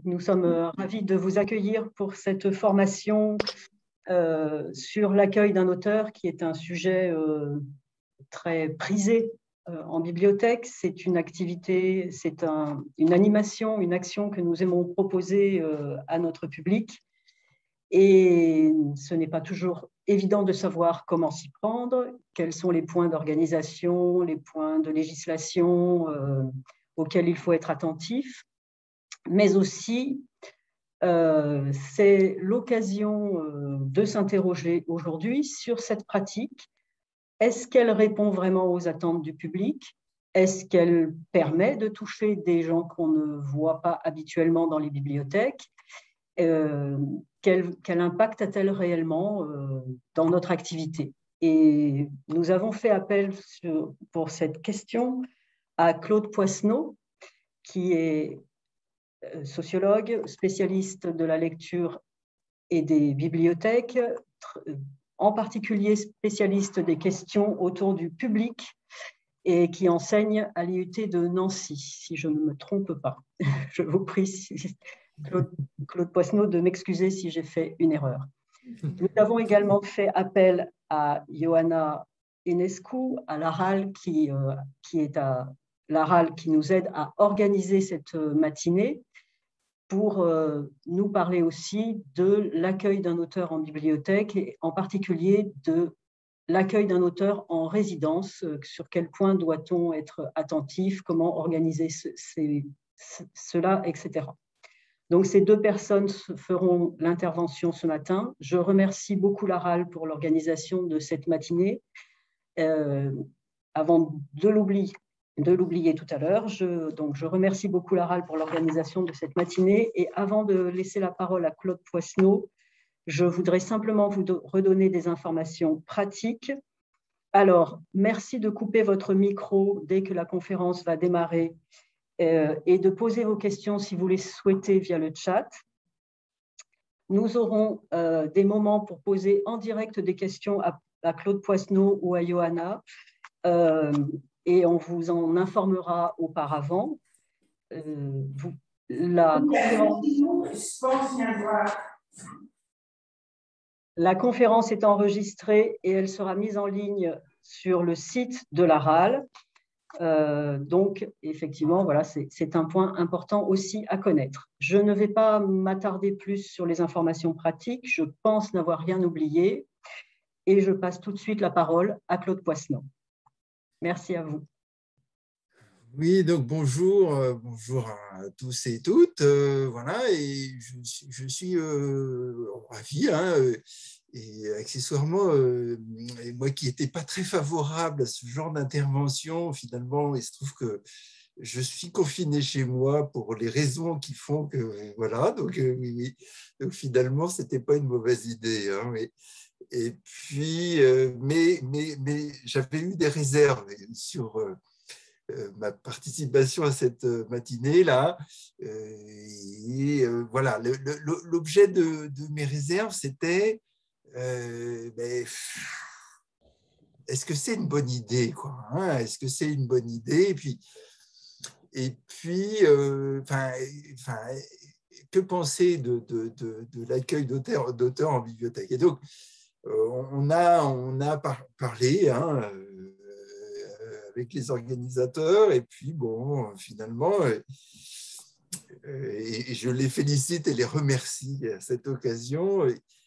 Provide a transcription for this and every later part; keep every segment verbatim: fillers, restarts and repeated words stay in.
nous sommes ravis de vous accueillir pour cette formation euh, sur l'accueil d'un auteur qui est un sujet euh, très prisé euh, en bibliothèque. C'est une activité, c'est un, une animation, une action que nous aimons proposer euh, à notre public. Et ce n'est pas toujours évident de savoir comment s'y prendre, quels sont les points d'organisation, les points de législation euh, auxquels il faut être attentif, mais aussi euh, c'est l'occasion euh, de s'interroger aujourd'hui sur cette pratique. Est-ce qu'elle répond vraiment aux attentes du public? Est-ce qu'elle permet de toucher des gens qu'on ne voit pas habituellement dans les bibliothèques? Euh, quel, quel impact a-t-elle réellement euh, dans notre activité? Et nous avons fait appel sur, pour cette question à Claude Poisneau, qui est sociologue, spécialiste de la lecture et des bibliothèques, en particulier spécialiste des questions autour du public et qui enseigne à l'I U T de Nancy, si je ne me trompe pas. Je vous prie, Claude, Claude Poisneau, de m'excuser si j'ai fait une erreur. Nous avons également fait appel à Ioana Enescu, à l'A R A L, qui, euh, qui est à l'A R A L qui nous aide à organiser cette matinée pour euh, nous parler aussi de l'accueil d'un auteur en bibliothèque et en particulier de l'accueil d'un auteur en résidence, euh, sur quel point doit-on être attentif, comment organiser ce, ce, cela, et cetera. Donc, ces deux personnes feront l'intervention ce matin. Je remercie beaucoup l'A R A L pour l'organisation de cette matinée. Euh, avant de l'oublier, de l'oublier tout à l'heure, je, donc je remercie beaucoup l'A R A L pour l'organisation de cette matinée. Et avant de laisser la parole à Claude Poisneau, je voudrais simplement vous redonner des informations pratiques. Alors, merci de couper votre micro dès que la conférence va démarrer euh, et de poser vos questions si vous les souhaitez via le chat. Nous aurons euh, des moments pour poser en direct des questions à, à Claude Poisneau ou à Ioana euh, et on vous en informera auparavant. Euh, vous, la, conférence, la conférence est enregistrée et elle sera mise en ligne sur le site de l'A R A L. Euh, donc, effectivement, voilà, c'est un point important aussi à connaître. Je ne vais pas m'attarder plus sur les informations pratiques. Je pense n'avoir rien oublié. Et je passe tout de suite la parole à Claude Poisneau. Merci à vous. Oui, donc bonjour, euh, bonjour à tous et toutes. Euh, voilà, et je, je suis euh, ravi. Hein, et accessoirement, euh, et moi qui n'étais pas très favorable à ce genre d'intervention, finalement, il se trouve que je suis confiné chez moi pour les raisons qui font que, voilà, donc, euh, oui, oui. Donc finalement, ce n'était pas une mauvaise idée. Hein, mais, et puis, euh, mais, mais, mais j'avais eu des réserves sur euh, ma participation à cette matinée-là. Et euh, voilà, l'objet de, de mes réserves, c'était euh, ben, est-ce que c'est une bonne idée, quoi, hein? Est-ce que c'est une bonne idée? Et puis, et puis euh, enfin, enfin, que penser de, de, de, de l'accueil d'auteurs d'auteurs en bibliothèque? Et donc, euh, on a, on a par, parlé, hein, euh, avec les organisateurs, et puis bon, finalement, euh, et je les félicite et les remercie à cette occasion.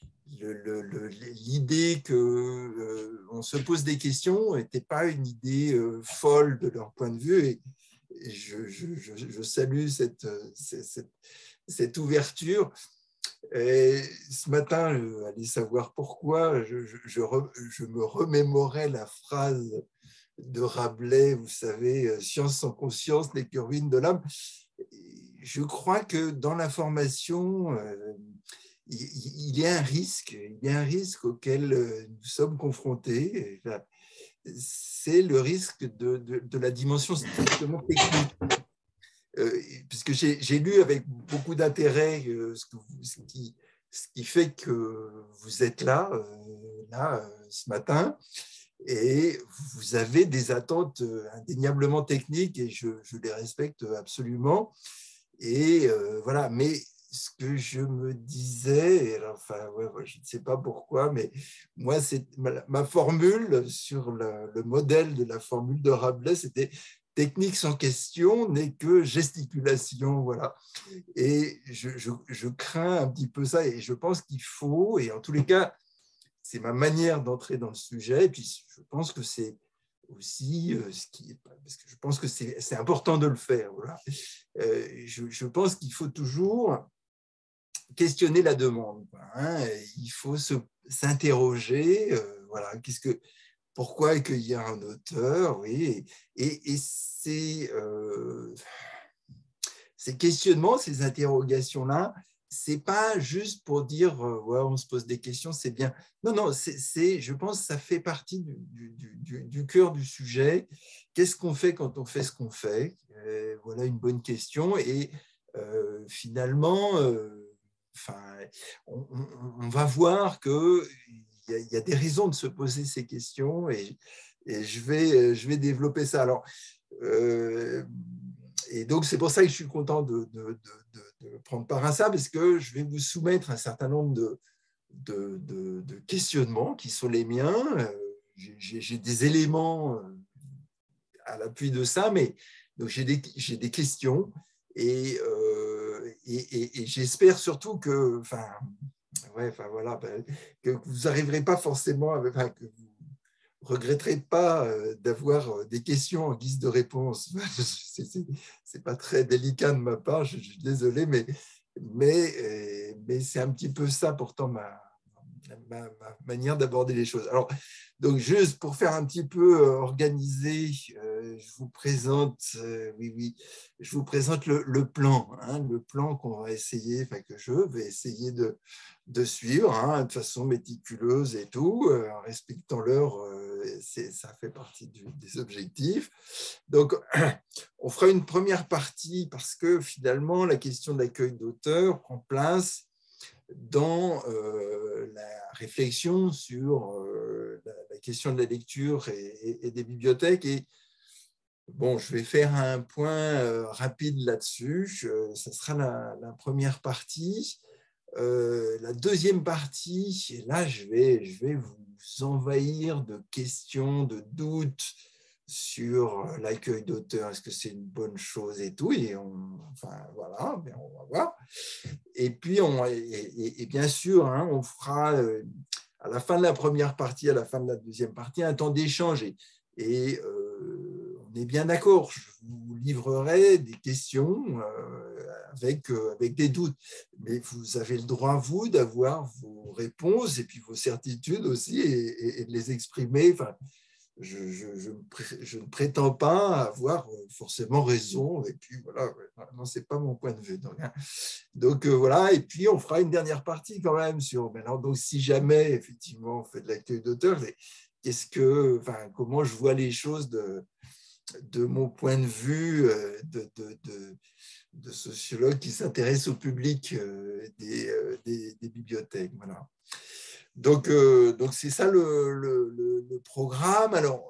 L'idée qu'on euh, se pose des questions n'était pas une idée euh, folle de leur point de vue, et, et je, je, je salue cette, cette, cette ouverture. Et ce matin, allez savoir pourquoi, je, je, je, je me remémorais la phrase de Rabelais, vous savez, science sans conscience n'est que ruine de l'âme. Je crois que dans la formation, euh, il y a un risque, il y a un risque auquel nous sommes confrontés. C'est le risque de, de, de la dimension strictement technique. Euh, puisque j'ai lu avec beaucoup d'intérêt euh, ce, ce, qui, ce qui fait que vous êtes là, euh, là euh, ce matin. Et vous avez des attentes indéniablement techniques et je, je les respecte absolument. Et euh, voilà, mais ce que je me disais, alors, enfin, ouais, je ne sais pas pourquoi, mais moi, c'est ma, ma formule sur le, le modèle de la formule de Rabelais, c'était technique sans question n'est que gesticulation, voilà. Et je, je, je crains un petit peu ça, et je pense qu'il faut, et en tous les cas, c'est ma manière d'entrer dans le sujet, et puis je pense que c'est aussi euh, ce qui est, parce que je pense que c'est, c'est important de le faire, voilà. Euh, je, je pense qu'il faut toujours questionner la demande, hein. Il faut se, s'interroger, euh, voilà, qu'est-ce que, pourquoi accueillir un auteur, oui, et, et, et ces, euh, ces questionnements, ces interrogations-là, c'est pas juste pour dire euh, ouais, on se pose des questions, c'est bien. Non, non, c'est, c'est, je pense que ça fait partie du, du, du, du cœur du sujet. Qu'est-ce qu'on fait quand on fait ce qu'on fait? euh, Voilà une bonne question. Et euh, finalement, euh, enfin, on, on, on va voir qu'il y, a, y a des raisons de se poser ces questions, et, et je, vais, je vais développer ça. Alors, euh, et donc, c'est pour ça que je suis content de, de, de, de prendre part à ça, parce que je vais vous soumettre un certain nombre de, de, de, de questionnements qui sont les miens. J'ai, j'ai des éléments à l'appui de ça, mais donc j'ai, des, j'ai des questions, et, euh, et, et, et j'espère surtout que, enfin, ouais, enfin voilà, ben, que vous n'arriverez pas forcément, avec, enfin, que vous regretterez pas d'avoir des questions en guise de réponse. C'est, c'est, c'est pas très délicat de ma part, je, je suis désolé, mais, mais, mais c'est un petit peu ça pourtant ma, ma, ma manière d'aborder les choses. Alors, donc juste pour faire un petit peu organisé, euh, je vous présente, euh, oui, oui, je vous présente le, le plan, hein, le plan qu'on va essayer, enfin que je vais essayer de, de suivre, hein, de façon méticuleuse et tout, euh, en respectant l'heure, euh, c'est, ça fait partie du, des objectifs. Donc, on fera une première partie parce que finalement, la question de l'accueil d'auteur prend place dans euh, la réflexion sur euh, la, la question de la lecture et, et, et des bibliothèques. Et bon, je vais faire un point euh, rapide là-dessus. Euh, ça sera la, la première partie. Euh, la deuxième partie, et là, je vais, je vais vous envahir de questions, de doutes sur l'accueil d'auteur. Est-ce que c'est une bonne chose et tout? Et on, enfin, voilà, mais on va voir. Et puis, on, et, et, et bien sûr, hein, on fera euh, à la fin de la première partie, à la fin de la deuxième partie, un temps d'échange. Et, et euh, on est bien d'accord, je vous livrerai des questions euh, avec, euh, avec des doutes. Mais vous avez le droit, vous, d'avoir vos réponses et puis vos certitudes aussi, et, et, et de les exprimer. Enfin, je, je, je, je ne prétends pas avoir forcément raison, et puis voilà, non, c'est pas mon point de vue. Donc, hein. donc euh, voilà, et puis on fera une dernière partie quand même sur maintenant. Donc, si jamais effectivement on fait de l'accueil d'auteur, qu'est-ce que, enfin, comment je vois les choses de, de mon point de vue de, de, de, de sociologue qui s'intéresse au public des, des, des bibliothèques. Voilà. Donc, euh, donc c'est ça le, le, le, le programme. Alors,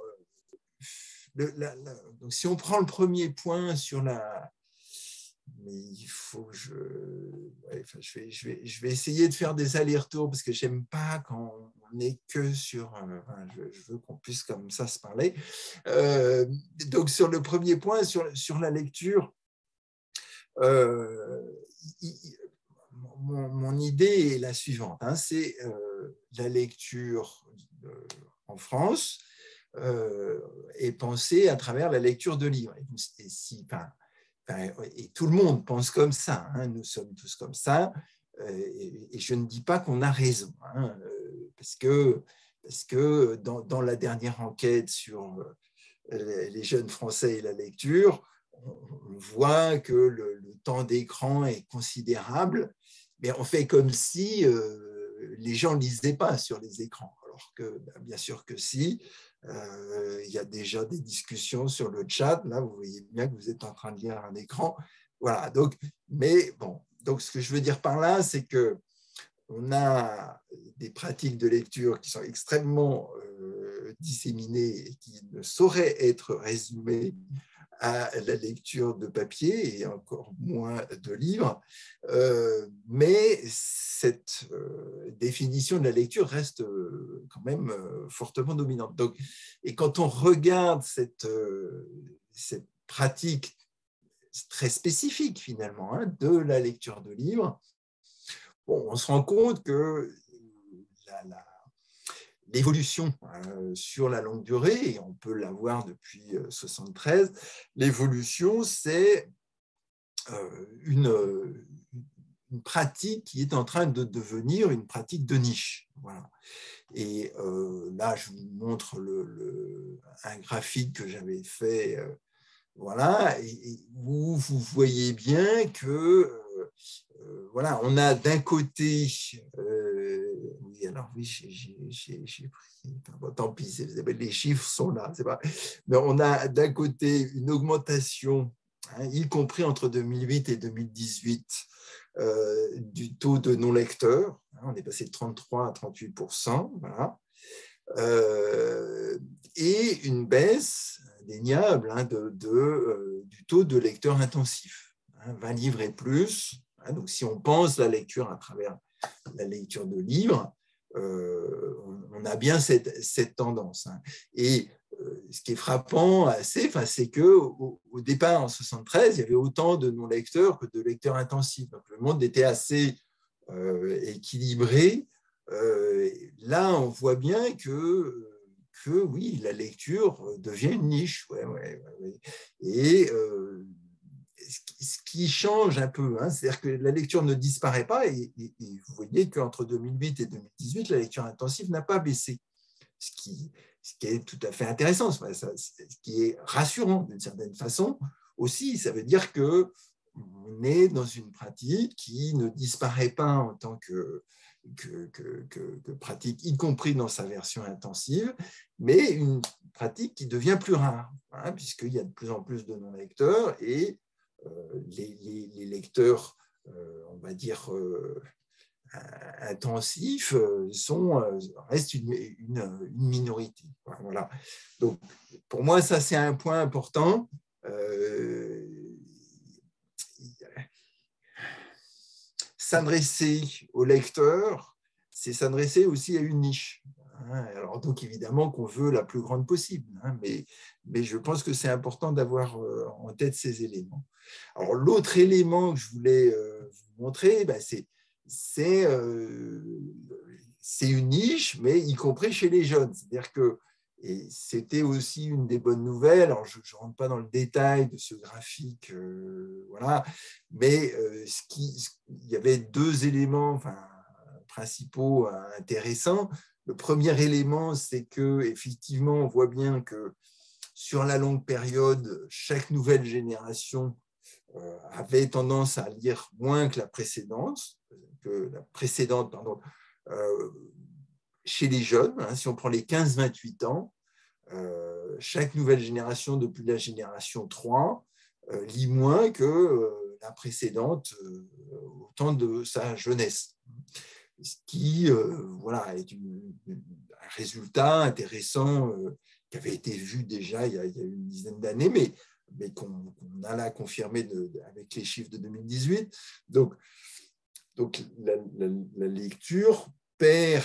le, la, la, donc si on prend le premier point sur la, mais il faut que je, ouais, enfin, je, vais, je, vais, je vais essayer de faire des allers-retours parce que j'aime pas quand on n'est que sur, euh, enfin, je, je veux qu'on puisse comme ça se parler. Euh, donc sur le premier point, sur, sur la lecture, euh, il, Mon, mon idée est la suivante, hein, c'est euh, la lecture euh, en France euh, est pensée à travers la lecture de livres. Et, et, si, enfin, enfin, et tout le monde pense comme ça, hein, nous sommes tous comme ça, euh, et, et je ne dis pas qu'on a raison, hein, euh, parce que, parce que dans, dans la dernière enquête sur euh, les jeunes Français et la lecture, on voit que le, le temps d'écran est considérable, mais on fait comme si euh, les gens ne lisaient pas sur les écrans, alors que ben, bien sûr que si. Euh, il y a déjà des discussions sur le chat, là vous voyez bien que vous êtes en train de lire un écran. Voilà, donc, mais bon, donc ce que je veux dire par là, c'est que on a des pratiques de lecture qui sont extrêmement euh, disséminées et qui ne sauraient être résumées à la lecture de papier et encore moins de livres, euh, mais cette euh, définition de la lecture reste euh, quand même euh, fortement dominante. Donc, et quand on regarde cette, euh, cette pratique très spécifique finalement hein, de la lecture de livres, bon, on se rend compte que la, la, l'évolution euh, sur la longue durée, et on peut la voir depuis mille neuf cent soixante-treize, l'évolution, c'est euh, une, une pratique qui est en train de devenir une pratique de niche. Voilà. Et euh, là, je vous montre le, le, un graphique que j'avais fait, euh, voilà, et, et où vous voyez bien que Euh, voilà, on a d'un côté, euh, oui, alors oui, j'ai pris, bon, tant pis, les chiffres sont là, c'est pas, mais on a d'un côté une augmentation, hein, y compris entre deux mille huit et deux mille dix-huit, euh, du taux de non-lecteurs, hein, on est passé de trente-trois à trente-huit pour cent, voilà, euh, et une baisse indéniable hein, de, de, euh, du taux de lecteurs intensifs, hein, vingt livres et plus. Donc, si on pense la lecture à travers la lecture de livres, euh, on a bien cette, cette tendance. Hein. Et euh, ce qui est frappant, c'est qu'au au départ, en soixante-treize, il y avait autant de non-lecteurs que de lecteurs intensifs. Donc, le monde était assez euh, équilibré. Euh, là, on voit bien que, que, oui, la lecture devient une niche. Ouais, ouais, ouais. Et euh, ce qui change un peu, hein, c'est-à-dire que la lecture ne disparaît pas et, et, et vous voyez qu'entre deux mille huit et deux mille dix-huit, la lecture intensive n'a pas baissé, ce qui, ce qui est tout à fait intéressant, ce qui est rassurant d'une certaine façon aussi. Ça veut dire qu'on est dans une pratique qui ne disparaît pas en tant que, que, que, que, que pratique, y compris dans sa version intensive, mais une pratique qui devient plus rare, hein, puisqu'il y a de plus en plus de non-lecteurs et Euh, les, les, les lecteurs, euh, on va dire, euh, intensifs, sont, euh, restent une, une, une minorité. Voilà. Donc, pour moi, ça, c'est un point important. Euh, s'adresser aux lecteurs, c'est s'adresser aussi à une niche. Alors, donc, évidemment, qu'on veut la plus grande possible, hein, mais, mais je pense que c'est important d'avoir en tête ces éléments. Alors, l'autre élément que je voulais euh, vous montrer, ben, c'est c'est euh, une niche, mais y compris chez les jeunes. C'est-à-dire que c'était aussi une des bonnes nouvelles. Alors, je ne rentre pas dans le détail de ce graphique, euh, voilà, mais euh, ce qui, il y avait deux éléments enfin, principaux intéressants. Le premier élément, c'est qu'effectivement, on voit bien que sur la longue période, chaque nouvelle génération euh, avait tendance à lire moins que la précédente, que la précédente, pardon, euh, chez les jeunes. Hein, si on prend les quinze vingt-huit ans, euh, chaque nouvelle génération, depuis la génération trois, euh, lit moins que euh, la précédente euh, au temps de sa jeunesse. Ce qui euh, voilà, est une, une, un résultat intéressant euh, qui avait été vu déjà il y a, il y a une dizaine d'années, mais, mais qu'on qu'on a là confirmé de, de, avec les chiffres de deux mille dix-huit. Donc, donc la, la, la lecture perd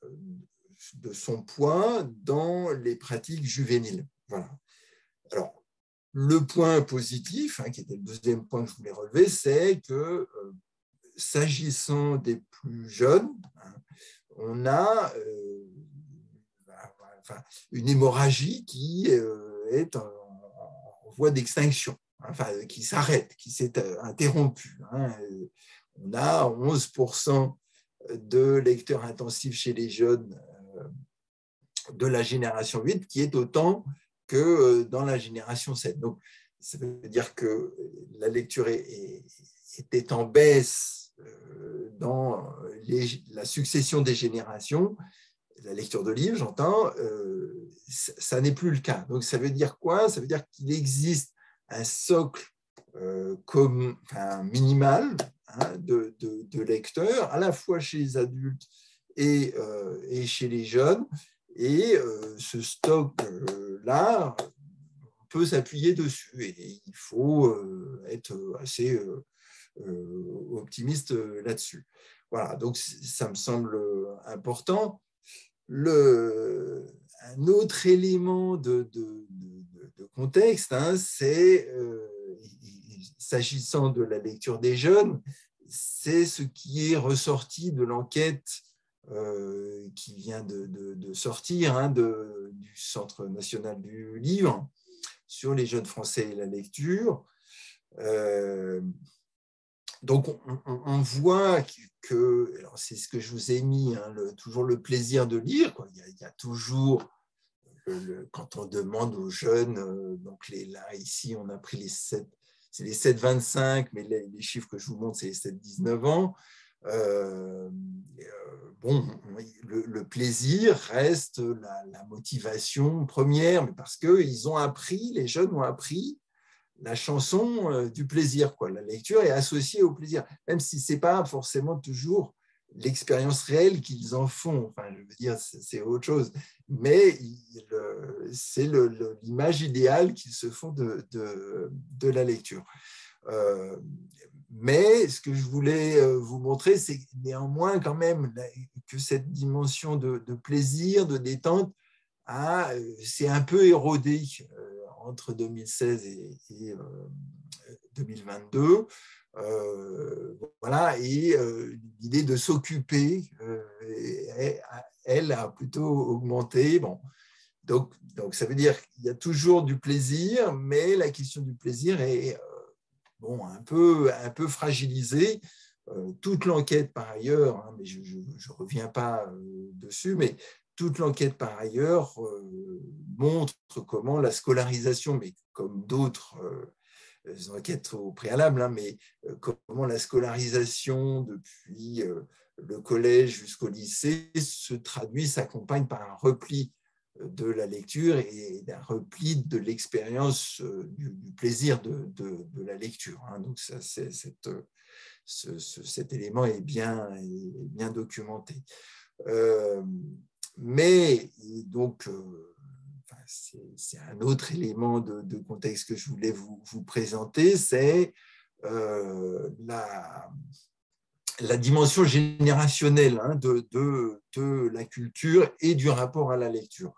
de son poids dans les pratiques juvéniles. Voilà. Alors, le point positif, hein, qui était le deuxième point que je voulais relever, c'est que euh, s'agissant des plus jeunes, hein, on a euh, enfin, une hémorragie qui euh, est en, en voie d'extinction, hein, enfin, qui s'arrête, qui s'est interrompue. Hein. On a onze pour cent de lecteurs intensifs chez les jeunes euh, de la génération huit, qui est autant que dans la génération sept. Donc, ça veut dire que la lecture est, est, était en baisse dans les, la succession des générations, la lecture de livres, j'entends, euh, ça n'est plus le cas. Donc, ça veut dire quoi? Ça veut dire qu'il existe un socle euh, comme, enfin, minimal hein, de, de, de lecteurs, à la fois chez les adultes et, euh, et chez les jeunes. Et euh, ce stock-là, euh, on peut s'appuyer dessus. Et il faut euh, être assez euh, euh, optimiste là-dessus. Voilà, donc ça me semble important. Le, un autre élément de, de, de, de contexte, hein, c'est, euh, s'agissant de la lecture des jeunes, c'est ce qui est ressorti de l'enquête euh, qui vient de, de, de sortir hein, de, du Centre national du livre sur les jeunes français et la lecture. Euh, Donc, on, on voit que, alors c'est ce que je vous ai mis, hein, le, toujours le plaisir de lire, quoi. Il, y a, il y a toujours, le, le, quand on demande aux jeunes, euh, donc les, là, ici, on a pris les sept, c'est les sept vingt-cinq, mais les, les chiffres que je vous montre, c'est les sept dix-neuf ans. Euh, euh, bon, le, le plaisir reste la, la motivation première, mais parce qu'ils ont appris, les jeunes ont appris la chanson euh, du plaisir, quoi. La lecture est associée au plaisir, même si ce n'est pas forcément toujours l'expérience réelle qu'ils en font. Enfin, je veux dire, c'est autre chose. Mais c'est l'image idéale qu'ils se font de, de, de la lecture. Euh, mais ce que je voulais vous montrer, c'est néanmoins quand même que cette dimension de, de plaisir, de détente, c'est un peu érodé entre deux mille seize et, et euh, deux mille vingt-deux. Euh, voilà, et euh, l'idée de s'occuper, euh, elle a plutôt augmenté. Bon, donc, donc, ça veut dire qu'il y a toujours du plaisir, mais la question du plaisir est euh, bon, un, peu, un peu fragilisée. Euh, toute l'enquête, par ailleurs, hein, mais je ne reviens pas euh, dessus, mais toute l'enquête, par ailleurs, euh, montre comment la scolarisation, mais comme d'autres euh, enquêtes au préalable, hein, mais euh, comment la scolarisation depuis euh, le collège jusqu'au lycée se traduit, s'accompagne par un repli de la lecture et d'un repli de l'expérience euh, du, du plaisir de, de, de la lecture. Hein. Donc, ça, c'est, cette, ce, ce, cet élément est bien, est bien documenté. Euh, mais donc, euh, enfin, c'est un autre élément de, de contexte que je voulais vous, vous présenter, c'est euh, la, la dimension générationnelle hein, de, de, de la culture et du rapport à la lecture.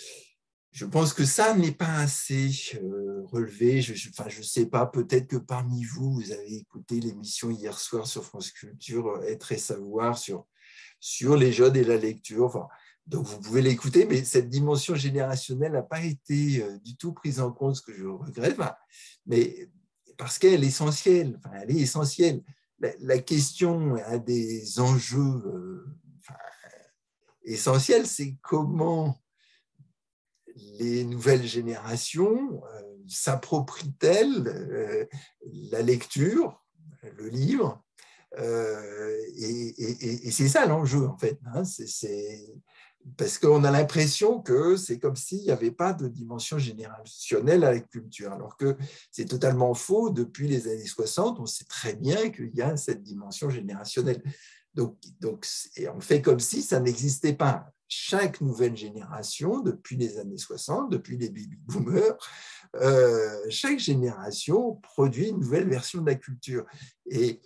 Je pense que ça n'est pas assez euh, relevé. Je ne enfin, je sais pas, peut-être que parmi vous, vous avez écouté l'émission hier soir sur France Culture, Être et Savoir, sur, sur les jeunes et la lecture. Enfin, donc, vous pouvez l'écouter, mais cette dimension générationnelle n'a pas été euh, du tout prise en compte, ce que je regrette, enfin, mais parce qu'elle est essentielle. Enfin, elle est essentielle. La, la question a des enjeux euh, enfin, essentiels, c'est comment les nouvelles générations euh, s'approprient-elles euh, la lecture, le livre, euh, et, et, et c'est ça l'enjeu en fait. Hein, c'est parce qu'on a l'impression que c'est comme s'il n'y avait pas de dimension générationnelle à la culture, alors que c'est totalement faux. Depuis les années soixante, on sait très bien qu'il y a cette dimension générationnelle. Donc, donc on fait comme si ça n'existait pas. Chaque nouvelle génération, depuis les années soixante, depuis les baby-boomers, euh, chaque génération produit une nouvelle version de la culture. Et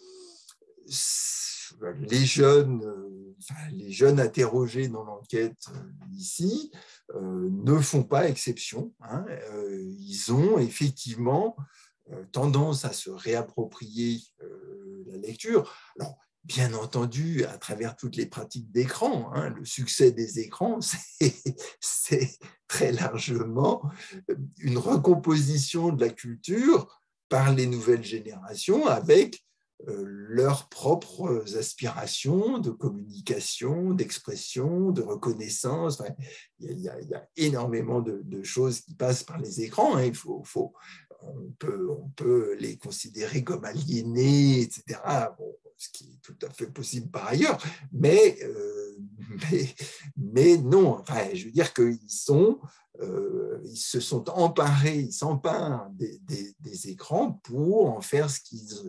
les jeunes, enfin, les jeunes interrogés dans l'enquête ici euh, ne font pas exception. Hein. Euh, ils ont effectivement euh, tendance à se réapproprier euh, la lecture. Alors, bien entendu, à travers toutes les pratiques d'écran, hein, le succès des écrans, c'est très largement une recomposition de la culture par les nouvelles générations avec euh, leurs propres aspirations de communication, d'expression, de reconnaissance. Enfin, il, y a, il y a énormément de, de choses qui passent par les écrans. Hein. Il faut, faut, on, peut, on peut les considérer comme aliénés, et cetera. Bon, ce qui est tout à fait possible par ailleurs, mais, euh, mais, mais non, enfin, je veux dire qu'ils sont, euh, ils se sont emparés, ils s'emparent des, des, des écrans pour en faire ce qu'ils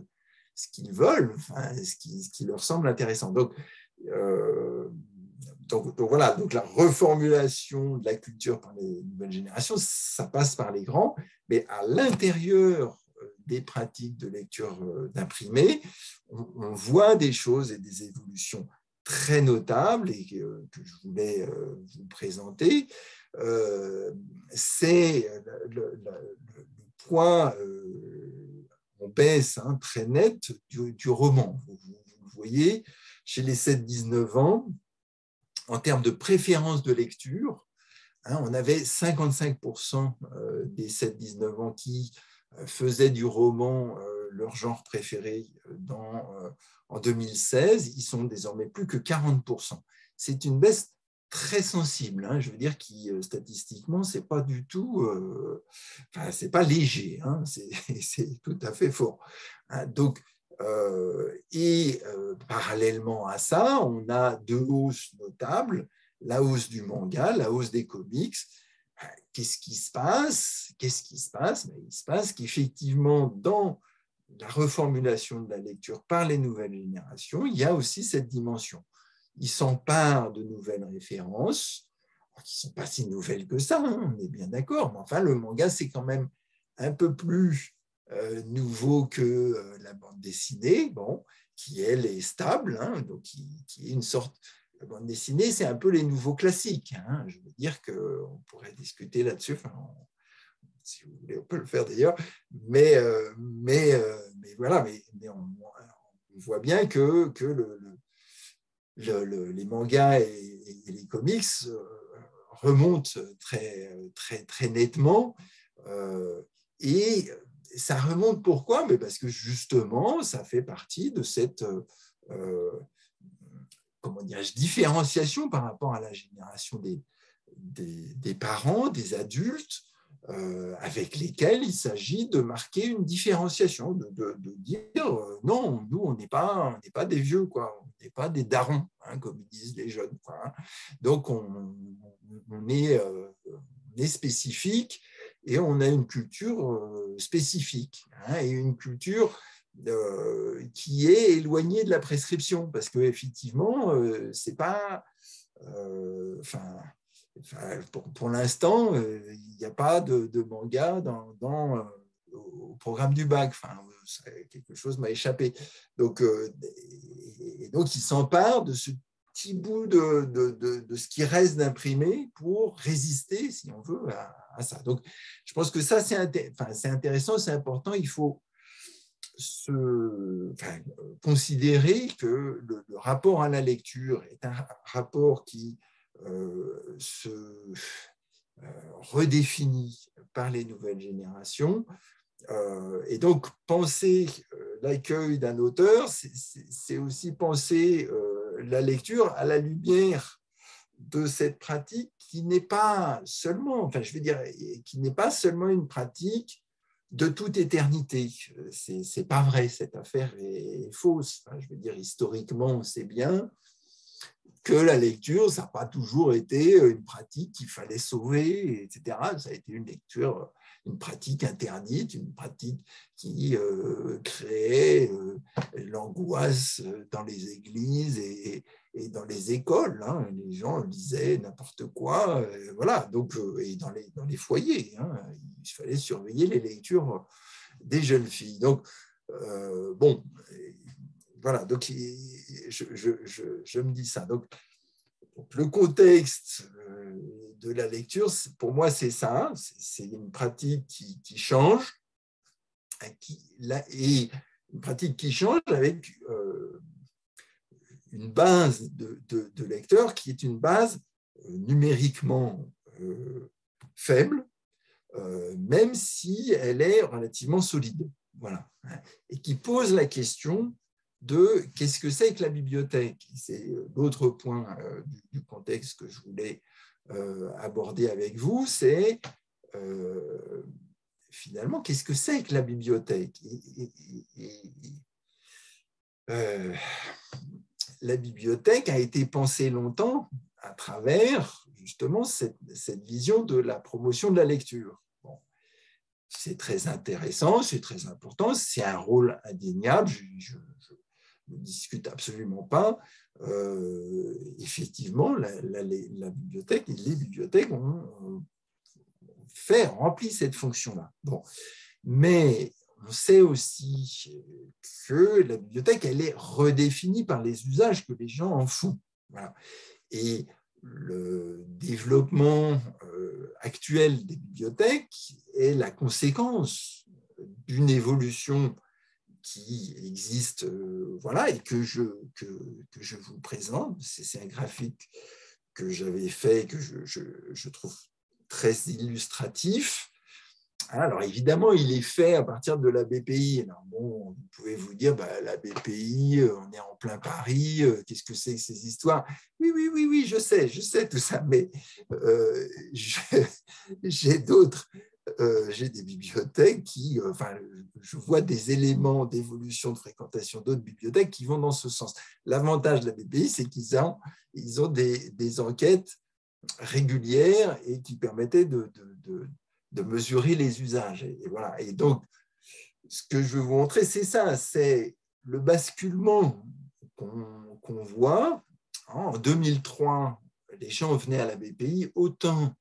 ce qu'ils veulent, enfin, ce, qui, ce qui leur semble intéressant. Donc, euh, donc, donc voilà, donc la reformulation de la culture par les nouvelles générations, ça passe par les grands, mais à l'intérieur des pratiques de lecture d'imprimé, on, on voit des choses et des évolutions très notables et que, que je voulais vous présenter. Euh, c'est le, le, le point euh, en baisse hein, très nette du, du roman. Vous, vous, vous le voyez, chez les sept dix-neuf ans, en termes de préférence de lecture, hein, on avait cinquante-cinq pour cent des sept dix-neuf ans qui faisaient du roman euh, leur genre préféré dans, euh, en deux mille seize. Ils sont désormais plus que quarante pour cent. C'est une baisse très sensible, hein, je veux dire, qui statistiquement, c'est pas du tout, euh, enfin, c'est pas léger, hein, c'est tout à fait fort. Hein, donc, euh, et euh, parallèlement à ça, on a deux hausses notables, la hausse du manga, la hausse des comics. Qu'est-ce qui se passe? Qu'est-ce qui se passe? Ben, il se passe qu'effectivement, dans la reformulation de la lecture par les nouvelles générations, il y a aussi cette dimension. Ils s'emparent de nouvelles références, qui ne sont pas si nouvelles que ça, hein, on est bien d'accord, mais enfin, le manga, c'est quand même un peu plus euh, nouveau que euh, la bande dessinée, bon, qui, elle, est stable, hein, donc qui, qui est une sorte... La bande dessinée, c'est un peu les nouveaux classiques. Hein. Je veux dire qu'on pourrait discuter là-dessus, enfin, on, si vous voulez, on peut le faire d'ailleurs, mais, euh, mais, euh, mais voilà, mais, mais on, on voit bien que, que le, le, le, les mangas et, et les comics euh, remontent très, très, très nettement. Euh, et ça remonte pourquoi? Mais parce que justement, ça fait partie de cette... Euh, comment dirais-je, différenciation par rapport à la génération des, des, des parents, des adultes, euh, avec lesquels il s'agit de marquer une différenciation, de, de, de dire euh, non, nous, on n'est pas, on n'est pas des vieux, quoi, on n'est pas des darons, hein, comme disent les jeunes. Quoi, hein. Donc, on, on, est, euh, on est spécifique et on a une culture euh, spécifique hein, et une culture Euh, qui est éloigné de la prescription, parce qu'effectivement, euh, c'est pas... Euh, enfin, pour, pour l'instant, euh, il n'y a pas de, de manga dans, dans, euh, au programme du bac. Enfin, quelque chose m'a échappé. Donc, euh, et, et donc, ils s'emparent de ce petit bout de, de, de, de ce qui reste d'imprimé pour résister, si on veut, à, à ça. Donc, je pense que ça, c'est inté- enfin, c'est intéressant, c'est important. Il faut Se, enfin, considérer que le, le rapport à la lecture est un rapport qui euh, se euh, redéfinit par les nouvelles générations. Euh, et donc, penser euh, l'accueil d'un auteur, c'est aussi penser euh, la lecture à la lumière de cette pratique qui n'est pas seulement, enfin, je veux dire, qui n'est pas seulement une pratique de toute éternité. C'est, c'est pas vrai, cette affaire est, est fausse. Enfin, je veux dire, historiquement, on sait bien que la lecture, ça n'a pas toujours été une pratique qu'il fallait sauver, et cetera. Ça a été une lecture, une pratique interdite, une pratique qui euh, créait euh, l'angoisse dans les églises et, et dans les écoles. Hein. Les gens lisaient n'importe quoi, euh, voilà. Donc, euh, et dans les, dans les foyers, hein. Il fallait surveiller les lectures des jeunes filles. Donc, euh, bon, voilà, donc je, je, je, je me dis ça. Donc, donc, le contexte de la lecture, pour moi, c'est ça. C'est une pratique qui, qui change, qui, et une pratique qui change avec euh, une base de, de, de lecteurs qui est une base numériquement euh, faible, euh, même si elle est relativement solide. Voilà. Et qui pose la question de qu'est-ce que c'est que la bibliothèque. C'est l'autre point euh, du, du contexte que je voulais euh, aborder avec vous, c'est euh, finalement qu'est-ce que c'est que la bibliothèque. Et, et, et, et, euh, la bibliothèque a été pensée longtemps à travers justement cette, cette vision de la promotion de la lecture. Bon. c'est très intéressant, c'est très important, c'est un rôle indéniable, je ne discute absolument pas. Euh, effectivement, la, la, la bibliothèque et les bibliothèques ont, ont fait, rempli cette fonction-là. Bon. Mais on sait aussi que la bibliothèque, elle est redéfinie par les usages que les gens en font. Voilà. Et le développement euh, actuel des bibliothèques est la conséquence d'une évolution qui existe, euh, voilà, et que je, que, que je vous présente. C'est un graphique que j'avais fait, que je, je, je trouve très illustratif. Alors évidemment, il est fait à partir de la B P I. Alors bon, vous pouvez vous dire, bah, la B P I, on est en plein Paris, qu'est-ce que c'est que ces histoires? Oui, oui, oui, oui, je sais, je sais tout ça, mais euh, j'ai d'autres, euh, j'ai des bibliothèques qui, euh, enfin, je vois des éléments d'évolution de fréquentation d'autres bibliothèques qui vont dans ce sens. L'avantage de la B P I, c'est qu'ils ont, ils ont des, des enquêtes régulières et qui permettaient de, de, de de mesurer les usages. Et, voilà. Et donc, ce que je veux vous montrer, c'est ça, c'est le basculement qu'on qu'on voit. En deux mille trois, les gens venaient à la B P I autant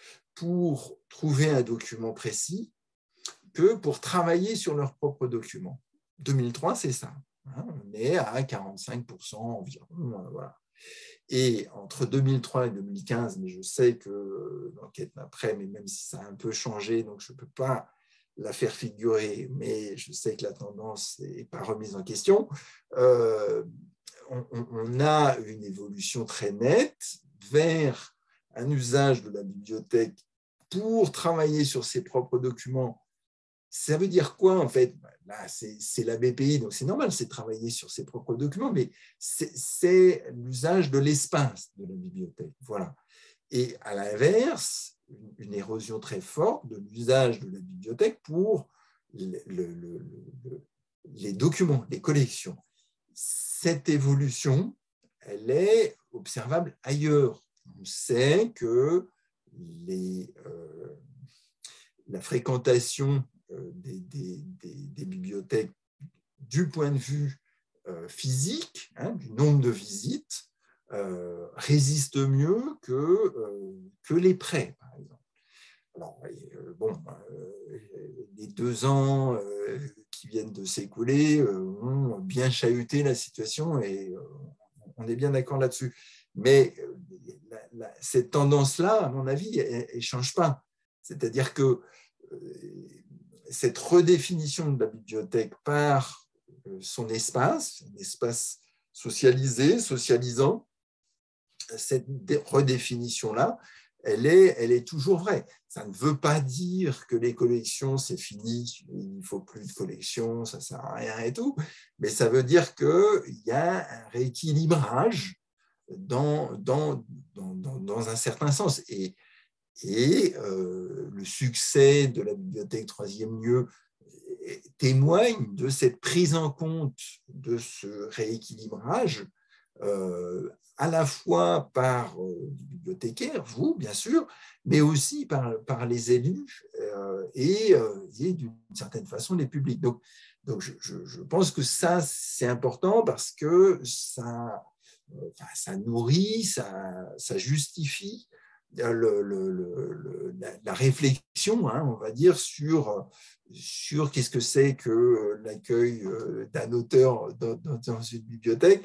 pour trouver un document précis que pour travailler sur leur propre document. deux mille trois, c'est ça. On est à quarante-cinq pour cent environ. Voilà. Et entre deux mille trois et deux mille quinze, mais je sais que l'enquête d'après, mais même si ça a un peu changé, donc je ne peux pas la faire figurer, mais je sais que la tendance n'est pas remise en question, euh, on, on a une évolution très nette vers un usage de la bibliothèque pour travailler sur ses propres documents. Ça veut dire quoi, en fait? Là, c'est la B P I, donc c'est normal, c'est travailler sur ses propres documents, mais c'est l'usage de l'espace de la bibliothèque. Voilà. Et à l'inverse, une érosion très forte de l'usage de la bibliothèque pour le, le, le, les documents, les collections. Cette évolution, elle est observable ailleurs. On sait que les, euh, la fréquentation Des, des, des, des bibliothèques du point de vue euh, physique, hein, du nombre de visites, euh, résiste mieux que, euh, que les prêts, par exemple. Alors, euh, bon, euh, les deux ans euh, qui viennent de s'écouler euh, ont bien chahuté la situation et euh, on est bien d'accord là-dessus. Mais euh, la, la, cette tendance-là, à mon avis, elle ne change pas. C'est-à-dire que euh, cette redéfinition de la bibliothèque par son espace, un espace socialisé, socialisant, cette redéfinition-là, elle est, elle est toujours vraie. Ça ne veut pas dire que les collections, c'est fini, il ne faut plus de collections, ça ne sert à rien et tout, mais ça veut dire qu'il y a un rééquilibrage dans, dans, dans, dans un certain sens. Et, Et euh, le succès de la bibliothèque troisième lieu témoigne de cette prise en compte de ce rééquilibrage, euh, à la fois par euh, les bibliothécaires, vous bien sûr, mais aussi par, par les élus euh, et, euh, et d'une certaine façon les publics. Donc, donc je, je, je pense que ça, c'est important parce que ça, enfin, ça nourrit, ça, ça justifie Le, le, le, la, la réflexion, hein, on va dire, sur, sur qu'est-ce que c'est que l'accueil d'un auteur dans, dans une bibliothèque.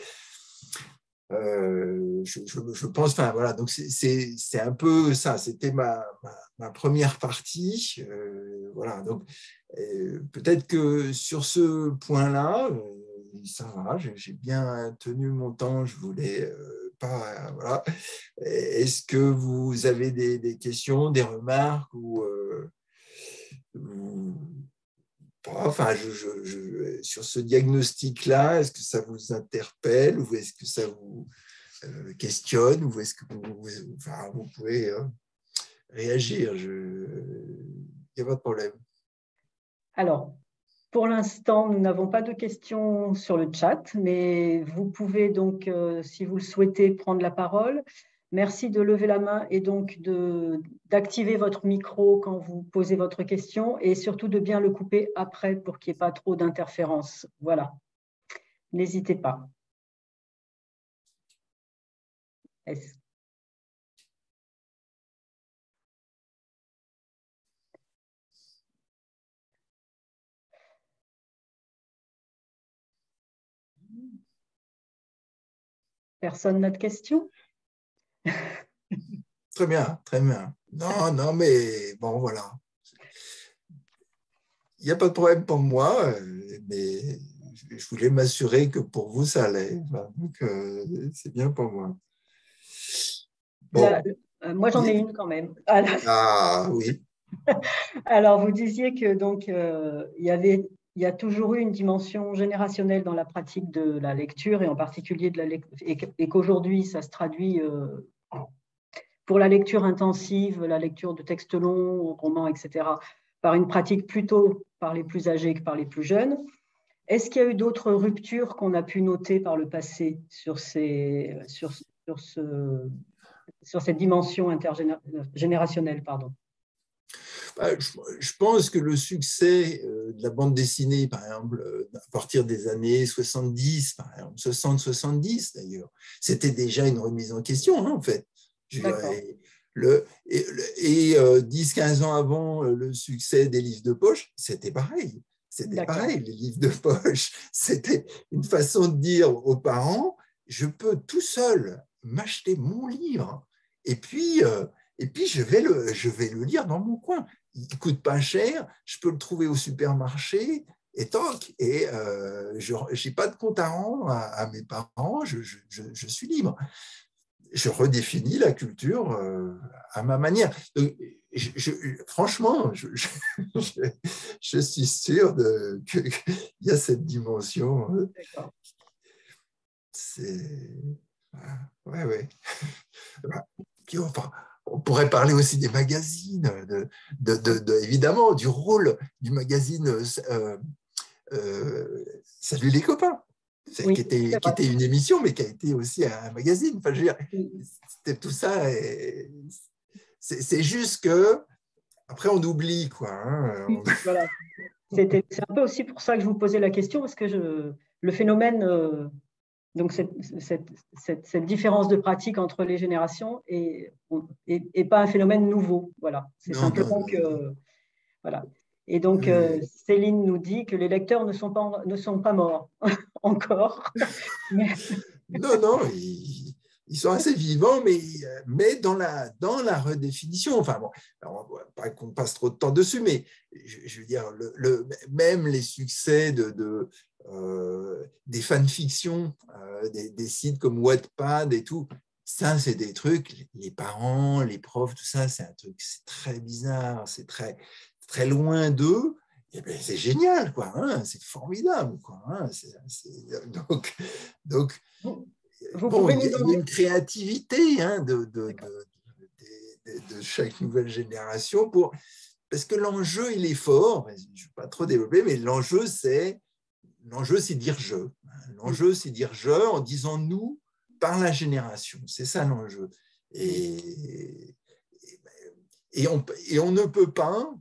Euh, je, je, je pense, enfin voilà, donc c'est un peu ça, c'était ma, ma, ma première partie. Euh, voilà, donc euh, peut-être que sur ce point-là, euh, ça va, j'ai bien tenu mon temps, je voulais. Euh, Pas, voilà. Est-ce que vous avez des, des questions, des remarques ou, euh, ou pas? Enfin, je, je, je, sur ce diagnostic-là, est-ce que ça vous interpelle ou est-ce que ça vous euh, questionne ou est-ce que vous, vous, enfin, vous pouvez euh, réagir? Il n'y a pas de problème. Alors, pour l'instant, nous n'avons pas de questions sur le chat, mais vous pouvez donc, euh, si vous le souhaitez, prendre la parole. Merci de lever la main et donc d'activer votre micro quand vous posez votre question et surtout de bien le couper après pour qu'il n'y ait pas trop d'interférences. Voilà. N'hésitez pas. Est-ce... Personne n'a de questions? Très bien, très bien. Non, non, mais bon, voilà. Il n'y a pas de problème pour moi, mais je voulais m'assurer que pour vous, ça allait. Donc, euh, c'est bien pour moi. Bon. La, euh, moi, j'en ai une quand même. Alors, ah, oui. Alors, vous disiez que donc, euh, il y avait, il y a toujours eu une dimension générationnelle dans la pratique de la lecture, et en particulier de la lecture, et, et qu'aujourd'hui, ça se traduit euh, pour la lecture intensive, la lecture de textes longs, romans, et cetera, par une pratique plutôt par les plus âgés que par les plus jeunes. Est-ce qu'il y a eu d'autres ruptures qu'on a pu noter par le passé sur, ces, sur, sur, ce, sur cette dimension intergénérationnelle, pardon? Je pense que le succès de la bande dessinée, par exemple, à partir des années soixante-dix, par exemple, soixante soixante-dix d'ailleurs, c'était déjà une remise en question, hein, en fait. Je dirais, le, et, et euh, dix quinze ans avant le succès des livres de poche, c'était pareil. C'était pareil, les livres de poche. C'était une façon de dire aux parents, je peux tout seul m'acheter mon livre et puis, euh, et puis je, vais le, je vais le lire dans mon coin. Il ne coûte pas cher, je peux le trouver au supermarché, et toc, et euh, je n'ai pas de compte à rendre à, à mes parents, je, je, je, je suis libre. Je redéfinis la culture euh, à ma manière. Donc, je, je, franchement, je, je, je suis sûr qu'il y a cette dimension. C'est... Ouais, ouais. Puis, enfin, on pourrait parler aussi des magazines, de, de, de, de, évidemment, du rôle du magazine euh, euh, Salut les copains, oui, qui, était, qui était une émission, mais qui a été aussi un magazine. Enfin, je veux dire, c'était tout ça. C'est juste que, après, on oublie, quoi. Hein, voilà. C'est un peu aussi pour ça que je vous posais la question, parce que je, le phénomène... Euh, Donc, cette, cette, cette, cette différence de pratique entre les générations est, est, est pas un phénomène nouveau. Voilà. C'est simplement non, non, que. Non. Voilà. Et donc, oui. euh, Céline nous dit que les lecteurs ne sont pas, ne sont pas morts encore. Mais... Non, non, ils, ils sont assez vivants, mais, mais dans, la, dans la redéfinition. Enfin, bon, alors, pas qu'on passe trop de temps dessus, mais je, je veux dire, le, le, même les succès de. de Euh, des fanfictions, euh, des, des sites comme Wattpad et tout, ça, c'est des trucs, les parents, les profs, tout ça, c'est un truc, c'est très bizarre, c'est très, très loin d'eux. Et ben, c'est génial, quoi, hein, c'est formidable, quoi. Hein, c'est, c'est, donc, donc vous, vous bon, il y, y a une créativité hein, de, de, de, de, de chaque nouvelle génération pour, parce que l'enjeu, il est fort. Je ne vais pas trop développer, mais l'enjeu, c'est L'enjeu, c'est dire je. L'enjeu, c'est dire je en disant nous par la génération. C'est ça l'enjeu. Et, et, on, et on ne peut pas,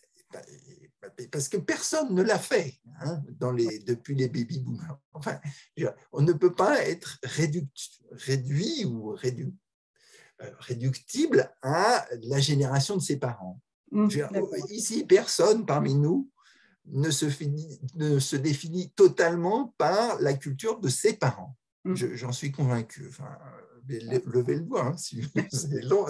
parce que personne ne l'a fait hein, dans les, depuis les baby boomers. Enfin, on ne peut pas être réduit, réduit ou réduit, réductible à la génération de ses parents. Dire, ici, personne parmi nous ne se, finit, ne se définit totalement par la culture de ses parents. Mmh. Je, j'en suis convaincu. Enfin, levez le doigt, hein, si c'est long.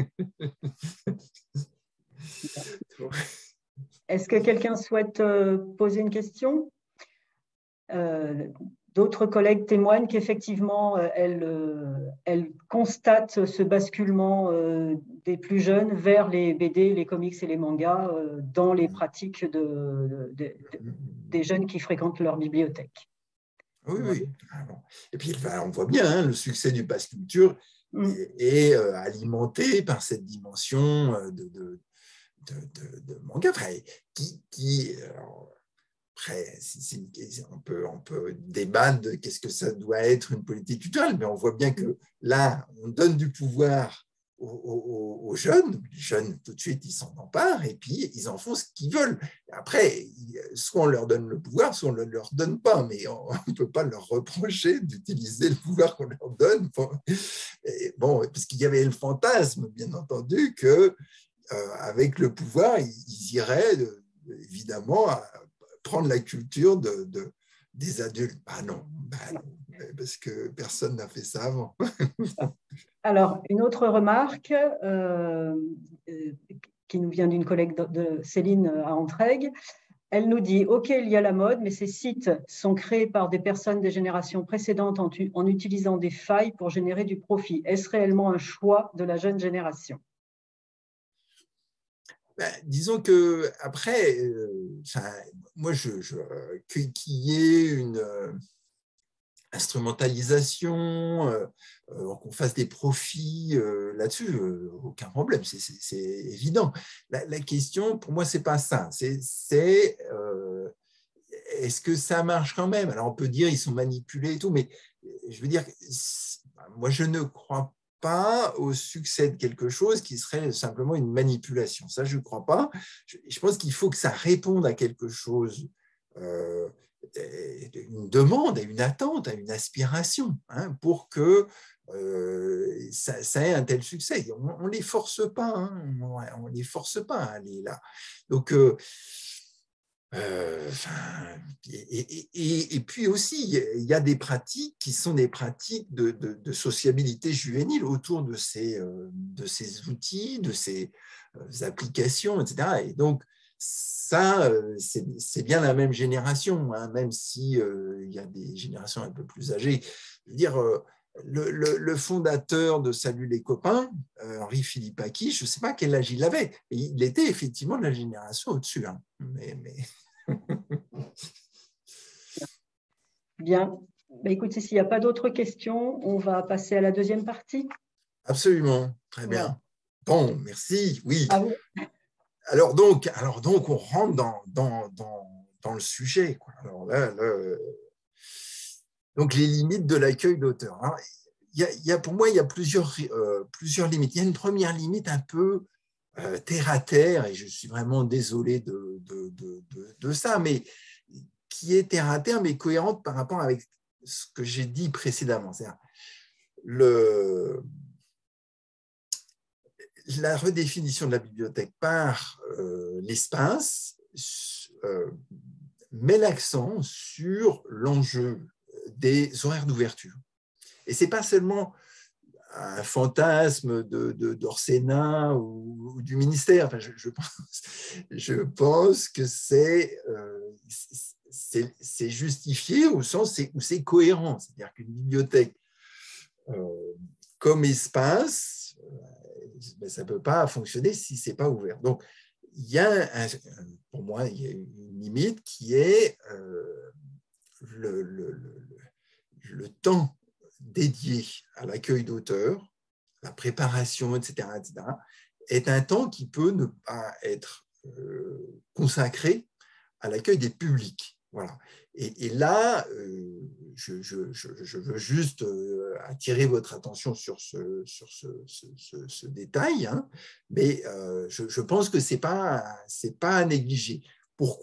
Est-ce que quelqu'un souhaite euh, poser une question? euh, D'autres collègues témoignent qu'effectivement, euh, elles, euh, elles constatent ce basculement euh, des plus jeunes vers les B D, les comics et les mangas euh, dans les pratiques de, de, de, des jeunes qui fréquentent leur bibliothèque. Oui, oui. Et puis, on voit bien, hein, le succès du Pass Culture mm. est, est euh, alimenté par cette dimension de, de, de, de, de manga, enfin, qui, qui alors, après, c'est une, on, peut, on peut débattre de qu'est-ce que ça doit être une politique culturelle, mais on voit bien que là, on donne du pouvoir aux, aux, aux jeunes. Les jeunes, tout de suite, ils s'en emparent et puis ils en font ce qu'ils veulent. Après, soit on leur donne le pouvoir, soit on ne leur donne pas, mais on ne peut pas leur reprocher d'utiliser le pouvoir qu'on leur donne. Et bon, parce qu'il y avait le fantasme, bien entendu, que euh, avec le pouvoir, ils iraient euh, évidemment à prendre la culture de, de, des adultes. Ah non, bah non, parce que personne n'a fait ça avant. Alors, une autre remarque euh, qui nous vient d'une collègue de, de Céline à Entraigues. Elle nous dit, OK, il y a la mode, mais ces sites sont créés par des personnes des générations précédentes en, en utilisant des failles pour générer du profit. Est-ce réellement un choix de la jeune génération ? Ben, disons que après, euh, ça, moi, je, je, qu'il y ait une euh, instrumentalisation, euh, euh, qu'on fasse des profits euh, là-dessus, euh, aucun problème, c'est, c'est, c'est évident. La, la question, pour moi, c'est pas ça. C'est, c'est euh, est-ce que ça marche quand même? Alors, on peut dire ils sont manipulés et tout, mais je veux dire, moi, je ne crois pas pas au succès de quelque chose qui serait simplement une manipulation. Ça, je ne crois pas. Je, je pense qu'il faut que ça réponde à quelque chose, euh, une demande, à une attente, à une aspiration, hein, pour que euh, ça, ça ait un tel succès. On ne les force pas, hein, on ne les force pas à aller là. Donc, euh, Euh, et, et, et puis aussi, il y a des pratiques qui sont des pratiques de, de, de sociabilité juvénile autour de ces, de ces outils, de ces applications, et cetera. Et donc, ça, c'est, c'est bien la même génération, hein, même si euh, il y a des générations un peu plus âgées. Je veux dire, le, le, le fondateur de Salut les copains, Henri Philippaki, je ne sais pas quel âge il avait, mais il était effectivement de la génération au-dessus. Hein. Mais, mais... Bien. Bah, écoutez, s'il n'y a pas d'autres questions, on va passer à la deuxième partie. Absolument. Très bien. Ouais. Bon, merci. Oui. À vous. Alors donc, alors donc, on rentre dans, dans, dans, dans le sujet, quoi. Alors là, là, donc les limites de l'accueil d'auteur. Il y a, il y a, pour moi, il y a plusieurs, euh, plusieurs limites. Il y a une première limite un peu euh, terre à terre, et je suis vraiment désolé de, de, de, de, de ça, mais qui est terre à terre, mais cohérente par rapport avec ce que j'ai dit précédemment. C'est-à-dire le, la redéfinition de la bibliothèque par euh, l'espace euh, met l'accent sur l'enjeu des horaires d'ouverture. Et ce n'est pas seulement un fantasme de, de, d'Orsena ou, ou du ministère. Enfin, je, je, pense, je pense que c'est, euh, c'est, c'est justifié au sens où c'est cohérent. C'est-à-dire qu'une bibliothèque euh, comme espace, euh, ça ne peut pas fonctionner si ce n'est pas ouvert. Donc, il y a, un, pour moi, il y a une limite qui est euh, le, le, le, le temps dédié à l'accueil d'auteurs, la préparation, et cetera, et cetera, est un temps qui peut ne pas être euh, consacré à l'accueil des publics. Voilà. Et, et là, euh, je, je, je, je veux juste euh, attirer votre attention sur ce, sur ce, ce, ce, ce détail, hein, mais euh, je, je pense que ce n'est pas, c'est pas à négliger. Pourquoi ?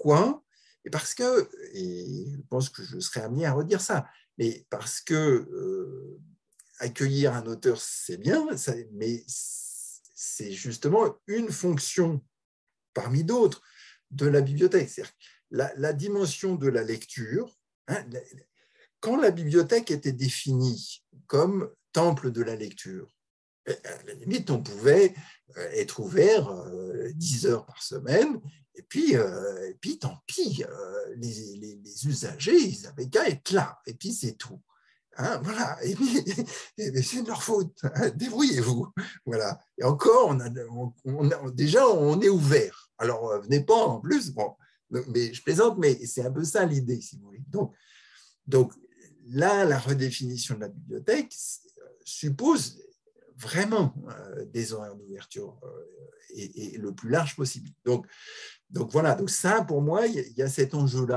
Et parce que, et je pense que je serai amené à redire ça, mais parce que euh, accueillir un auteur, c'est bien, ça, mais c'est justement une fonction parmi d'autres de la bibliothèque. C'est-à-dire la, la dimension de la lecture, hein, quand la bibliothèque était définie comme temple de la lecture, à la limite, on pouvait être ouvert dix heures par semaine, et puis, et puis tant pis, les, les, les usagers, ils n'avaient qu'à être là, et puis c'est tout. Hein, voilà, et puis c'est de leur faute, hein, débrouillez-vous. Voilà. Et encore, on a, on, on a, déjà, on est ouvert. Alors, venez pas en plus, bon, mais je plaisante, mais c'est un peu ça l'idée, si vous voulez. Donc, donc là, la redéfinition de la bibliothèque suppose vraiment euh, des horaires d'ouverture euh, et, et le plus large possible. Donc, donc voilà, donc ça, pour moi, il y, y a cet enjeu-là.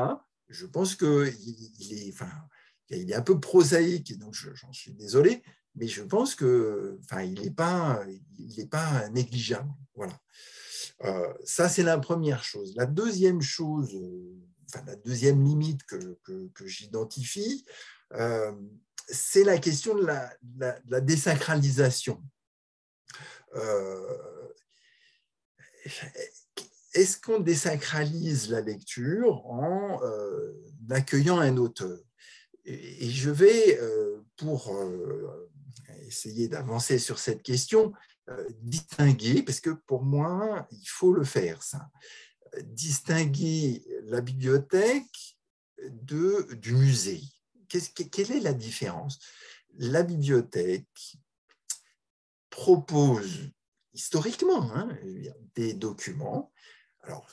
je pense qu'il est, enfin, il est un peu prosaïque, et donc j'en suis désolé, mais je pense que, enfin, il n'est pas, il n'est pas négligeable. Voilà. Euh, ça, c'est la première chose. La deuxième chose, enfin, la deuxième limite que, que, que j'identifie, euh, c'est la question de la, la, de la désacralisation. Euh, est-ce qu'on désacralise la lecture en euh, accueillant un auteur? Et, et je vais, euh, pour euh, essayer d'avancer sur cette question, euh, distinguer, parce que pour moi, il faut le faire, ça, distinguer la bibliothèque de, du musée. Qu'est-ce, quelle est la différence? La bibliothèque propose historiquement hein, des documents, alors,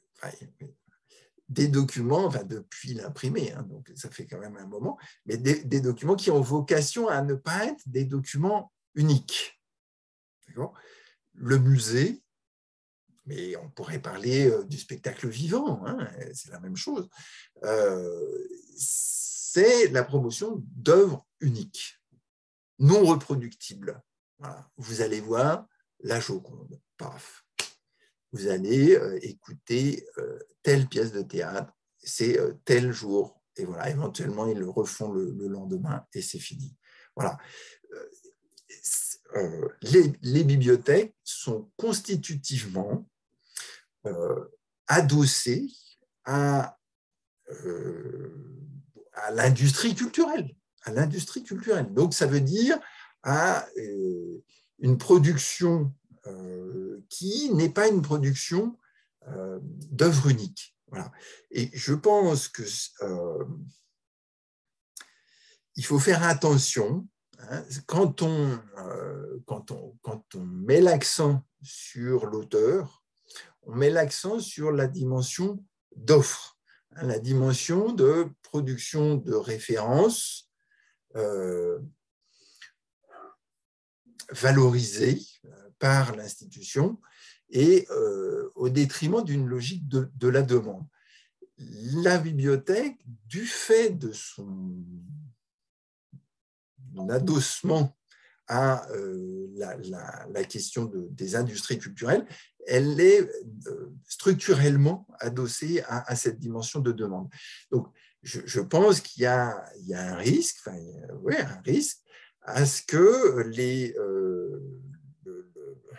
des documents, enfin, depuis l'imprimé, hein, donc ça fait quand même un moment, mais des, des documents qui ont vocation à ne pas être des documents uniques. Le musée, mais on pourrait parler du spectacle vivant, hein, c'est la même chose, euh, c'est la promotion d'œuvres uniques, non reproductibles. Voilà. Vous allez voir la Joconde, paf. Vous allez euh, écouter euh, telle pièce de théâtre, c'est euh, tel jour, et voilà, éventuellement ils le refont le, le lendemain et c'est fini. Voilà. Euh, les, les bibliothèques sont constitutivement euh, adossées à, euh, à l'industrie culturelle, à l'industrie culturelle. Donc ça veut dire à euh, une production euh, qui n'est pas une production euh, d'œuvres uniques. Voilà. Et je pense que euh, il faut faire attention hein, quand, on, euh, quand, on, quand on met l'accent sur l'auteur, on met l'accent sur la dimension d'offre, hein, la dimension de production de références euh, valorisées par l'institution et euh, au détriment d'une logique de, de la demande. La bibliothèque, du fait de son adossement à euh, la, la, la question de, des industries culturelles, elle est euh, structurellement adossée à, à cette dimension de demande. Donc, je, je pense qu'il y a, il y a un risque, enfin, ouais, un risque à ce que les, euh, le,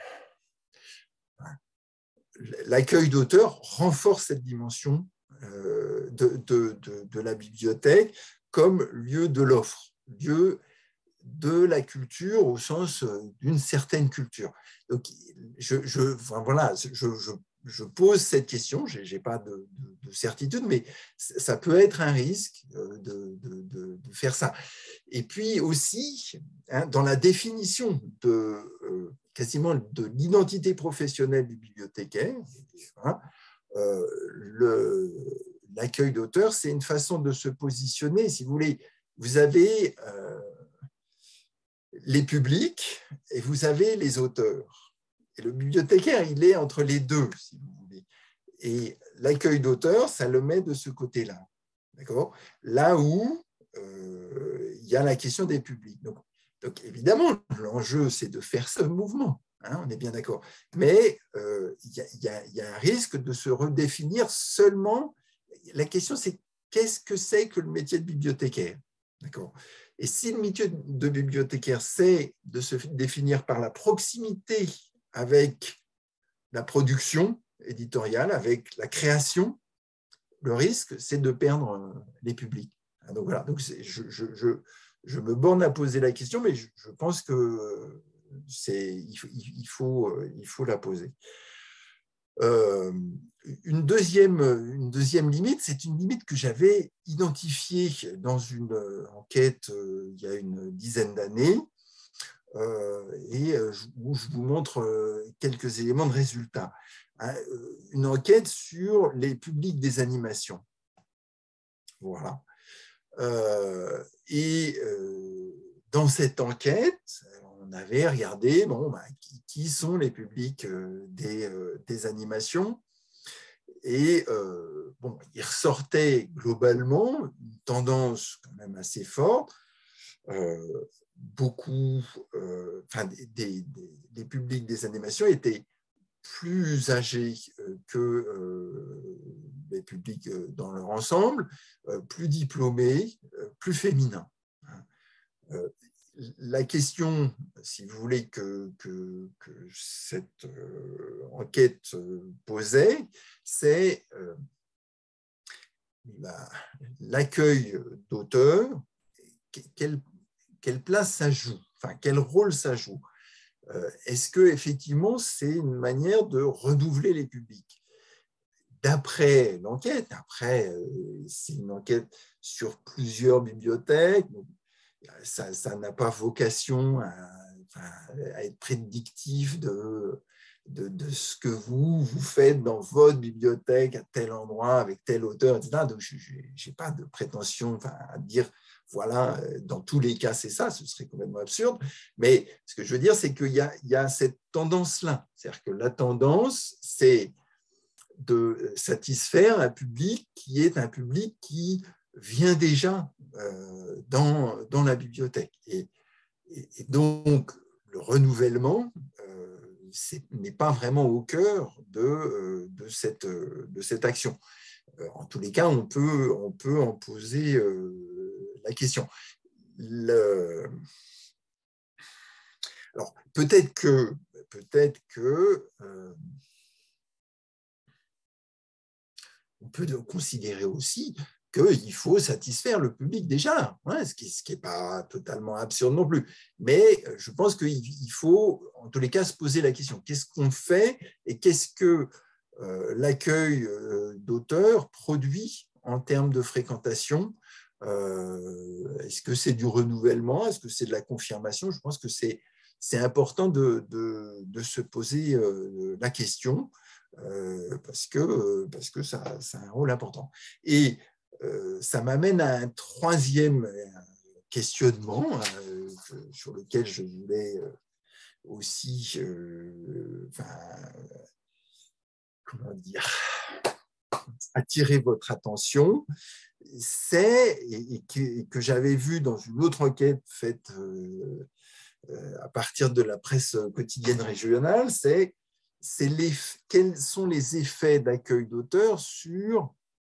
le, l'accueil d'auteurs renforce cette dimension euh, de, de, de, de la bibliothèque comme lieu de l'offre, lieu de la culture au sens d'une certaine culture. Donc, je, je, enfin, voilà, je, je, je pose cette question, je n'ai pas de, de, de certitude, mais ça peut être un risque de, de, de, de faire ça. Et puis aussi, hein, dans la définition de, euh, quasiment de l'identité professionnelle du bibliothécaire, hein, euh, le, l'accueil d'auteur, c'est une façon de se positionner. Si vous voulez, vous avez euh, les publics et vous avez les auteurs. Et le bibliothécaire, il est entre les deux, si vous voulez. Et l'accueil d'auteur, ça le met de ce côté-là. D'accord ? Là où euh, il y a la question des publics. Donc, donc évidemment, l'enjeu, c'est de faire ce mouvement. Hein, on est bien d'accord. Mais euh, il y a, il y a, il y a un risque de se redéfinir seulement. La question, c'est qu'est-ce que c'est que le métier de bibliothécaire ? D'accord ? Et si le métier de bibliothécaire, c'est de se définir par la proximité avec la production éditoriale, avec la création, le risque, c'est de perdre les publics. Donc voilà, donc je, je, je, je me borne à poser la question, mais je, je pense que c'est, il, faut, il, faut, il faut la poser. Euh, une, deuxième, une deuxième limite, c'est une limite que j'avais identifiée dans une enquête euh, il y a une dizaine d'années, euh, et où je vous montre quelques éléments de résultats. Une enquête sur les publics des animations. Voilà. Euh, et euh, dans cette enquête, on avait regardé bon, bah, qui, qui sont les publics euh, des, euh, des animations. Et euh, bon, il ressortait globalement une tendance quand même assez forte. Euh, beaucoup, euh, enfin, des, des, des publics des animations étaient plus âgés que euh, les publics dans leur ensemble, euh, plus diplômés, euh, plus féminins. Euh, la question, si vous voulez, que, que, que cette euh, enquête posait, c'est euh, l'accueil d'auteurs, quelle, quelle place ça joue, enfin, quel rôle ça joue. Euh, Est-ce qu'effectivement, c'est une manière de renouveler les publics? D'après l'enquête, après, euh, c'est une enquête sur plusieurs bibliothèques, ça n'a pas vocation à, à être prédictif de, de, de ce que vous, vous faites dans votre bibliothèque à tel endroit, avec tel auteur, et cetera. Donc, je n'ai pas de prétention enfin, à dire, voilà, dans tous les cas, c'est ça, ce serait complètement absurde. Mais ce que je veux dire, c'est qu'il y a, il y a cette tendance-là. C'est-à-dire que la tendance, c'est de satisfaire un public qui est un public qui vient déjà euh, dans, dans la bibliothèque. Et, et, et donc, le renouvellement euh, n'est pas vraiment au cœur de, de, cette, de cette action. En tous les cas, on peut, on peut en poser euh, la question. Le... Alors, peut-être que, peut-être que euh, on peut considérer aussi qu'il faut satisfaire le public déjà, hein, ce qui n'est pas totalement absurde non plus. Mais je pense qu'il faut, en tous les cas, se poser la question, qu'est-ce qu'on fait et qu'est-ce que euh, l'accueil euh, d'auteurs produit en termes de fréquentation? euh, Est-ce que c'est du renouvellement? Est-ce que c'est de la confirmation? Je pense que c'est important de, de, de se poser euh, la question. Euh, parce que, parce que ça, ça a un rôle important. Et euh, ça m'amène à un troisième questionnement euh, sur lequel je voulais aussi euh, enfin, comment dire, attirer votre attention. C'est, et, et que, et que j'avais vu dans une autre enquête faite euh, à partir de la presse quotidienne régionale, c'est Les, quels sont les effets d'accueil d'auteurs sur,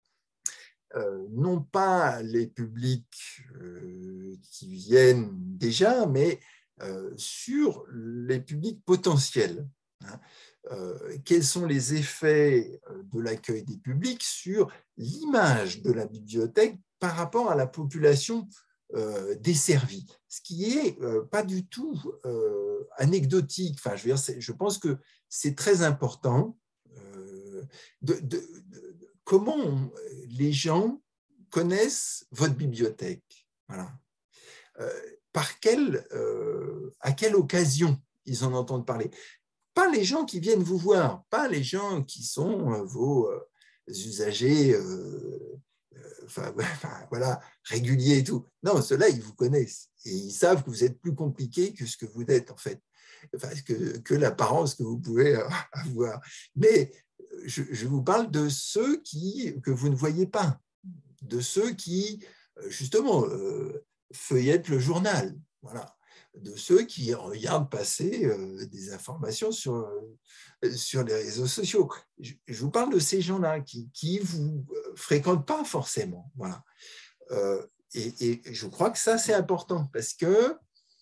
euh, non pas les publics euh, qui viennent déjà, mais euh, sur les publics potentiels. Hein. Euh, quels sont les effets de l'accueil des publics sur l'image de la bibliothèque par rapport à la population Euh, desservi, ce qui est euh, pas du tout euh, anecdotique. Enfin, je veux dire, je pense que c'est très important euh, de, de, de, de comment on, les gens connaissent votre bibliothèque. Voilà. Euh, par quelle, euh, à quelle occasion ils en entendent parler? Pas les gens qui viennent vous voir, pas les gens qui sont euh, vos euh, usagers euh, Enfin, enfin, voilà, régulier et tout. Non, ceux-là, ils vous connaissent et ils savent que vous êtes plus compliqué que ce que vous êtes, en fait, enfin, que, que l'apparence que vous pouvez avoir. Mais je, je vous parle de ceux qui, que vous ne voyez pas, de ceux qui, justement, euh, feuillettent le journal, voilà, de ceux qui regardent passer euh, des informations sur, euh, sur les réseaux sociaux. Je, je vous parle de ces gens-là qui ne vous fréquentent pas forcément. Voilà. Euh, et, et je crois que ça, c'est important parce que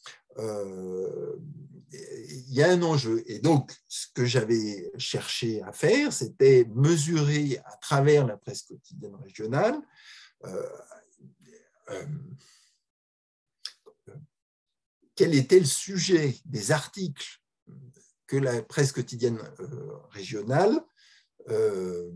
euh, il y a un enjeu. Et donc, ce que j'avais cherché à faire, c'était mesurer à travers la presse quotidienne régionale euh, euh, quel était le sujet des articles que la presse quotidienne euh, régionale euh,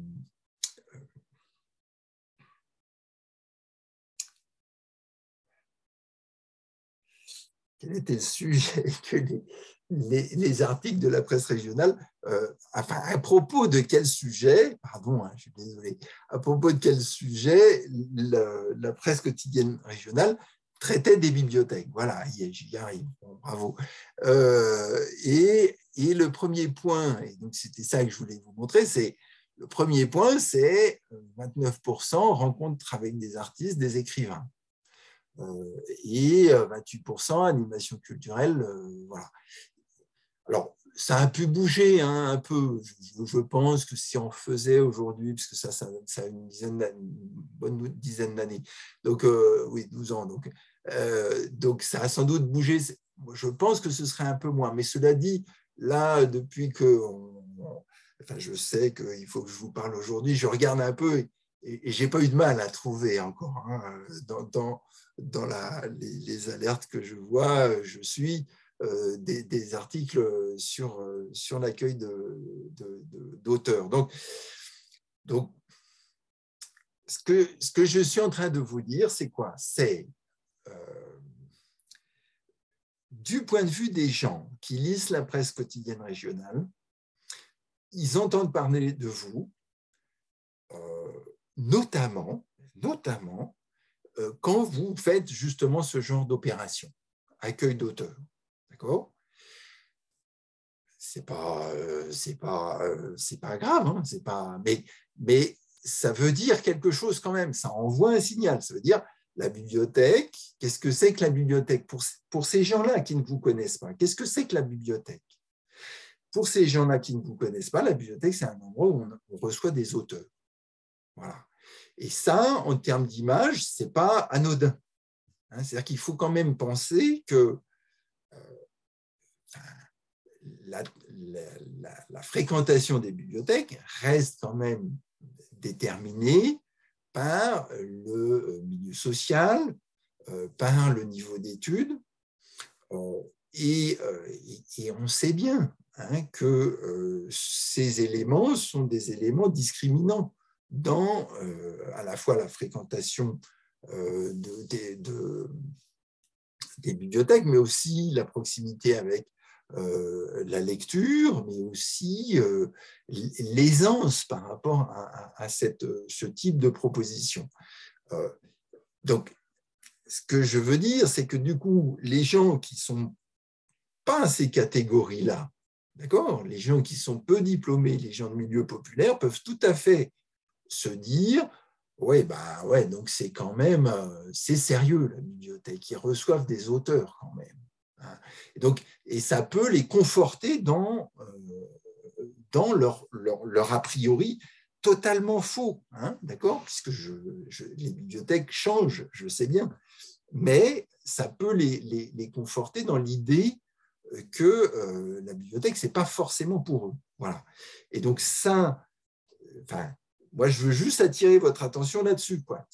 quel était le sujet que les, les, les articles de la presse régionale, euh, enfin, à propos de quel sujet, pardon, hein, je suis désolé, à propos de quel sujet la, la presse quotidienne régionale traitait des bibliothèques. Voilà, j'y arrive, bon, bravo. Euh, et, et le premier point, et donc c'était ça que je voulais vous montrer, c'est le premier point, c'est vingt-neuf pour cent rencontres avec des artistes, des écrivains. Euh, et vingt-huit pour cent animation culturelle. Euh, voilà. Alors, ça a pu bouger hein, un peu. Je, je pense que si on faisait aujourd'hui, parce que ça, ça, ça a une, dizaine une bonne dizaine d'années, donc euh, oui, douze ans, donc, euh, donc ça a sans doute bougé. Je pense que ce serait un peu moins. Mais cela dit, là, depuis que on, on, enfin, je sais qu'il faut que je vous parle aujourd'hui, je regarde un peu et, et, et je n'ai pas eu de mal à trouver encore. Hein, dans dans, dans la, les, les alertes que je vois, je suis euh, des, des articles sur, sur l'accueil de, de, de, d'auteurs. Donc, donc ce, que, ce que je suis en train de vous dire, c'est quoi? C'est euh, du point de vue des gens qui lisent la presse quotidienne régionale, ils entendent parler de vous, euh, notamment, notamment euh, quand vous faites justement ce genre d'opération, accueil d'auteurs. D'accord ? C'est pas, euh, c'est pas, euh, c'est pas grave, hein, c'est pas, mais, mais ça veut dire quelque chose quand même. Ça envoie un signal. Ça veut dire la bibliothèque. Qu'est-ce que c'est que la bibliothèque pour, pour ces gens-là qui ne vous connaissent pas? Qu'est-ce que c'est que la bibliothèque? Pour ces gens-là qui ne vous connaissent pas, la bibliothèque, c'est un endroit où on, on reçoit des auteurs. Voilà. Et ça, en termes d'image, c'est pas anodin. Hein, c'est-à-dire qu'il faut quand même penser que euh, la, la, la, la fréquentation des bibliothèques reste quand même déterminée par le milieu social, euh, par le niveau d'études. Euh, et, euh, et, et on sait bien hein, que euh, ces éléments sont des éléments discriminants dans euh, à la fois la fréquentation euh, de, de, de, des bibliothèques, mais aussi la proximité avec euh, la lecture, mais aussi euh, l'aisance par rapport à, à, à cette, ce type de proposition. Euh, donc, ce que je veux dire, c'est que du coup, les gens qui ne sont pas à ces catégories-là, d'accord, les gens qui sont peu diplômés, les gens de milieu populaire, peuvent tout à fait se dire ouais, bah ouais, donc c'est quand même, c'est sérieux la bibliothèque, ils reçoivent des auteurs quand même. Hein. Et, donc, et ça peut les conforter dans, euh, dans leur, leur, leur a priori totalement faux, hein, d'accord, puisque je, je, les bibliothèques changent, je sais bien, mais ça peut les, les, les conforter dans l'idée que euh, la bibliothèque, ce n'est pas forcément pour eux. Voilà. Et donc ça, enfin, moi, je veux juste attirer votre attention là-dessus, quoi.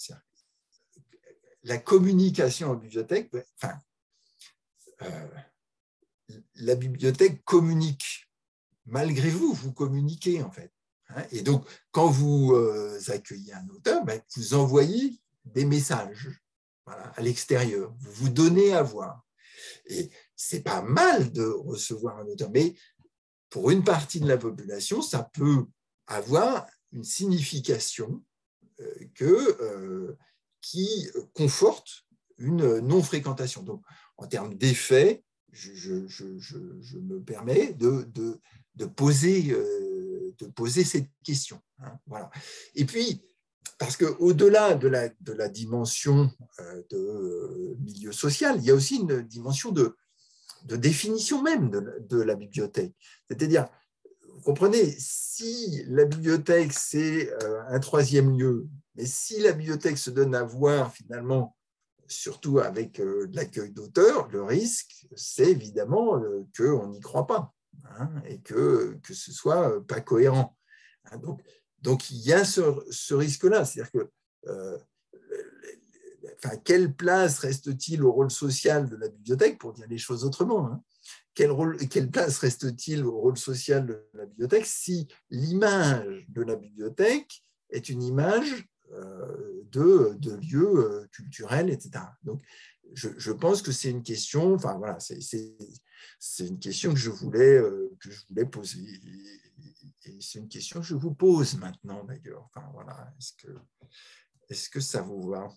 La communication en bibliothèque, enfin, euh, la bibliothèque communique. Malgré vous, vous communiquez, en fait. Hein, et donc, quand vous euh, accueillez un auteur, ben, vous envoyez des messages voilà, à l'extérieur. Vous vous donnez à voir. Et c'est pas mal de recevoir un auteur, mais pour une partie de la population, ça peut avoir une signification euh, que, euh, qui conforte une non-fréquentation. Donc, en termes d'effet, je, je, je, je, me permets de, de, de, poser, euh, de poser cette question. Hein, voilà. Et puis, parce qu'au-delà de la, de la dimension euh, de euh, milieu social, il y a aussi une dimension de, de définition même de, de la bibliothèque. C'est-à-dire, vous comprenez, si la bibliothèque, c'est un troisième lieu, mais si la bibliothèque se donne à voir finalement, surtout avec de l'accueil d'auteurs, le risque, c'est évidemment qu'on n'y croit pas hein, et que, que ce ne soit pas cohérent. Donc, donc, il y a ce, ce risque-là, c'est-à-dire que euh, enfin, quelle place reste-t-il au rôle social de la bibliothèque, pour dire les choses autrement hein, quel rôle, quelle place reste-t-il au rôle social de la bibliothèque si l'image de la bibliothèque est une image euh, de, de lieux euh, culturels, et cetera. Donc, je, je pense que c'est une question, enfin voilà, c'est, c'est, c'est une question que je voulais, euh, que je voulais poser. Et, et c'est une question que je vous pose maintenant d'ailleurs. Enfin voilà, est-ce que, est-ce que ça vous va?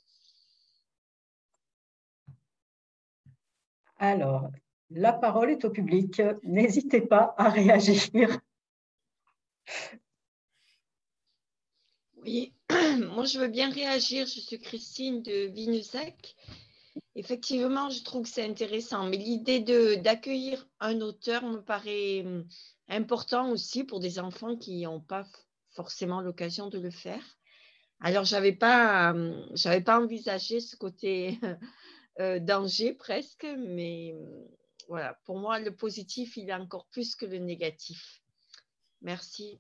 Alors, la parole est au public. N'hésitez pas à réagir. Oui, moi je veux bien réagir. Je suis Christine de Vinusac. Effectivement, je trouve que c'est intéressant, mais l'idée de d'accueillir un auteur me paraît hum, important aussi pour des enfants qui n'ont pas f- forcément l'occasion de le faire. Alors, j'avais pas, hum, j'avais pas envisagé ce côté euh, danger presque, mais hum, voilà, pour moi, le positif, il est encore plus que le négatif. Merci.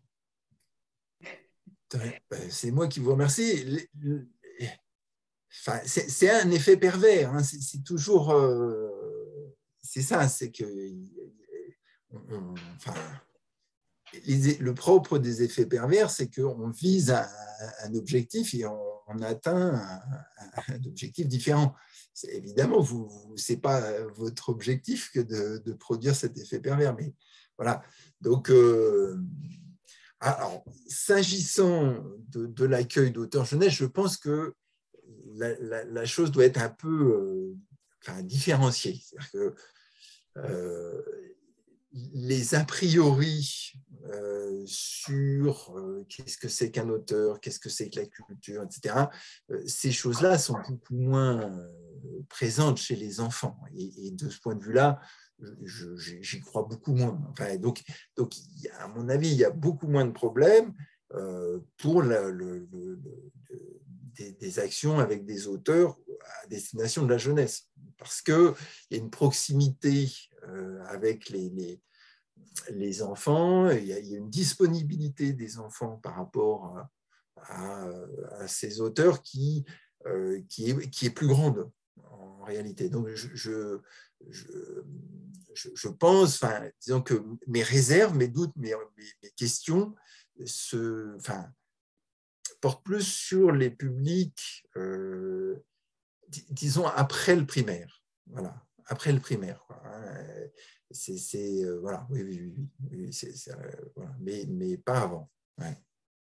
C'est moi qui vous remercie. Enfin, c'est un effet pervers, hein. C'est toujours, euh, c'est ça, c'est que, on, enfin, les, le propre des effets pervers, c'est qu'on vise un, un objectif et on, on atteint un, un objectif différent. Évidemment, ce n'est pas votre objectif que de, de, produire cet effet pervers, mais voilà. Donc, euh, alors, s'agissant de, de l'accueil d'auteurs jeunesse, je pense que la, la, la chose doit être un peu euh, enfin, différenciée. C'est-à-dire que euh, les a priori euh, sur euh, qu'est-ce que c'est qu'un auteur, qu'est-ce que c'est que la culture, et cetera, euh, ces choses-là sont beaucoup moins euh, présentes chez les enfants. Et, et de ce point de vue-là, j'y crois beaucoup moins. Enfin, donc, donc, à mon avis, il y a beaucoup moins de problèmes euh, pour la, le, le, le, des, des actions avec des auteurs à destination de la jeunesse. Parce qu'il y a une proximité euh, avec les, les, les enfants, il y a, il y a une disponibilité des enfants par rapport à, à, à ces auteurs qui, euh, qui, est, qui est plus grande en réalité. Donc, je, je, je, je pense, enfin, disons que mes réserves, mes doutes, mes, mes, mes questions se, enfin, portent plus sur les publics, euh, disons, après le primaire. Voilà, après le primaire. C'est, euh, voilà, oui, oui, oui, oui c'est, c'est, euh, voilà. mais, mais pas avant. Ouais.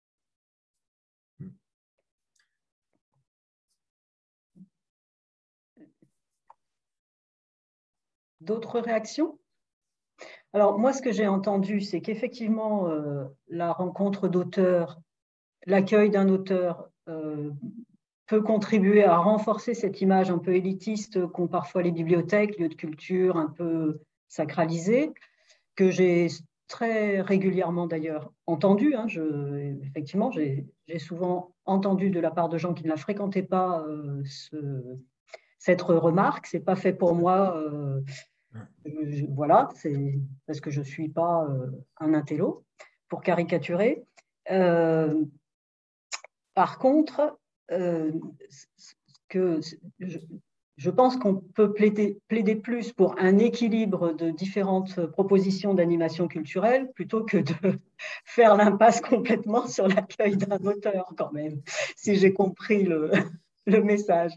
D'autres réactions? Alors, moi, ce que j'ai entendu, c'est qu'effectivement, euh, la rencontre d'auteurs, l'accueil d'un auteur euh, peut contribuer à renforcer cette image un peu élitiste qu'ont parfois les bibliothèques, lieux de culture un peu sacralisés, que j'ai très régulièrement d'ailleurs entendu. Hein, je, effectivement, j'ai souvent entendu de la part de gens qui ne la fréquentaient pas euh, ce, cette remarque. C'est pas fait pour moi. Euh, je, voilà, c'est parce que je suis pas euh, un intello pour caricaturer. Euh, par contre, euh, que je, je pense qu'on peut plaider, plaider plus pour un équilibre de différentes propositions d'animation culturelle plutôt que de faire l'impasse complètement sur l'accueil d'un auteur quand même, si j'ai compris le, le message.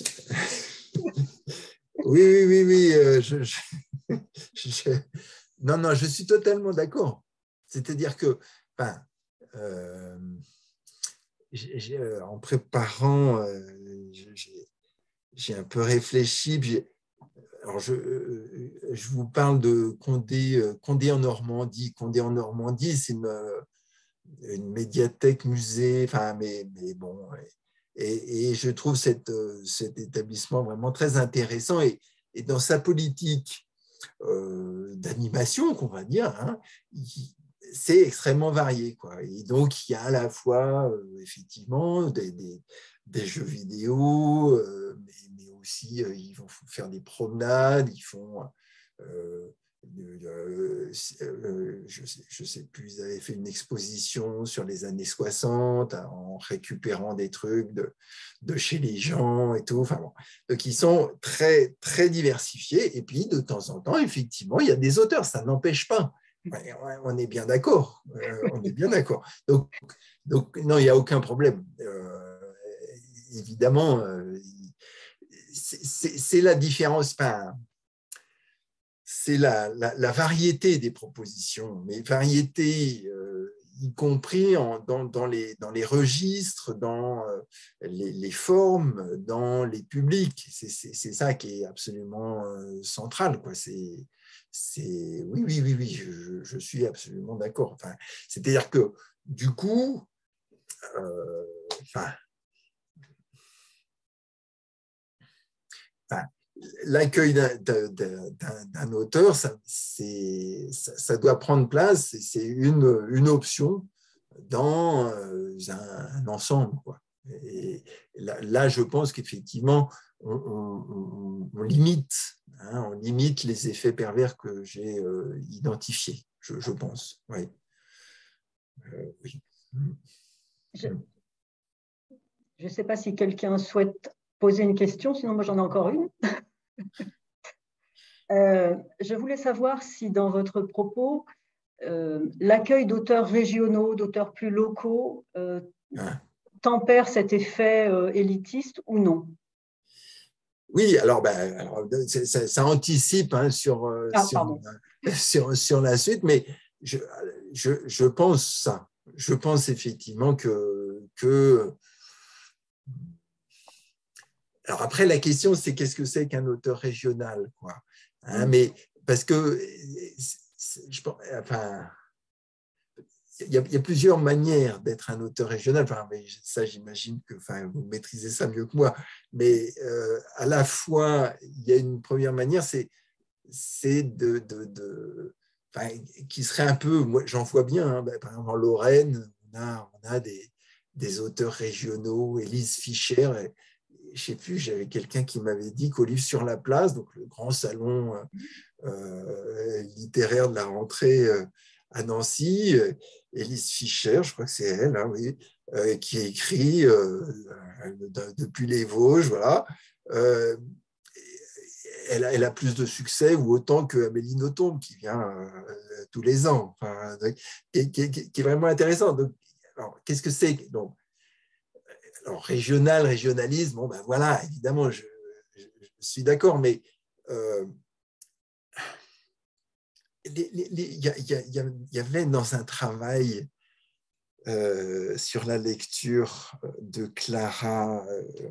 Oui, oui, oui, oui. Euh, je, je, je, non, non, je suis totalement d'accord. C'est-à-dire que, enfin, euh, j'ai, en préparant, euh, j'ai un peu réfléchi. Alors, je, je vous parle de Condé, Condé en Normandie. Condé en Normandie, c'est une, une médiathèque, musée, enfin, mais, mais bon. Et, et je trouve cette, cet établissement vraiment très intéressant. Et, et dans sa politique euh, d'animation, qu'on va dire, hein, c'est extrêmement varié, quoi. Et donc, il y a à la fois, euh, effectivement, des, des, des, jeux vidéo, euh, mais, mais aussi, euh, ils vont faire des promenades, ils font... Euh, euh, euh, je sais, je sais plus, ils avaient fait une exposition sur les années soixante en récupérant des trucs de, de chez les gens et tout. Enfin bon. Donc, ils sont très, très diversifiés. Et puis, de temps en temps, effectivement, il y a des auteurs. Ça n'empêche pas. Ouais, on est bien d'accord. Euh, on est bien d'accord. Donc, donc, non, il n'y a aucun problème. Euh, évidemment, euh, c'est la différence. Enfin, c'est la, la, la variété des propositions, mais variété euh, y compris en, dans, dans, les, dans les registres, dans euh, les, les formes, dans les publics. C'est ça qui est absolument euh, central, quoi. C'est, c'est, oui, oui, oui, oui, je, je suis absolument d'accord. Enfin, c'est-à-dire que du coup, euh, enfin, enfin, l'accueil d'un auteur, ça, ça, ça doit prendre place, c'est une, une option dans un, un ensemble, quoi. Et là, là, je pense qu'effectivement, on, on, on, limite, hein, on limite les effets pervers que j'ai euh, identifiés, je, je pense. Oui. Euh, oui. Je ne sais pas si quelqu'un souhaite poser une question, sinon moi j'en ai encore une. euh, je voulais savoir si dans votre propos, euh, l'accueil d'auteurs régionaux, d'auteurs plus locaux, euh, ah. tempère cet effet euh, élitiste ou non? Oui, alors, ben, alors ça, ça anticipe hein, sur, ah, sur, sur, sur la suite, mais je, je, je pense ça. Je pense effectivement que, que... Alors après, la question, c'est qu'est-ce que c'est qu'un auteur régional, quoi, hein, mmh. Mais parce que, je pense, enfin... Il y, a, il y a plusieurs manières d'être un auteur régional. Enfin, mais ça, j'imagine que enfin, vous maîtrisez ça mieux que moi. Mais euh, à la fois, il y a une première manière, c'est, c'est de, de, de enfin, qui serait un peu, moi, j'en vois bien. Hein, par exemple, en Lorraine, on a, on a des, des auteurs régionaux, Élise Fischer. Et, je ne sais plus, j'avais quelqu'un qui m'avait dit qu'au Livre sur la Place, donc le grand salon euh, littéraire de la rentrée euh, à Nancy, euh, Élise Fischer, je crois que c'est elle, hein, oui, euh, qui écrit euh, depuis les Vosges, voilà. Euh, elle, a, elle a plus de succès ou autant que Amélie Nothomb, qui vient euh, tous les ans, enfin, qui, qui, qui est vraiment intéressant. Donc, alors, qu'est-ce que c'est donc, alors, régional, régionalisme, bon, ben voilà, évidemment, je, je, je suis d'accord, mais euh, il y, y, y avait dans un travail euh, sur la lecture de Clara, euh,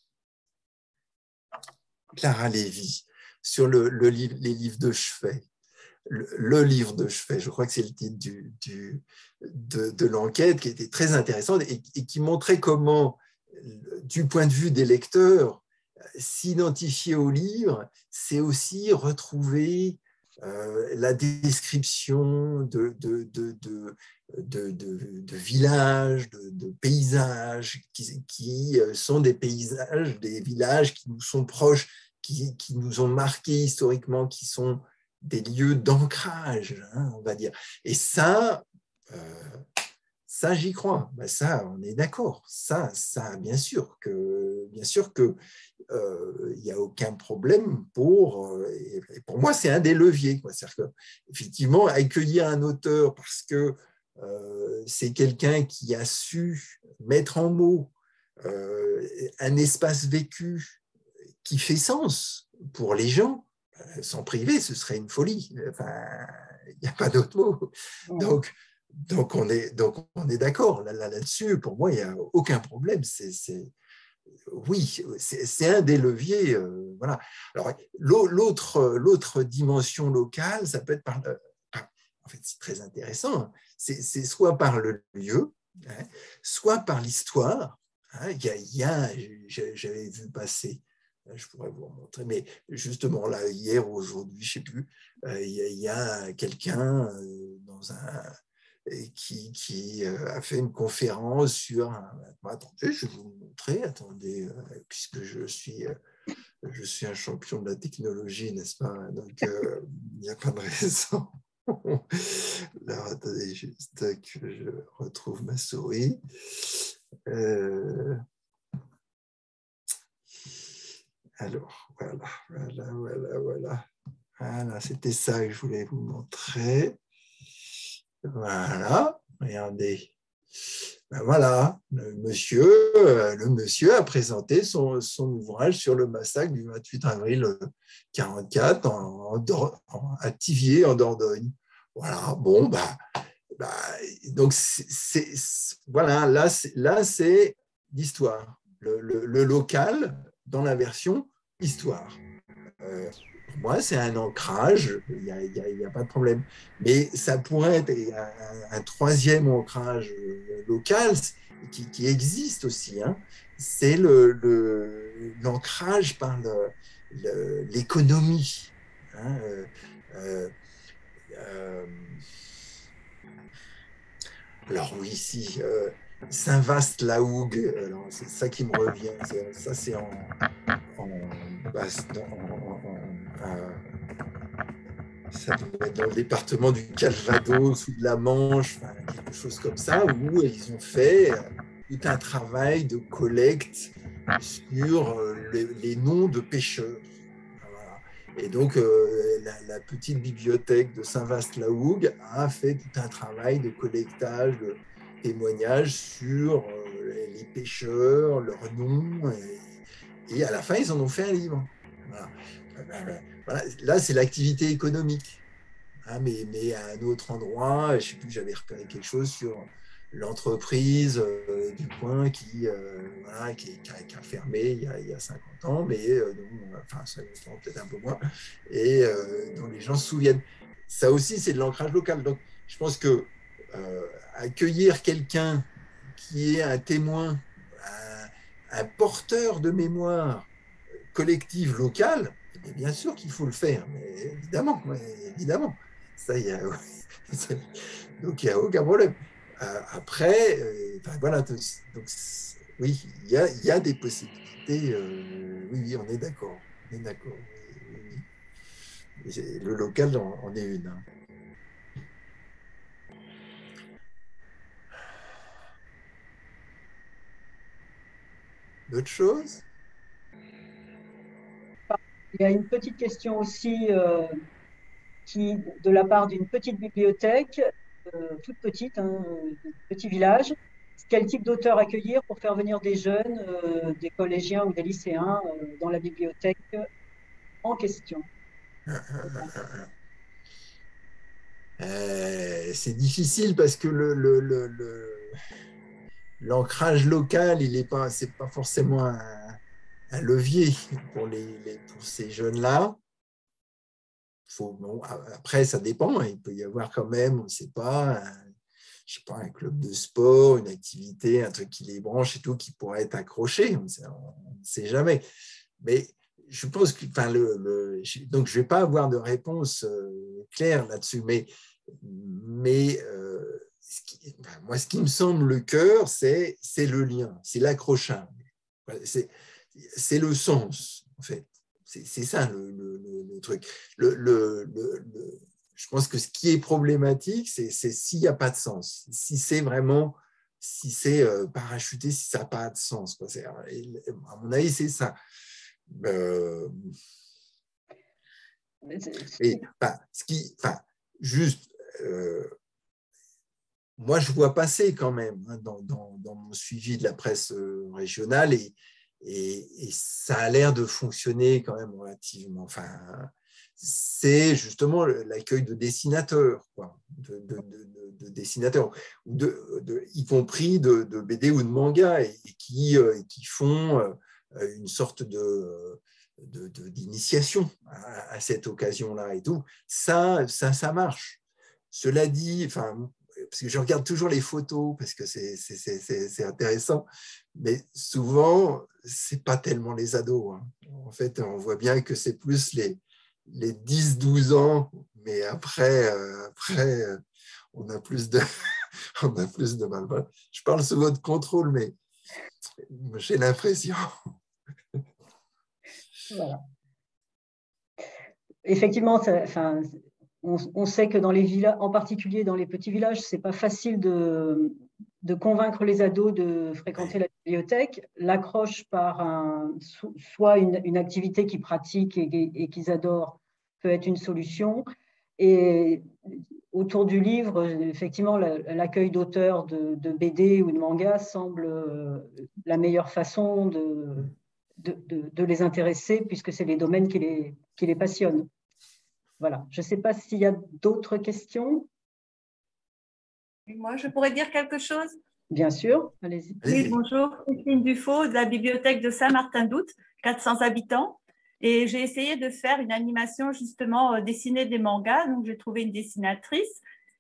Clara Lévy, sur le, le livre, les livres de chevet. Le, le livre de chevet, je crois que c'est le titre du, du, de, de l'enquête, qui était très intéressante et, et qui montrait comment, du point de vue des lecteurs, s'identifier au livre, c'est aussi retrouver euh, la description de, de, de, de, de, de, de villages, de, de paysages, qui, qui sont des paysages, des villages qui nous sont proches, qui, qui nous ont marqués historiquement, qui sont des lieux d'ancrage, hein, on va dire. Et ça, euh, ça j'y crois. Ben ça, on est d'accord. Ça, ça, bien sûr que, bien sûr que euh, il n'y a aucun problème pour. Euh, et pour moi, c'est un des leviers. C'est-à-dire que, effectivement, accueillir un auteur parce que euh, c'est quelqu'un qui a su mettre en mots euh, un espace vécu qui fait sens pour les gens. S'en priver, ce serait une folie. Enfin, il n'y a pas d'autre mot. Donc, donc on est, donc on est d'accord là, là, là-dessus. Pour moi, il n'y a aucun problème. C'est, c'est, oui, c'est, c'est un des leviers. Euh, voilà. Alors, l'autre, l'autre dimension locale, ça peut être par. En fait, c'est très intéressant. C'est, c'est soit par le lieu, hein, soit par l'histoire. Hein. Il y a, il y a, j'avais vu passer. Je pourrais vous montrer, mais justement, là, hier ou aujourd'hui, je ne sais plus, euh, il, y a, il y a quelqu'un euh, dans un, qui, qui euh, a fait une conférence sur... Un, attendez, je vais vous montrer, attendez, euh, puisque je suis, euh, je suis un champion de la technologie, n'est-ce pas? Donc, euh, il n'y a pas de raison. Alors, attendez, juste que je retrouve ma souris. Euh, Alors, voilà, voilà, voilà, voilà. Voilà, c'était ça que je voulais vous montrer. Voilà, regardez. Ben voilà, le monsieur, le monsieur a présenté son, son ouvrage sur le massacre du vingt-huit avril mille neuf cent quarante-quatre en, en, en, à Thiviers, en Dordogne. Voilà, bon, bah, bah donc, c'est, c'est, voilà, là, c'est, là, c'est l'histoire. Le, le, le local, dans la version histoire. Euh, pour moi, c'est un ancrage, il n'y a, a, a pas de problème. Mais ça pourrait être un, un troisième ancrage local, qui, qui existe aussi, hein, c'est le, le, l'ancrage par le, le, l'économie. Hein, euh, euh, euh, alors oui, si, euh, Saint-Vaast-la-Hougue, alors c'est ça qui me revient, c'est, ça c'est en, en, en, en, en euh, ça doit être dans le département du Calvados ou de la Manche, enfin, quelque chose comme ça, où ils ont fait tout un travail de collecte sur les, les noms de pêcheurs. Voilà. Et donc, euh, la, la petite bibliothèque de Saint-Vaast-la-Hougue a fait tout un travail de collectage, de témoignages sur euh, les pêcheurs, leurs noms, et, et à la fin, ils en ont fait un livre. Voilà. Voilà. Là, c'est l'activité économique. Hein, mais, mais à un autre endroit, je ne sais plus, j'avais repéré quelque chose sur l'entreprise euh, du coin qui, euh, voilà, qui, qui, a, qui a fermé il y a, il y a cinquante ans, mais euh, dont, enfin, cinquante ans, peut-être un peu moins, et euh, dont les gens se souviennent. Ça aussi, c'est de l'ancrage local. Donc, je pense que euh, accueillir quelqu'un qui est un témoin, un, un porteur de mémoire collective locale, eh bien sûr qu'il faut le faire, mais évidemment, évidemment. Ça, y a, donc, il n'y a aucun problème. Euh, après, euh, enfin, voilà, donc, oui, il y a, y a des possibilités. Euh, oui, oui, on est d'accord. On est d'accord. Oui, oui. Le local en, en est une. Hein. D'autres choses? Il y a une petite question aussi euh, qui, de la part d'une petite bibliothèque, euh, toute petite, un hein, petit village. Quel type d'auteur accueillir pour faire venir des jeunes, euh, des collégiens ou des lycéens euh, dans la bibliothèque en question? euh, C'est difficile parce que le, le, le, le, l'ancrage local, il n'est pas, c'est pas forcément un, un levier pour, les, les, pour ces jeunes-là. Faut, bon, après, ça dépend. Il peut y avoir quand même, on ne sait pas, un, je sais pas, un club de sport, une activité, un truc qui les branche et tout, qui pourrait être accroché. On ne sait jamais. Mais je pense que, enfin, le, le, donc je ne vais pas avoir de réponse euh, claire là-dessus. Mais, mais euh, ce qui, enfin, moi, ce qui me semble le cœur, c'est, c'est le lien, c'est l'accrochage, c'est, c'est le sens, en fait. C'est ça le, le, le truc. Le, le, le, je pense que ce qui est problématique, c'est s'il n'y a pas de sens. Si c'est vraiment, si c'est euh, parachuté, si ça n'a pas de sens. Quoi. À mon avis, c'est ça. Euh, et, enfin, ce qui, enfin, juste, euh, moi, je vois passer quand même hein, dans, dans, dans mon suivi de la presse euh, régionale et Et, et ça a l'air de fonctionner quand même relativement. Enfin, c'est justement l'accueil de dessinateurs, quoi, de, de, de, de dessinateurs, de, de, y compris de, de B D ou de manga, et, et qui, euh, qui font euh, une sorte de d'initiation à, à cette occasion-là et tout. Ça, ça, ça marche. Cela dit, enfin, parce que je regarde toujours les photos parce que c'est intéressant, mais souvent, ce n'est pas tellement les ados. Hein. En fait, on voit bien que c'est plus les, les dix douze ans, mais après, euh, après euh, on, a plus de, on a plus de mal. Je parle sous votre contrôle, mais j'ai l'impression. Voilà. Effectivement, ça, enfin, on, on sait que dans les villages, en particulier dans les petits villages, c'est pas facile de, de convaincre les ados de fréquenter la bibliothèque. L'accroche par un, soit une, une activité qu'ils pratiquent et, et qu'ils adorent peut être une solution. Et autour du livre, effectivement, l'accueil d'auteurs de, de B D ou de manga semble la meilleure façon de, de, de, de les intéresser puisque c'est les domaines qui les, qui les passionnent. Voilà. Je ne sais pas s'il y a d'autres questions. Moi, je pourrais dire quelque chose? Bien sûr, allez-y. Oui, bonjour, Christine Dufaux de la bibliothèque de Saint-Martin-d'Out, quatre cents habitants. Et j'ai essayé de faire une animation justement euh, dessiner des mangas. Donc, j'ai trouvé une dessinatrice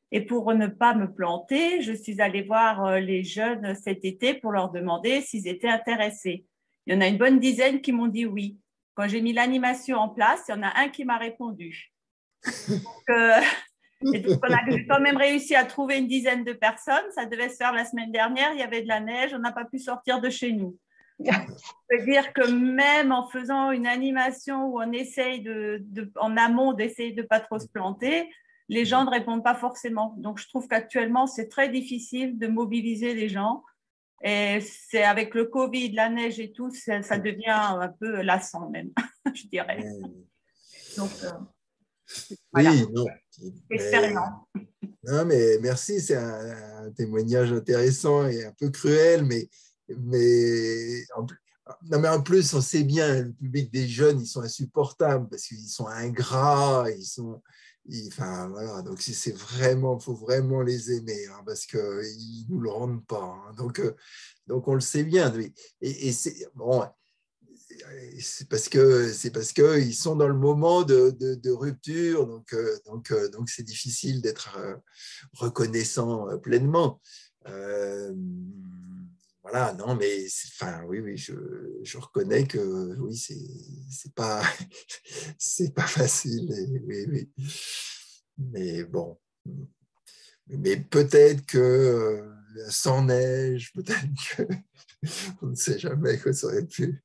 Et pour ne pas me planter, je suis allée voir les jeunes cet été pour leur demander s'ils étaient intéressés. Il y en a une bonne dizaine qui m'ont dit oui. Quand j'ai mis l'animation en place, il y en a un qui m'a répondu. Donc, euh, et donc, on a quand même réussi à trouver une dizaine de personnes. Ça devait se faire la semaine dernière. Il y avait de la neige. On n'a pas pu sortir de chez nous. Je veux dire que même en faisant une animation où on essaye de, de, en amont d'essayer de ne pas trop se planter, les gens ne répondent pas forcément. Donc, je trouve qu'actuellement, c'est très difficile de mobiliser les gens. Et c'est avec le Covid, la neige et tout, ça, ça devient un peu lassant même, je dirais. Donc, euh, voilà. Oui, non. Expérience. Non, mais merci, c'est un, un témoignage intéressant et un peu cruel, mais, mais, en, non, mais en plus, on sait bien, le public des jeunes, ils sont insupportables parce qu'ils sont ingrats, ils sont, ils, enfin voilà, donc c'est vraiment, faut vraiment les aimer hein, parce qu'ils nous le rendent pas. Hein, donc, donc on le sait bien. Et, et c'est bon. C'est parce que c'est parce que ils sont dans le moment de, de, de rupture, donc donc donc c'est difficile d'être reconnaissant pleinement. Euh, voilà, non, mais enfin oui, oui, je, je reconnais que oui, c'est c'est pas c'est pas facile, oui, oui. Mais bon, mais peut-être que sans neige, peut-être que on ne sait jamais que ça aurait pu.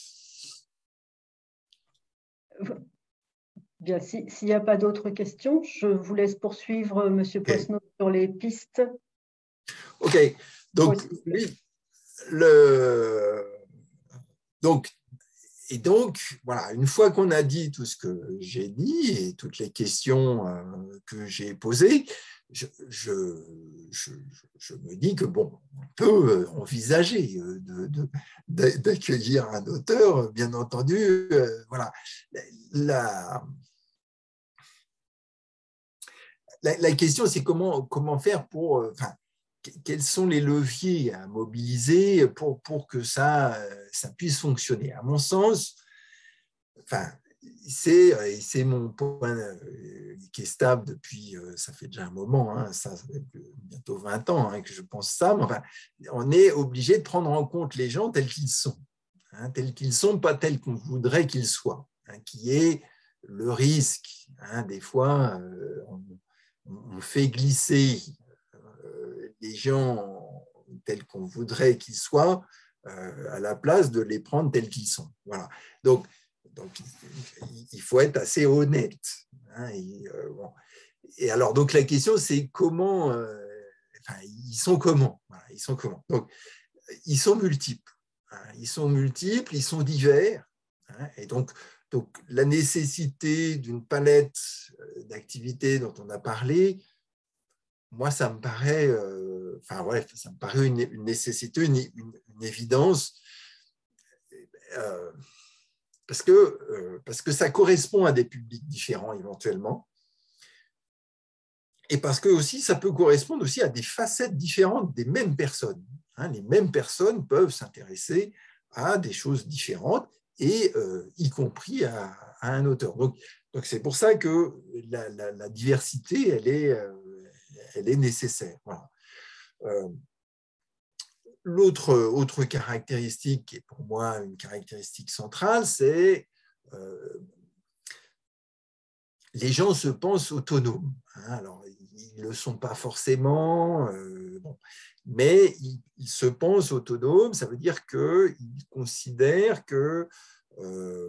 Bien, s'il si n'y a pas d'autres questions, je vous laisse poursuivre, Monsieur Poisneau, okay. sur les pistes. OK. Donc, oui, le... donc, et donc, voilà, une fois qu'on a dit tout ce que j'ai dit et toutes les questions que j'ai posées, je, je, je, je me dis que, bon, on peut envisager de, de, d'accueillir un auteur, bien entendu. Voilà. La, la, la question, c'est comment, comment faire pour... Enfin, quels sont les leviers à mobiliser pour, pour que ça, ça puisse fonctionner. À mon sens, enfin, c'est, c'est mon point qui est stable depuis, ça fait déjà un moment, hein, ça, ça fait bientôt vingt ans hein, que je pense ça, mais enfin, on est obligé de prendre en compte les gens tels qu'ils sont, hein, tels qu'ils sont, pas tels qu'on voudrait qu'ils soient, hein, qui est le risque. Hein, des fois, on, on fait glisser les gens tels qu'on voudrait qu'ils soient euh, à la place de les prendre tels qu'ils sont. Voilà. Donc, donc, il faut être assez honnête. Hein, et, euh, bon. et alors, donc, la question, c'est comment, euh, enfin, ils sont comment, voilà, ils sont comment. Donc, ils sont multiples. Hein, ils sont multiples, ils sont divers. Hein, et donc, donc, la nécessité d'une palette d'activités dont on a parlé, moi, ça me paraît, euh, enfin, ouais, ça me paraît une, une nécessité, une, une, une évidence, euh, parce, que, euh, parce que ça correspond à des publics différents éventuellement, et parce que aussi, ça peut correspondre aussi à des facettes différentes des mêmes personnes. Hein, les mêmes personnes peuvent s'intéresser à des choses différentes, et euh, y compris à, à un auteur. Donc, donc, c'est pour ça que la, la, la diversité, elle est... Euh, elle est nécessaire. Voilà. Euh, l'autre autre caractéristique, qui est pour moi une caractéristique centrale, c'est euh, les gens se pensent autonomes. Hein, alors, ils ne le sont pas forcément, euh, bon, mais ils, ils se pensent autonomes, ça veut dire qu'ils considèrent que euh,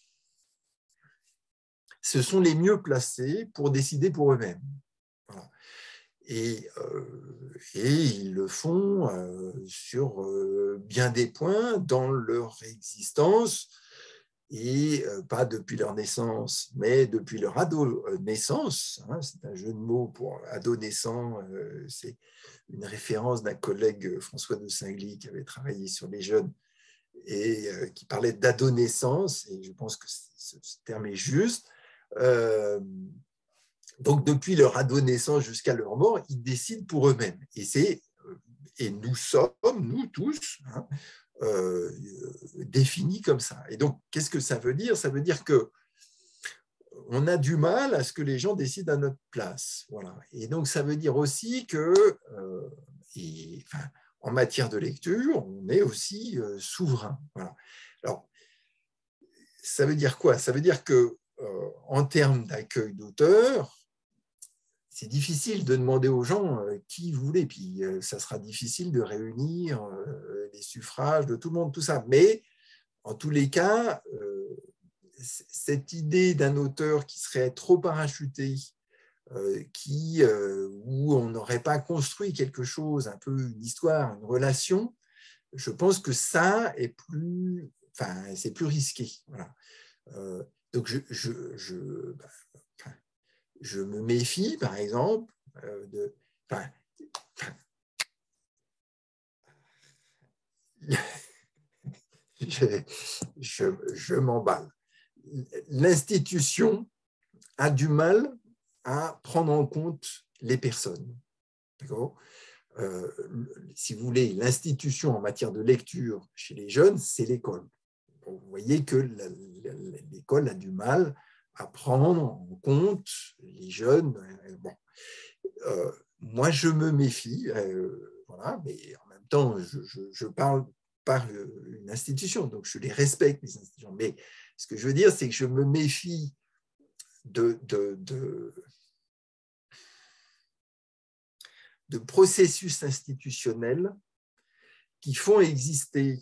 ce sont les mieux placés pour décider pour eux-mêmes. Voilà. Et, euh, et ils le font euh, sur euh, bien des points dans leur existence, et euh, pas depuis leur naissance, mais depuis leur adolescence. Hein, c'est un jeu de mots pour adolescent, euh, c'est une référence d'un collègue, François de Saint-Gly, qui avait travaillé sur les jeunes et euh, qui parlait d'adolescence, et je pense que ce, ce terme est juste. Euh, Donc, depuis leur adolescence jusqu'à leur mort, ils décident pour eux-mêmes. Et, c'est, et nous sommes, nous tous, hein, euh, définis comme ça. Et donc, qu'est-ce que ça veut dire? Ça veut dire que on a du mal à ce que les gens décident à notre place. Voilà. Et donc, ça veut dire aussi que, euh, et, enfin, en matière de lecture, on est aussi euh, souverain. Voilà. Alors, ça veut dire quoi? Ça veut dire que, euh, en termes d'accueil d'auteurs, c'est difficile de demander aux gens euh, qui vous voulez, puis euh, ça sera difficile de réunir euh, les suffrages de tout le monde, tout ça. Mais en tous les cas, euh, cette idée d'un auteur qui serait trop parachuté, euh, qui, euh, où on n'aurait pas construit quelque chose, un peu une histoire, une relation, je pense que ça est plus, enfin, c'est plus risqué. Voilà. Euh, donc je, je, je, bah, enfin, je me méfie, par exemple, euh, de, enfin, enfin, je, je, je m'emballe. L'institution a du mal à prendre en compte les personnes. D'accord ? Euh, si vous voulez, l'institution en matière de lecture chez les jeunes, c'est l'école. Vous voyez que l'école a du mal à prendre en compte les jeunes. Bon. Euh, moi, je me méfie, euh, voilà, mais en même temps, je, je, je parle par une institution, donc je les respecte, les institutions. Mais ce que je veux dire, c'est que je me méfie de, de, de, de processus institutionnels qui font exister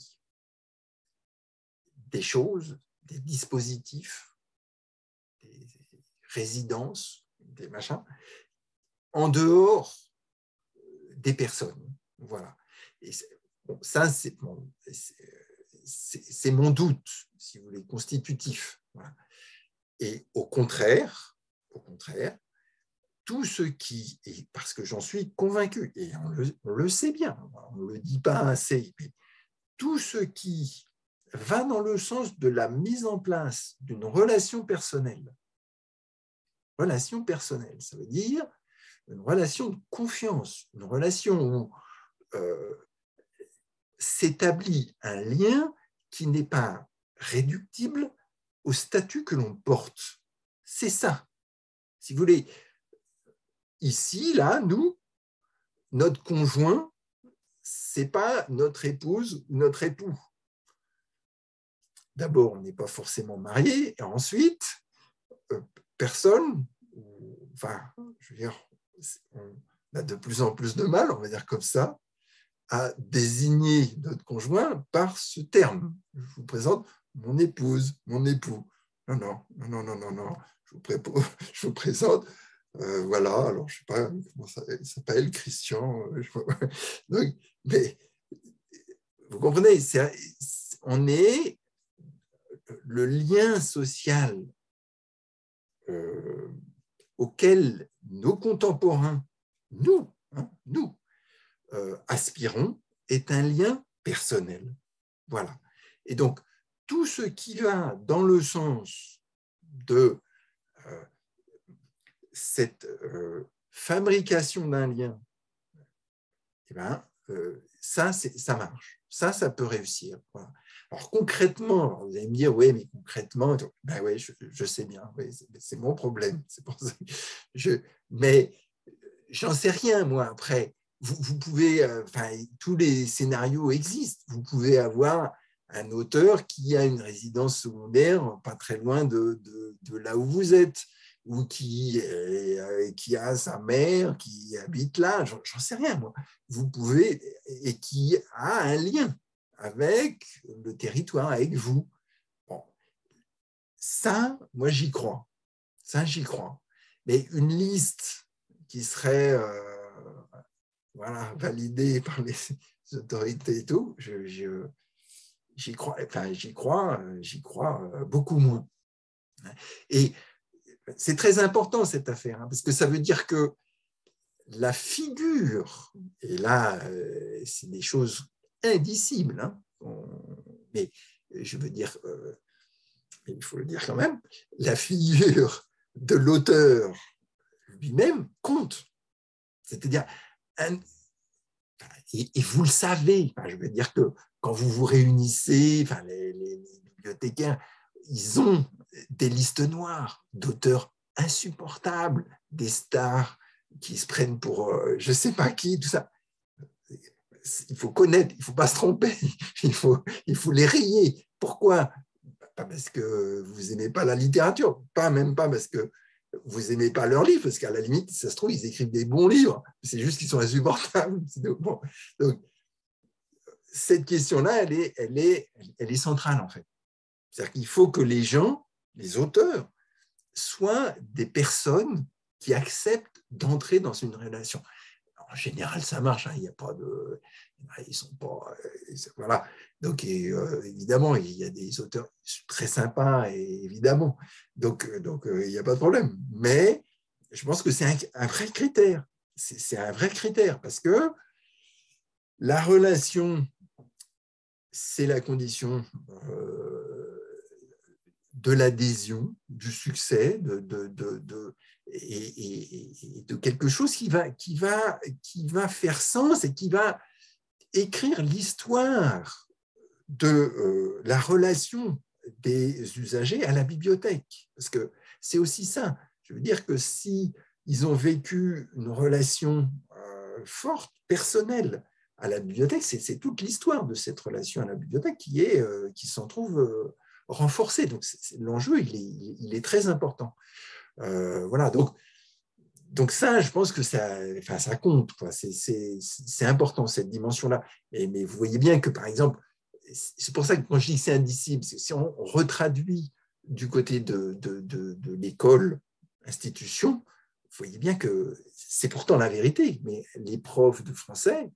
des choses, des dispositifs, des résidences, des machins, en dehors des personnes. Voilà. Et bon, ça, c'est bon, c'est mon doute, si vous voulez, constitutif. Voilà. Et au contraire, au contraire, tout ce qui, et parce que j'en suis convaincu, et on le, on le sait bien, on ne le dit pas assez, mais tout ce qui va dans le sens de la mise en place d'une relation personnelle. Relation personnelle, ça veut dire une relation de confiance, une relation où euh, s'établit un lien qui n'est pas réductible au statut que l'on porte. C'est ça. Si vous voulez, ici, là, nous, notre conjoint, ce n'est pas notre épouse ou notre époux. D'abord, on n'est pas forcément marié, et ensuite, euh, personne, enfin, je veux dire, on a de plus en plus de mal, on va dire comme ça, à désigner notre conjoint par ce terme. Je vous présente mon épouse, mon époux. Non, non, non, non, non, non, non. Je vous, prépose, je vous présente, euh, voilà, alors je ne sais pas comment ça il s'appelle, Christian. Donc, mais vous comprenez, c'est, on est le lien social euh, auquel nos contemporains, nous, hein, nous, euh, aspirons, est un lien personnel. Voilà. Et donc, tout ce qui va dans le sens de euh, cette euh, fabrication d'un lien, eh ben, euh, ça, ça marche. Ça, ça peut réussir. Voilà. Alors, concrètement, alors vous allez me dire, oui, mais concrètement, ben oui, je, je sais bien, oui, c'est mon problème. Pour ça que je, mais j'en sais rien, moi, après. Vous, vous pouvez, euh, enfin, tous les scénarios existent. Vous pouvez avoir un auteur qui a une résidence secondaire pas très loin de, de, de là où vous êtes, ou qui, euh, qui a sa mère qui habite là, j'en sais rien, moi. Vous pouvez, et qui a un lien avec le territoire, avec vous. Bon. Ça, moi, j'y crois. Ça, j'y crois. Mais une liste qui serait euh, voilà, validée par les autorités et tout, je, je, j'y crois, enfin, j'y crois, j'y crois beaucoup moins. Et c'est très important cette affaire, hein, parce que ça veut dire que la figure, et là, euh, c'est des choses indicibles, hein, on, mais je veux dire, euh, il faut le dire quand même, la figure de l'auteur lui-même compte. C'est-à-dire, un, et, et vous le savez, enfin, je veux dire que quand vous vous réunissez, enfin, les, les, les bibliothécaires, ils ont des listes noires d'auteurs insupportables, des stars qui se prennent pour euh, je ne sais pas qui, tout ça. Il faut connaître, il ne faut pas se tromper, il faut, il faut les rayer. Pourquoi? Pas parce que vous n'aimez pas la littérature, pas même pas parce que vous n'aimez pas leurs livres, parce qu'à la limite, ça se trouve, ils écrivent des bons livres, c'est juste qu'ils sont insupportables. Bon. Donc, cette question-là, elle est, elle, est, elle est centrale, en fait. C'est-à-dire qu'il faut que les gens, les auteurs, soient des personnes qui acceptent d'entrer dans une relation. En général, ça marche, hein, il n'y a pas de... Ils sont pas... Voilà. Donc, et, euh, évidemment, il y a des auteurs très sympas, et, évidemment. Donc, donc euh, il n'y a pas de problème. Mais je pense que c'est un, un vrai critère. C'est, c'est un vrai critère, parce que la relation, c'est la condition euh, de l'adhésion, du succès, de... de, de, de Et, et, et de quelque chose qui va, qui, va, qui va faire sens et qui va écrire l'histoire de euh, la relation des usagers à la bibliothèque. Parce que c'est aussi ça. Je veux dire que si ils ont vécu une relation euh, forte, personnelle à la bibliothèque, c'est, c'est toute l'histoire de cette relation à la bibliothèque qui, est, euh, qui s'en trouve euh, renforcée. Donc c'est, c'est, l'enjeu, il est, il est très important. Euh, voilà, donc, donc ça, je pense que ça, enfin, ça compte, quoi. C'est, c'est, c'est important, cette dimension-là. Mais, mais vous voyez bien que, par exemple, c'est pour ça que quand je dis que c'est indicible, c'est que si on retraduit du côté de, de, de, de l'école, institution, vous voyez bien que c'est pourtant la vérité. Mais les profs de français,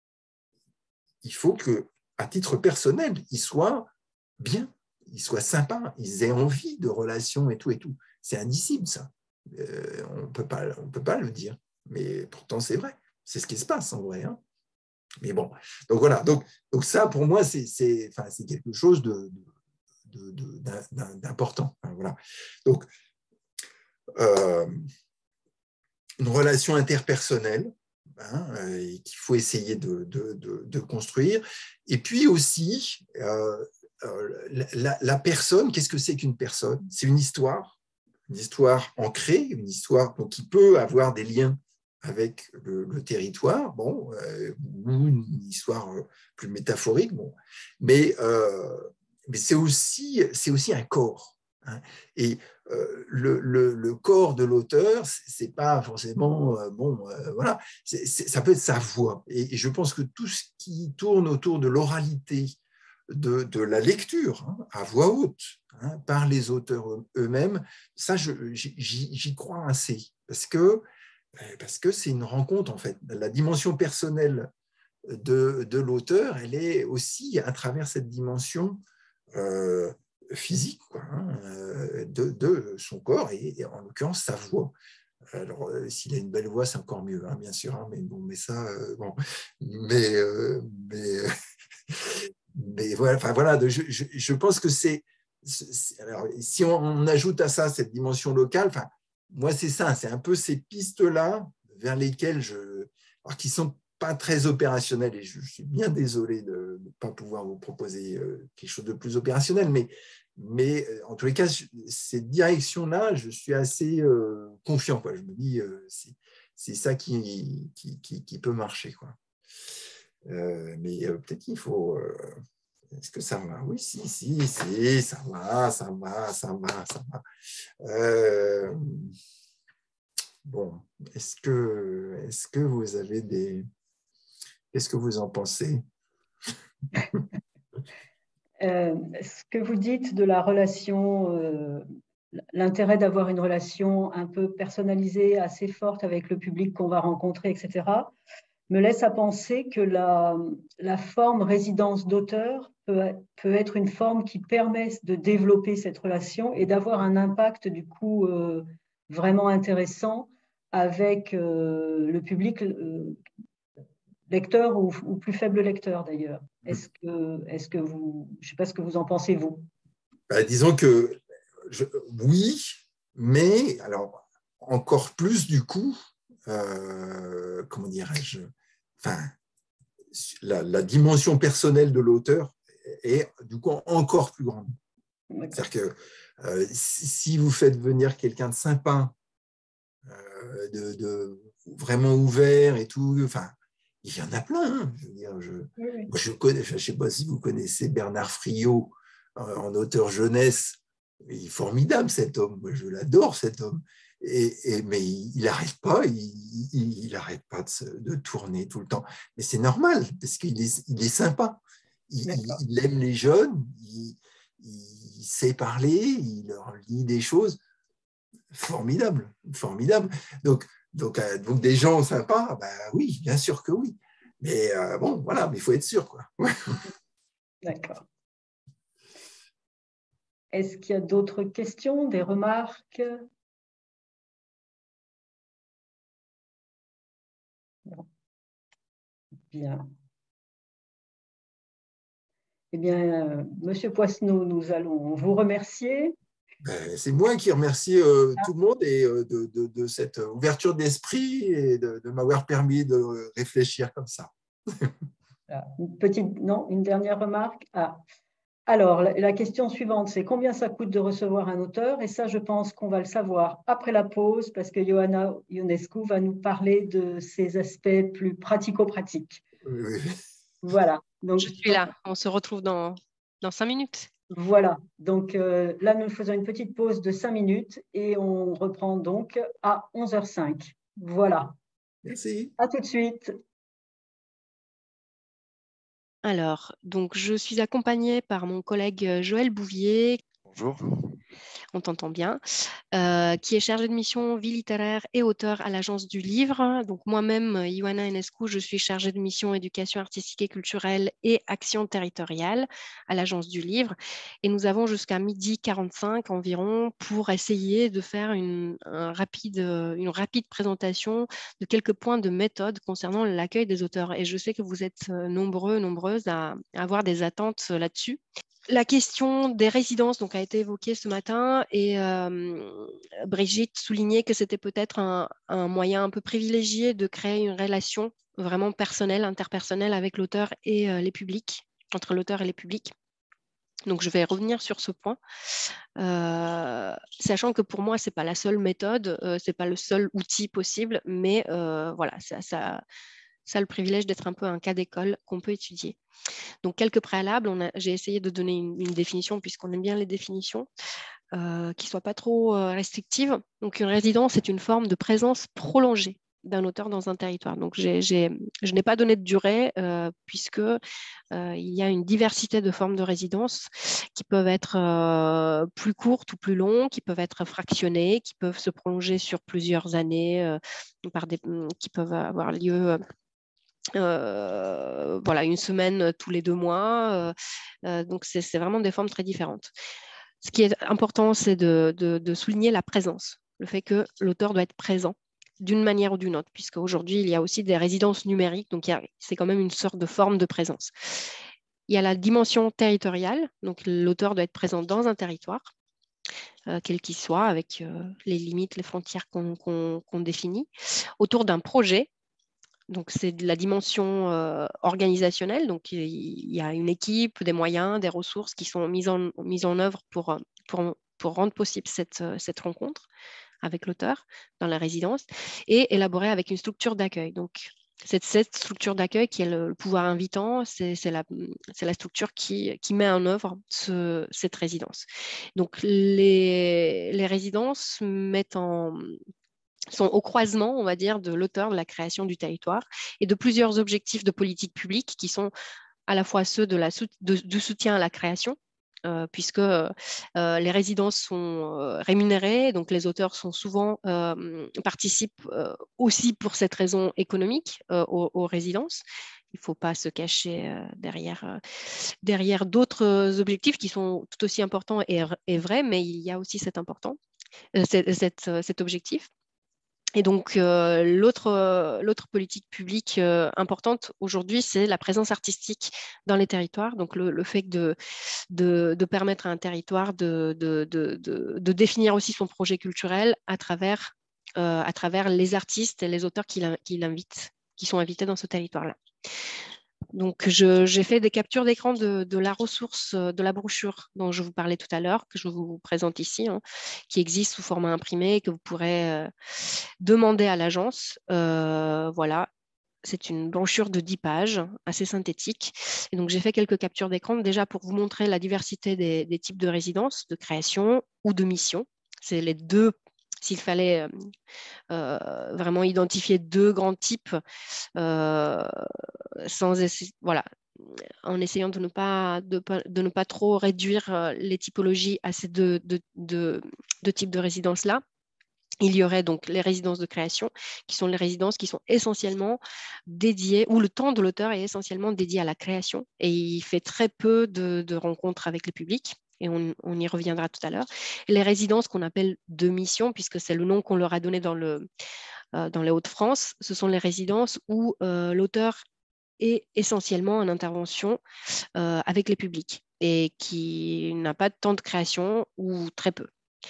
il faut qu'à titre personnel, ils soient bien, ils soient sympas, ils aient envie de relations et tout et tout. C'est indicible, ça. Euh, on ne peut pas, on peut pas le dire. Mais pourtant, c'est vrai. C'est ce qui se passe, en vrai. Hein. Mais bon, donc voilà. Donc, donc ça, pour moi, c'est, c'est, enfin, c'est quelque chose de, de, de, d'important. Enfin, voilà. Donc, euh, une relation interpersonnelle, hein, et qu'il faut essayer de, de, de, de construire. Et puis aussi, euh, la, la personne, qu'est-ce que c'est qu'une personne? C'est une histoire. Une histoire ancrée, une histoire donc, qui peut avoir des liens avec le, le territoire, bon, euh, ou une histoire plus métaphorique, bon, mais, euh, mais c'est, aussi, c'est aussi un corps. Hein, et euh, le, le, le corps de l'auteur, c'est pas forcément, euh, bon, euh, voilà, c'est, c'est, ça peut être sa voix. Et, et je pense que tout ce qui tourne autour de l'oralité, De, de la lecture hein, à voix haute hein, par les auteurs eux-mêmes, ça, je, j'y, j'y crois assez, parce que, parce que c'est une rencontre, en fait. La dimension personnelle de, de l'auteur, elle est aussi à travers cette dimension euh, physique quoi, hein, de, de son corps, et, et en l'occurrence sa voix. Alors, euh, s'il a une belle voix, c'est encore mieux, hein, bien sûr, hein, mais bon, mais ça, euh, bon, mais, euh, mais Mais voilà, enfin voilà, je, je, je pense que c'est, c'est alors, si on, on ajoute à ça cette dimension locale, enfin, moi c'est ça, c'est un peu ces pistes-là vers lesquelles je, alors qui sont pas très opérationnelles, et je, je suis bien désolé de ne pas pouvoir vous proposer quelque chose de plus opérationnel, mais, mais en tous les cas, cette direction-là, je suis assez euh, confiant, quoi. Je me dis, euh, c'est, c'est ça qui, qui, qui, qui peut marcher, quoi. Euh, mais euh, peut-être qu'il faut... Euh, est-ce que ça va? Oui, si, si, si, ça va, ça va, ça va, ça va. Euh, bon, est-ce que, est-ce que vous avez des... Qu'est-ce que vous en pensez? euh, Ce que vous dites de la relation... Euh, l'intérêt d'avoir une relation un peu personnalisée, assez forte avec le public qu'on va rencontrer, et cetera, me laisse à penser que la, la forme résidence d'auteur peut, peut être une forme qui permet de développer cette relation et d'avoir un impact du coup euh, vraiment intéressant avec euh, le public euh, lecteur ou, ou plus faible lecteur d'ailleurs. Est-ce que, est-ce que vous, je ne sais pas ce que vous en pensez vous. Bah, disons que je, oui, mais alors encore plus du coup, euh, comment dirais-je, enfin, la, la dimension personnelle de l'auteur est du coup encore plus grande. C'est-à-dire que euh, si vous faites venir quelqu'un de sympa, euh, de, de vraiment ouvert et tout, enfin, il y en a plein. Hein, je veux dire, je, oui, oui. moi, je connais, je ne sais pas si vous connaissez Bernard Friot euh, en auteur jeunesse. Il est formidable cet homme. Moi, je l'adore cet homme. Et, et, mais il n'arrête pas, il n'arrête pas de, se, de tourner tout le temps. Mais c'est normal parce qu'il est, il est sympa. Il, il, il aime les jeunes. Il, il sait parler, il leur lit des choses formidables, formidables. Donc, donc, euh, donc des gens sympas, ben oui, bien sûr que oui. Mais euh, bon, voilà, mais il faut être sûr, quoi. D'accord. Est-ce qu'il y a d'autres questions, des remarques? Non. Bien. Eh bien, euh, Monsieur Poisneau, nous allons vous remercier. Ben, c'est moi qui remercie euh, tout le monde et euh, de, de, de cette ouverture d'esprit et de, de m'avoir permis de réfléchir comme ça. Une petite, non, une dernière remarque. Ah. Alors, la, la question suivante, c'est combien ça coûte de recevoir un auteur? Et ça, je pense qu'on va le savoir après la pause parce que Ioana Ionescu va nous parler de ces aspects plus pratico-pratiques. Oui. Voilà. Donc, je suis là. On se retrouve dans, dans cinq minutes. Voilà. Donc euh, là, nous faisons une petite pause de cinq minutes et on reprend donc à onze heures cinq. Voilà. Merci. À tout de suite. Alors, donc, je suis accompagnée par mon collègue Joël Bouvier. Bonjour. On t'entend bien, euh, qui est chargé de mission vie littéraire et auteur à l'Agence du Livre. Donc moi-même, Ioana Ionescu, je suis chargée de mission éducation artistique et culturelle et action territoriale à l'Agence du Livre. Et nous avons jusqu'à midi quarante-cinq environ pour essayer de faire une, un rapide, une rapide présentation de quelques points de méthode concernant l'accueil des auteurs. Et je sais que vous êtes nombreux, nombreuses à, à avoir des attentes là-dessus. La question des résidences donc, a été évoquée ce matin et euh, Brigitte soulignait que c'était peut-être un, un moyen un peu privilégié de créer une relation vraiment personnelle, interpersonnelle avec l'auteur et euh, les publics, entre l'auteur et les publics. Donc, je vais revenir sur ce point, euh, sachant que pour moi, ce n'est pas la seule méthode, euh, ce n'est pas le seul outil possible, mais euh, voilà, ça, ça, ça a le privilège d'être un peu un cas d'école qu'on peut étudier. Donc, quelques préalables, j'ai essayé de donner une, une définition, puisqu'on aime bien les définitions, euh, qui ne soient pas trop euh, restrictives. Donc, une résidence est une forme de présence prolongée d'un auteur dans un territoire. Donc, j'ai, j'ai, je n'ai pas donné de durée, euh, puisque euh, il y a une diversité de formes de résidence qui peuvent être euh, plus courtes ou plus longues, qui peuvent être fractionnées, qui peuvent se prolonger sur plusieurs années, euh, par des, qui peuvent avoir lieu... Euh, voilà, une semaine tous les deux mois. Euh, euh, donc, c'est, c'est vraiment des formes très différentes. Ce qui est important, c'est de, de, de souligner la présence, le fait que l'auteur doit être présent d'une manière ou d'une autre, puisqu'aujourd'hui, il y a aussi des résidences numériques, donc il y a, c'est quand même une sorte de forme de présence. Il y a la dimension territoriale, donc l'auteur doit être présent dans un territoire, euh, quel qu'il soit, avec euh, les limites, les frontières qu'on, qu'on, qu'on définit, autour d'un projet. Donc, c'est de la dimension euh, organisationnelle. Donc, il y a une équipe, des moyens, des ressources qui sont mises en, mises en œuvre pour, pour, pour rendre possible cette, cette rencontre avec l'auteur dans la résidence et élaborée avec une structure d'accueil. Donc, c'est cette structure d'accueil qui est le, le pouvoir invitant, c'est, c'est, la, c'est la structure qui, qui met en œuvre ce, cette résidence. Donc, les, les résidences mettent en... sont au croisement, on va dire, de l'auteur, de la création du territoire et de plusieurs objectifs de politique publique qui sont à la fois ceux de la, de, du soutien à la création, euh, puisque euh, les résidences sont euh, rémunérées, donc les auteurs sont souvent, euh, participent euh, aussi pour cette raison économique euh, aux, aux résidences. Il ne faut pas se cacher euh, derrière, euh, derrière d'autres objectifs qui sont tout aussi importants et, et vrais, mais il y a aussi cet, important, euh, cet, cet, cet objectif. Et donc, euh, l'autre, euh, l'autre politique publique euh, importante aujourd'hui, c'est la présence artistique dans les territoires. Donc, le, le fait de, de, de permettre à un territoire de, de, de, de, de définir aussi son projet culturel à travers, euh, à travers les artistes et les auteurs qui, qui l'invitent, qui sont invités dans ce territoire-là. Donc, j'ai fait des captures d'écran de, de la ressource, de la brochure dont je vous parlais tout à l'heure, que je vous présente ici, hein, qui existe sous format imprimé, que vous pourrez euh, demander à l'agence. Euh, voilà, c'est une brochure de dix pages, assez synthétique. Et donc, j'ai fait quelques captures d'écran déjà pour vous montrer la diversité des, des types de résidences, de création ou de mission. C'est les deux, s'il fallait euh, vraiment identifier deux grands types, euh, sans voilà, en essayant de ne pas, de, de ne pas trop réduire les typologies à ces deux, deux, deux, deux types de résidences-là. Il y aurait donc les résidences de création, qui sont les résidences qui sont essentiellement dédiées, où le temps de l'auteur est essentiellement dédié à la création, et il fait très peu de, de rencontres avec le public, et on, on y reviendra tout à l'heure. Les résidences qu'on appelle de mission, puisque c'est le nom qu'on leur a donné dans, le, euh, dans les Hauts-de-France, ce sont les résidences où euh, l'auteur est essentiellement en intervention euh, avec les publics, et qui n'a pas de temps de création ou très peu.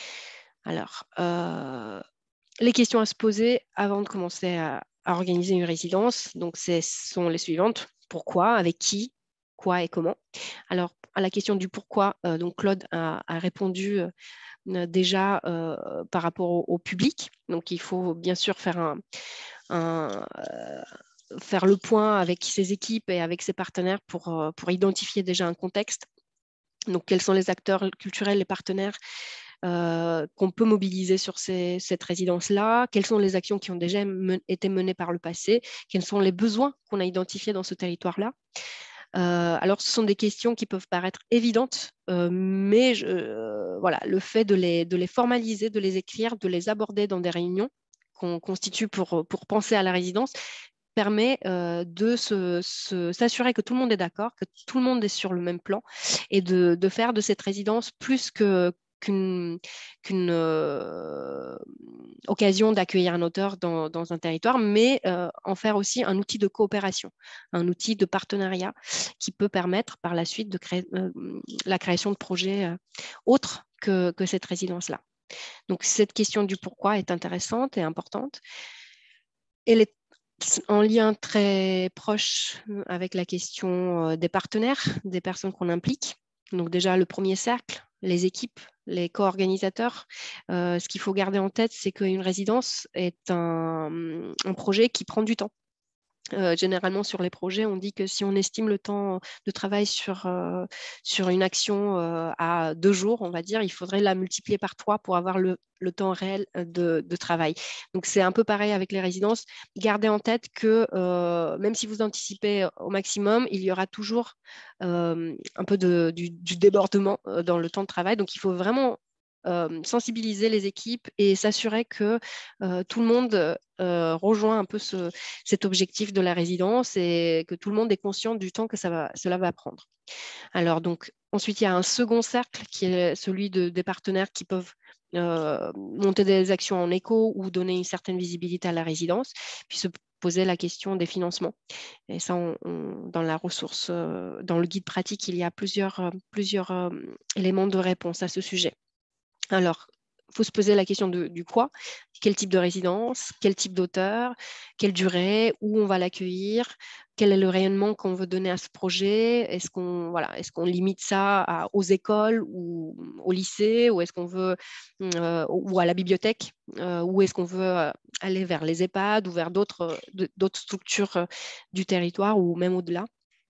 Alors, euh, les questions à se poser avant de commencer à, à organiser une résidence, donc ce sont les suivantes. Pourquoi, avec qui, quoi et comment? Alors, à la question du pourquoi, euh, donc Claude a, a répondu euh, déjà euh, par rapport au, au public. Donc, il faut bien sûr faire un, un euh, faire le point avec ses équipes et avec ses partenaires pour, euh, pour identifier déjà un contexte. Donc, quels sont les acteurs culturels, les partenaires Euh, qu'on peut mobiliser sur ces, cette résidence-là, quelles sont les actions qui ont déjà men été menées par le passé, quels sont les besoins qu'on a identifiés dans ce territoire-là. Euh, alors, ce sont des questions qui peuvent paraître évidentes, euh, mais je, euh, voilà, le fait de les, de les formaliser, de les écrire, de les aborder dans des réunions qu'on constitue pour, pour penser à la résidence, permet euh, de s'assurer se, que tout le monde est d'accord, que tout le monde est sur le même plan, et de, de faire de cette résidence plus que qu'une qu'une euh, occasion d'accueillir un auteur dans, dans un territoire, mais euh, en faire aussi un outil de coopération, un outil de partenariat qui peut permettre par la suite de créer euh, la création de projets euh, autres que, que cette résidence-là. Donc cette question du pourquoi est intéressante et importante. Elle est en lien très proche avec la question des partenaires, des personnes qu'on implique. Donc déjà, le premier cercle, les équipes, les co-organisateurs. Euh, ce qu'il faut garder en tête, c'est qu'une résidence est un, un projet qui prend du temps. Euh, généralement, sur les projets, on dit que si on estime le temps de travail sur, euh, sur une action euh, à deux jours, on va dire, il faudrait la multiplier par trois pour avoir le, le temps réel de, de travail. Donc, c'est un peu pareil avec les résidences. Gardez en tête que euh, même si vous anticipez au maximum, il y aura toujours euh, un peu de, du, du débordement dans le temps de travail. Donc, il faut vraiment Euh, sensibiliser les équipes et s'assurer que euh, tout le monde euh, rejoint un peu ce, cet objectif de la résidence et que tout le monde est conscient du temps que ça va, cela va prendre. Alors donc, ensuite, il y a un second cercle qui est celui de, des partenaires qui peuvent euh, monter des actions en éco ou donner une certaine visibilité à la résidence, puis se poser la question des financements. Et ça, on, on, dans la ressource, euh, dans le guide pratique, il y a plusieurs, euh, plusieurs euh, éléments de réponse à ce sujet. Alors, il faut se poser la question de, du quoi, quel type de résidence, quel type d'auteur, quelle durée, où on va l'accueillir, quel est le rayonnement qu'on veut donner à ce projet, est-ce qu'on voilà, est-ce qu'on limite ça à, aux écoles ou au lycée, ou est-ce qu'on veut, euh, ou à la bibliothèque, euh, ou est-ce qu'on veut aller vers les EHPAD ou vers d'autres d'autres structures du territoire ou même au-delà.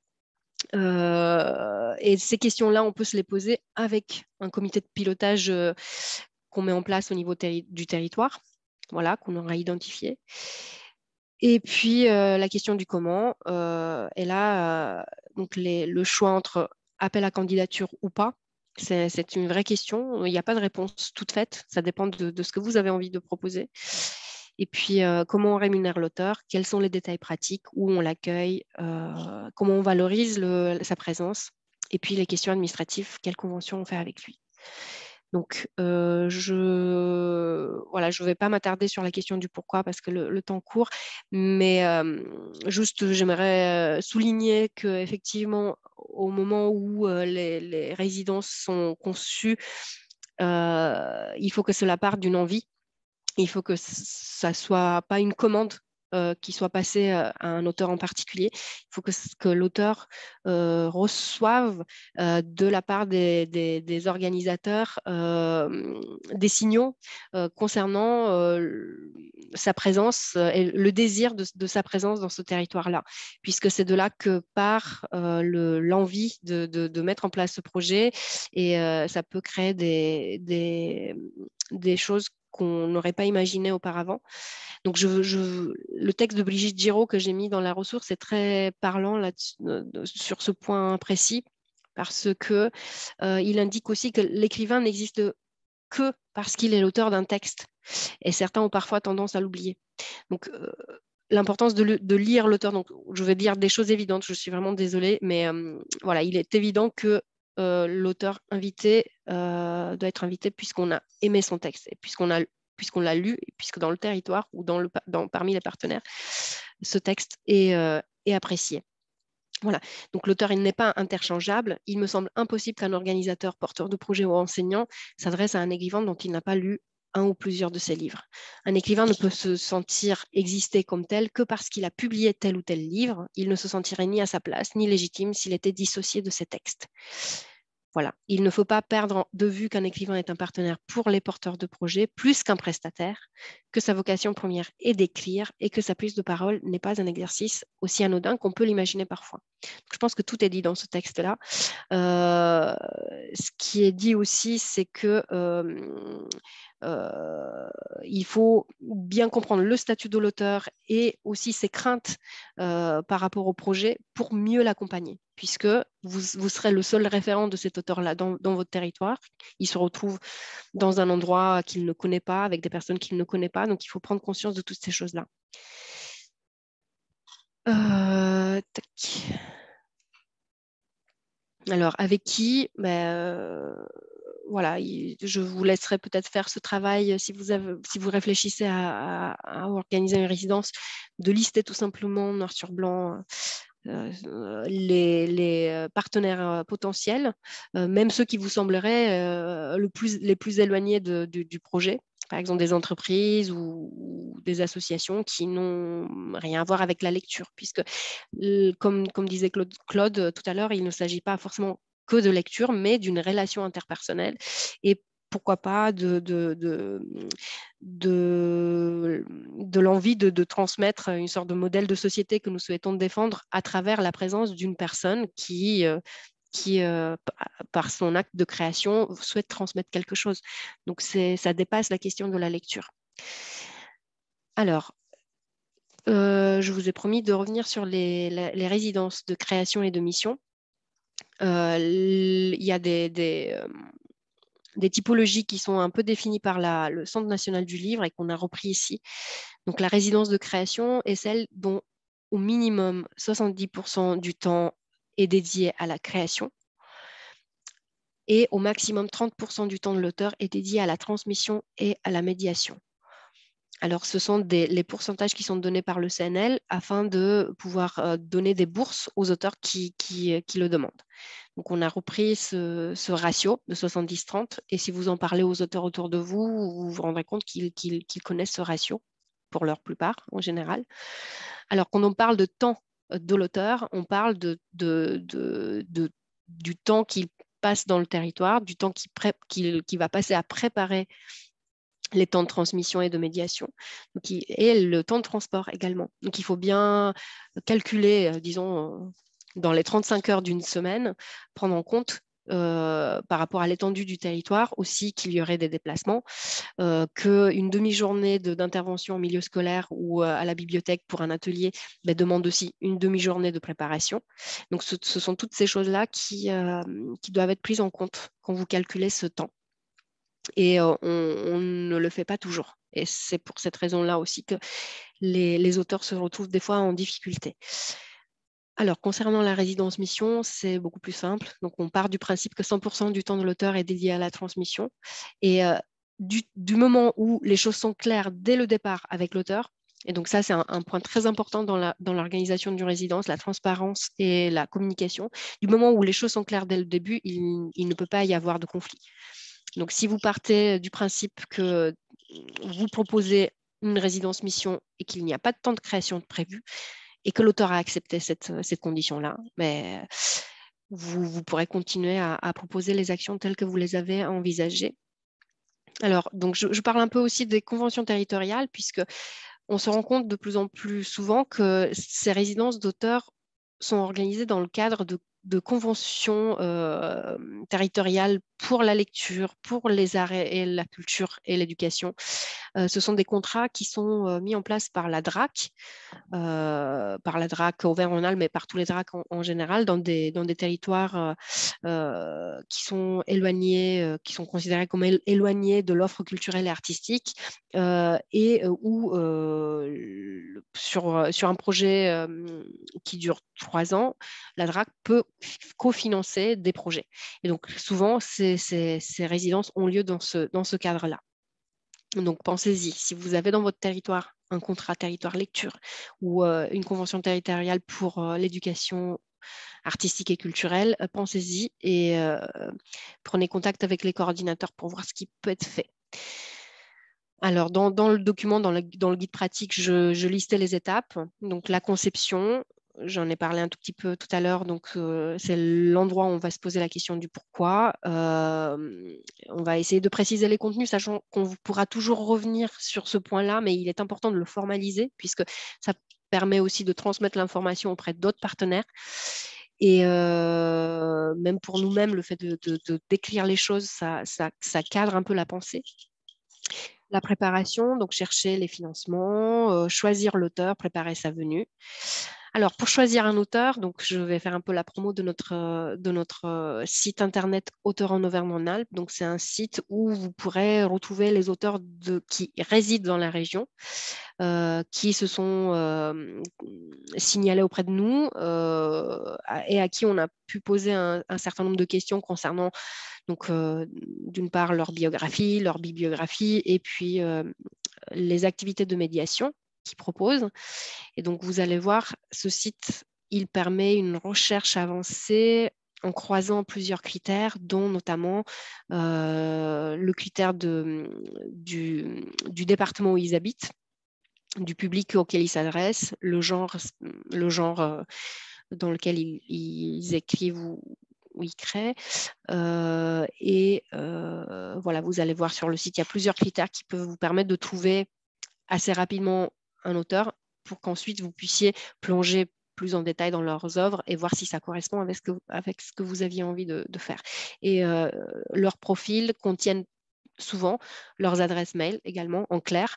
Euh, et ces questions-là, on peut se les poser avec un comité de pilotage euh, qu'on met en place au niveau terri du territoire, voilà, qu'on aura identifié. Et puis, euh, la question du comment. Euh, et là, euh, donc les, le choix entre appel à candidature ou pas, c'est une vraie question. Il n'y a pas de réponse toute faite. Ça dépend de, de ce que vous avez envie de proposer. Et puis, euh, comment on rémunère l'auteur, quels sont les détails pratiques, où on l'accueille, euh, comment on valorise le, sa présence, et puis les questions administratives, quelle convention on fait avec lui. Donc, euh, je voilà, je ne vais pas m'attarder sur la question du pourquoi parce que le, le temps court, mais euh, juste, j'aimerais souligner qu'effectivement, au moment où euh, les, les résidences sont conçues, euh, il faut que cela parte d'une envie. Il faut que ça ne soit pas une commande euh, qui soit passé à un auteur en particulier. Il faut que, que l'auteur euh, reçoive euh, de la part des, des, des organisateurs euh, des signaux euh, concernant euh, sa présence et le désir de, de sa présence dans ce territoire-là, puisque c'est de là que part euh, le, l'envie de, de, de mettre en place ce projet, et euh, ça peut créer des, des, des choses qu'on n'aurait pas imaginées auparavant. Donc, je, je, le texte de Brigitte Giraud que j'ai mis dans la ressource est très parlant là, sur ce point précis, parce qu'il euh, indique aussi que l'écrivain n'existe que parce qu'il est l'auteur d'un texte. Et certains ont parfois tendance à l'oublier. Donc, euh, l'importance de, le, de lire l'auteur, donc je vais dire des choses évidentes, je suis vraiment désolée, mais euh, voilà, il est évident que euh, l'auteur invité euh, doit être invité puisqu'on a aimé son texte, et puisqu'on a puisqu'on l'a lu, et puisque dans le territoire ou dans le, dans, parmi les partenaires, ce texte est, euh, est apprécié. Voilà. Donc l'auteur, il n'est pas interchangeable. Il me semble impossible qu'un organisateur, porteur de projet ou enseignant s'adresse à un écrivain dont il n'a pas lu un ou plusieurs de ses livres. Un écrivain ne peut se sentir exister comme tel que parce qu'il a publié tel ou tel livre. Il ne se sentirait ni à sa place, ni légitime s'il était dissocié de ses textes. Voilà. Il ne faut pas perdre de vue qu'un écrivain est un partenaire pour les porteurs de projets, plus qu'un prestataire, que sa vocation première est d'écrire et que sa prise de parole n'est pas un exercice aussi anodin qu'on peut l'imaginer parfois. Donc, je pense que tout est dit dans ce texte-là. Euh, ce qui est dit aussi, c'est que euh, euh, il faut bien comprendre le statut de l'auteur et aussi ses craintes euh, par rapport au projet pour mieux l'accompagner, puisque vous, vous serez le seul référent de cet auteur-là dans, dans votre territoire. Il se retrouve dans un endroit qu'il ne connaît pas, avec des personnes qu'il ne connaît pas, donc il faut prendre conscience de toutes ces choses-là. Euh, tac. Alors, avec qui ben, euh, voilà, je vous laisserai peut-être faire ce travail si vous, avez, si vous réfléchissez à, à, à organiser une résidence, de lister tout simplement noir sur blanc euh, les, les partenaires potentiels, euh, même ceux qui vous sembleraient euh, le plus, les plus éloignés de, de, du projet. Par exemple, des entreprises ou, ou des associations qui n'ont rien à voir avec la lecture, puisque, comme, comme disait Claude, Claude tout à l'heure, il ne s'agit pas forcément que de lecture, mais d'une relation interpersonnelle. Et pourquoi pas de, de, de, de, de l'envie de, de transmettre une sorte de modèle de société que nous souhaitons défendre à travers la présence d'une personne qui... Euh, qui, euh, par son acte de création, souhaite transmettre quelque chose. Donc, ça dépasse la question de la lecture. Alors, euh, je vous ai promis de revenir sur les, les résidences de création et de mission. Euh, il y a des, des, euh, des typologies qui sont un peu définies par la, le Centre national du livre et qu'on a repris ici. Donc, la résidence de création est celle dont au minimum soixante-dix pour cent du temps est dédié à la création et au maximum trente pour cent du temps de l'auteur est dédié à la transmission et à la médiation. Alors, ce sont des, les pourcentages qui sont donnés par le C N L afin de pouvoir euh, donner des bourses aux auteurs qui, qui, qui le demandent. Donc, on a repris ce, ce ratio de soixante-dix trente et si vous en parlez aux auteurs autour de vous, vous vous rendrez compte qu'ils, qu'ils, qu'ils connaissent ce ratio pour leur plupart en général. Alors, quand on parle de temps de l'auteur, on parle de, de, de, de, du temps qu'il passe dans le territoire, du temps qu'il, pré- qu'il, qu'il va passer à préparer les temps de transmission et de médiation, donc, et le temps de transport également. Donc, il faut bien calculer, euh, disons, dans les trente-cinq heures d'une semaine, prendre en compte euh, par rapport à l'étendue du territoire aussi qu'il y aurait des déplacements, euh, qu'une demi-journée de, d'intervention en milieu scolaire ou euh, à la bibliothèque pour un atelier ben, demande aussi une demi-journée de préparation. Donc, ce, ce sont toutes ces choses-là qui, euh, qui doivent être prises en compte quand vous calculez ce temps. Et euh, on, on ne le fait pas toujours. Et c'est pour cette raison-là aussi que les, les auteurs se retrouvent des fois en difficulté. Alors, concernant la résidence mission, c'est beaucoup plus simple. Donc, on part du principe que cent pour cent du temps de l'auteur est dédié à la transmission. Et euh, du, du moment où les choses sont claires dès le départ avec l'auteur, et donc ça, c'est un, un point très important dans, la, dans l'organisation d'une résidence, la transparence et la communication. Du moment où les choses sont claires dès le début, il, il ne peut pas y avoir de conflit. Donc, si vous partez du principe que vous proposez une résidence mission et qu'il n'y a pas de temps de création prévu et que l'auteur a accepté cette, cette condition-là, mais vous, vous pourrez continuer à, à proposer les actions telles que vous les avez envisagées. Alors, donc je, je parle un peu aussi des conventions territoriales, puisque on se rend compte de plus en plus souvent que ces résidences d'auteurs sont organisées dans le cadre de, de conventions euh, territoriales pour la lecture, pour les arts et la culture et l'éducation. Euh, ce sont des contrats qui sont euh, mis en place par la D R A C, euh, par la D R A C Auvergne-Rhône-Alpes, mais par tous les D R A C en, en général, dans des, dans des territoires euh, euh, qui sont éloignés, euh, qui sont considérés comme éloignés de l'offre culturelle et artistique, euh, et euh, où euh, sur, sur un projet euh, qui dure trois ans, la D R A C peut cofinancer des projets. Et donc souvent, ces, ces, ces résidences ont lieu dans ce, dans ce cadre-là. Donc pensez-y, si vous avez dans votre territoire un contrat territoire lecture ou euh, une convention territoriale pour euh, l'éducation artistique et culturelle, euh, pensez-y et euh, prenez contact avec les coordinateurs pour voir ce qui peut être fait. Alors, dans, dans le document, dans le, dans le guide pratique, je, je listais les étapes. Donc, la conception, j'en ai parlé un tout petit peu tout à l'heure. Donc, euh, c'est l'endroit où on va se poser la question du pourquoi. Euh, on va essayer de préciser les contenus, sachant qu'on pourra toujours revenir sur ce point-là, mais il est important de le formaliser, puisque ça permet aussi de transmettre l'information auprès d'autres partenaires. Et euh, même pour nous-mêmes, le fait de, de, de décrire les choses, ça, ça, ça cadre un peu la pensée. La préparation, donc chercher les financements, euh, choisir l'auteur, préparer sa venue. Alors, pour choisir un auteur, donc je vais faire un peu la promo de notre, de notre site internet Auteurs en Auvergne-Rhône-Alpes. Donc, c'est un site où vous pourrez retrouver les auteurs de, qui résident dans la région, euh, qui se sont euh, signalés auprès de nous euh, et à qui on a pu poser un, un certain nombre de questions concernant donc, euh, d'une part, leur biographie, leur bibliographie, et puis euh, les activités de médiation qu'ils proposent. Et donc, vous allez voir, ce site, il permet une recherche avancée en croisant plusieurs critères, dont notamment euh, le critère de, du, du département où ils habitent, du public auquel ils s'adressent, le genre, le genre euh, dans lequel ils, ils écrivent ou où ils créent. Euh, et euh, voilà, vous allez voir sur le site, il y a plusieurs critères qui peuvent vous permettre de trouver assez rapidement un auteur pour qu'ensuite vous puissiez plonger plus en détail dans leurs œuvres et voir si ça correspond avec ce que, avec ce que vous aviez envie de, de faire. Et euh, leurs profils contiennent souvent leurs adresses mail également en clair.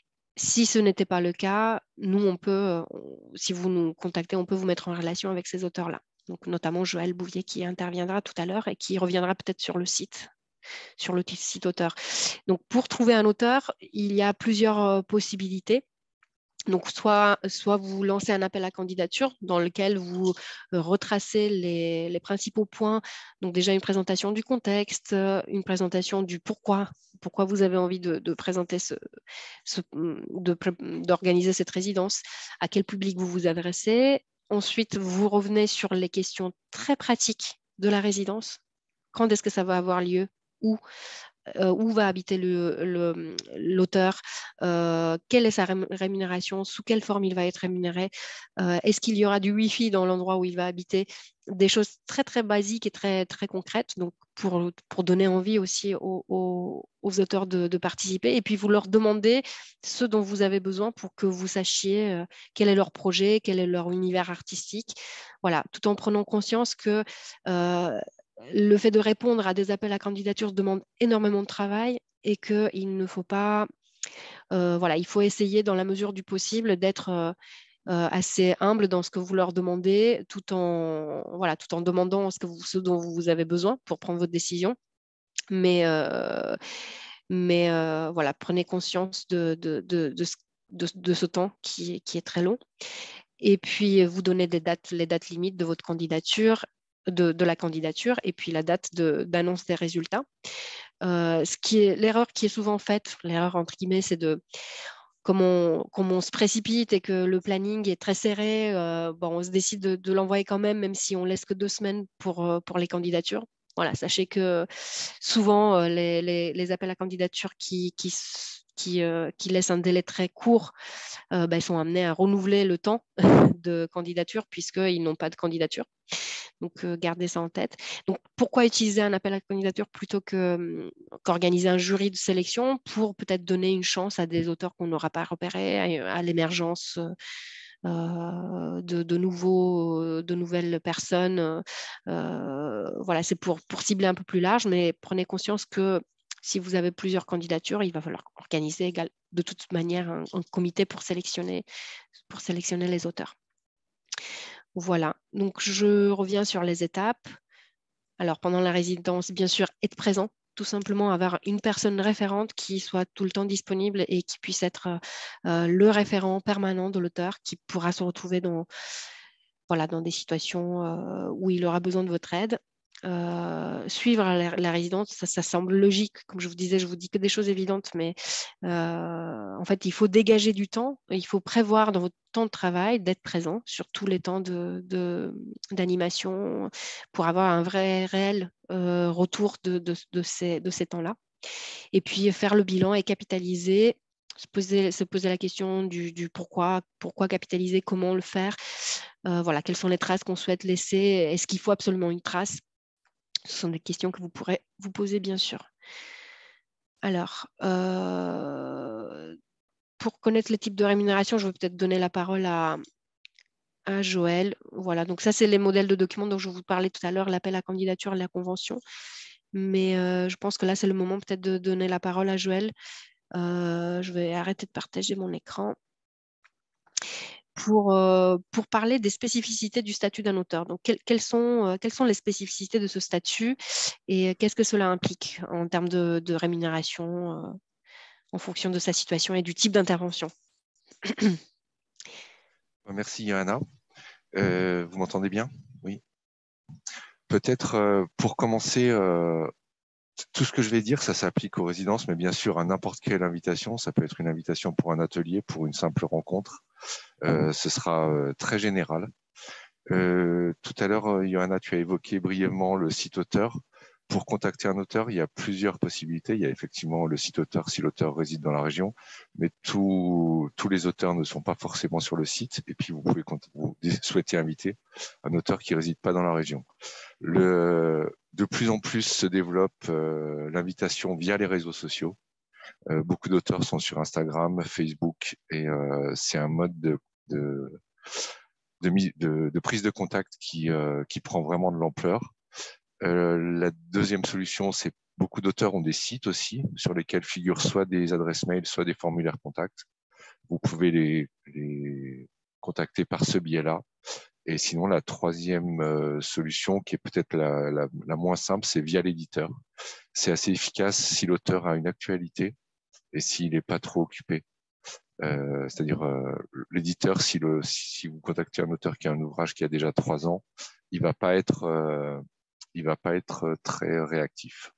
Si ce n'était pas le cas, nous, on peut, si vous nous contactez, on peut vous mettre en relation avec ces auteurs-là. Donc, notamment Joël Bouvier qui interviendra tout à l'heure et qui reviendra peut-être sur le site, sur le site auteur. Donc, pour trouver un auteur, il y a plusieurs possibilités. Donc, soit, soit vous lancez un appel à candidature dans lequel vous retracez les, les principaux points. Donc, déjà une présentation du contexte, une présentation du pourquoi, pourquoi vous avez envie de, de présenter ce, ce, de, d'organiser cette résidence, à quel public vous vous adressez. Ensuite, vous revenez sur les questions très pratiques de la résidence. Quand est-ce que ça va avoir lieu? Où Euh, où va habiter le, le, l'auteur, euh, quelle est sa rémunération, sous quelle forme il va être rémunéré, euh, est-ce qu'il y aura du Wi-Fi dans l'endroit où il va habiter, des choses très très basiques et très, très concrètes, donc pour, pour donner envie aussi aux, aux, aux auteurs de, de participer, et puis vous leur demandez ce dont vous avez besoin pour que vous sachiez euh, quel est leur projet, quel est leur univers artistique, voilà, tout en prenant conscience que euh, le fait de répondre à des appels à candidature demande énormément de travail et qu'il ne faut pas, euh, voilà, il faut essayer dans la mesure du possible d'être euh, euh, assez humble dans ce que vous leur demandez, tout en, voilà, tout en demandant ce, que vous, ce dont vous avez besoin pour prendre votre décision. Mais, euh, mais euh, voilà, prenez conscience de, de, de, de, de, de ce temps qui, qui est très long. Et puis, vous donnez des dates, les dates limites de votre candidature. De, de la candidature et puis la date de, d'annonce des résultats. Euh, ce qui est, l'erreur qui est souvent faite, l'erreur entre guillemets, c'est de, comme on, comme on se précipite et que le planning est très serré, euh, bon, on se décide de, de l'envoyer quand même, même si on laisse que deux semaines pour, pour les candidatures. Voilà, sachez que souvent, les, les, les appels à candidature qui, qui, qui, euh, qui laissent un délai très court, euh, bah, ils sont amenés à renouveler le temps de candidature puisqu'ils n'ont pas de candidature. Donc, euh, gardez ça en tête. Donc, pourquoi utiliser un appel à candidature plutôt que, qu'organiser un jury de sélection pour peut-être donner une chance à des auteurs qu'on n'aura pas repérés, à, à l'émergence euh, de, de, nouveaux, de nouvelles personnes. Euh, voilà, c'est pour, pour cibler un peu plus large, mais prenez conscience que si vous avez plusieurs candidatures, il va falloir organiser de toute manière un, un comité pour sélectionner, pour sélectionner les auteurs. Voilà, donc je reviens sur les étapes. Alors, pendant la résidence, bien sûr, être présent, tout simplement avoir une personne référente qui soit tout le temps disponible et qui puisse être euh, le référent permanent de l'auteur, qui pourra se retrouver dans, voilà, dans des situations euh, où il aura besoin de votre aide. Euh, suivre la, la résidence, ça, ça semble logique. Comme je vous disais, je vous dis que des choses évidentes, mais euh, en fait, il faut dégager du temps. Il faut prévoir dans votre temps de travail d'être présent sur tous les temps de, de, d'animation pour avoir un vrai, réel euh, retour de, de, de ces, de ces temps-là. Et puis, faire le bilan et capitaliser. Se poser, se poser la question du, du pourquoi, pourquoi capitaliser, comment le faire. Euh, voilà, quelles sont les traces qu'on souhaite laisser. Est-ce qu'il faut absolument une trace? Ce sont des questions que vous pourrez vous poser, bien sûr. Alors, euh, pour connaître le type de rémunération, je vais peut-être donner la parole à, à Joël. Voilà, donc ça, c'est les modèles de documents dont je vous parlais tout à l'heure, l'appel à candidature et la convention. Mais euh, je pense que là, c'est le moment peut-être de donner la parole à Joël. Euh, je vais arrêter de partager mon écran. Pour, euh, pour parler des spécificités du statut d'un auteur. Donc, quelles, quelles, sont, euh, quelles sont les spécificités de ce statut et qu'est-ce que cela implique en termes de, de rémunération euh, en fonction de sa situation et du type d'intervention? Merci, Johanna. Euh, vous m'entendez bien? Oui. Peut-être euh, pour commencer, euh, tout ce que je vais dire, ça s'applique aux résidences, mais bien sûr à n'importe quelle invitation. Ça peut être une invitation pour un atelier, pour une simple rencontre. Euh, ce sera euh, très général. Euh, tout à l'heure, euh, Johanna, tu as évoqué brièvement le site auteur. Pour contacter un auteur, il y a plusieurs possibilités. Il y a effectivement le site auteur si l'auteur réside dans la région, mais tout, tous les auteurs ne sont pas forcément sur le site. Et puis, vous pouvez vous souhaiter inviter un auteur qui ne réside pas dans la région. Le, de plus en plus se développe euh, l'invitation via les réseaux sociaux. Euh, beaucoup d'auteurs sont sur Instagram, Facebook, et euh, c'est un mode de, de, de, de, de prise de contact qui, euh, qui prend vraiment de l'ampleur. Euh, la deuxième solution, c'est beaucoup d'auteurs ont des sites aussi sur lesquels figurent soit des adresses mail, soit des formulaires contacts. Vous pouvez les, les contacter par ce biais-là. Et sinon, la troisième euh, solution, qui est peut-être la, la, la moins simple, c'est via l'éditeur. C'est assez efficace si l'auteur a une actualité et s'il n'est pas trop occupé. Euh, c'est-à-dire, euh, l'éditeur, si, le, si vous contactez un auteur qui a un ouvrage qui a déjà trois ans, il ne va pas être, euh, il va pas être très réactif.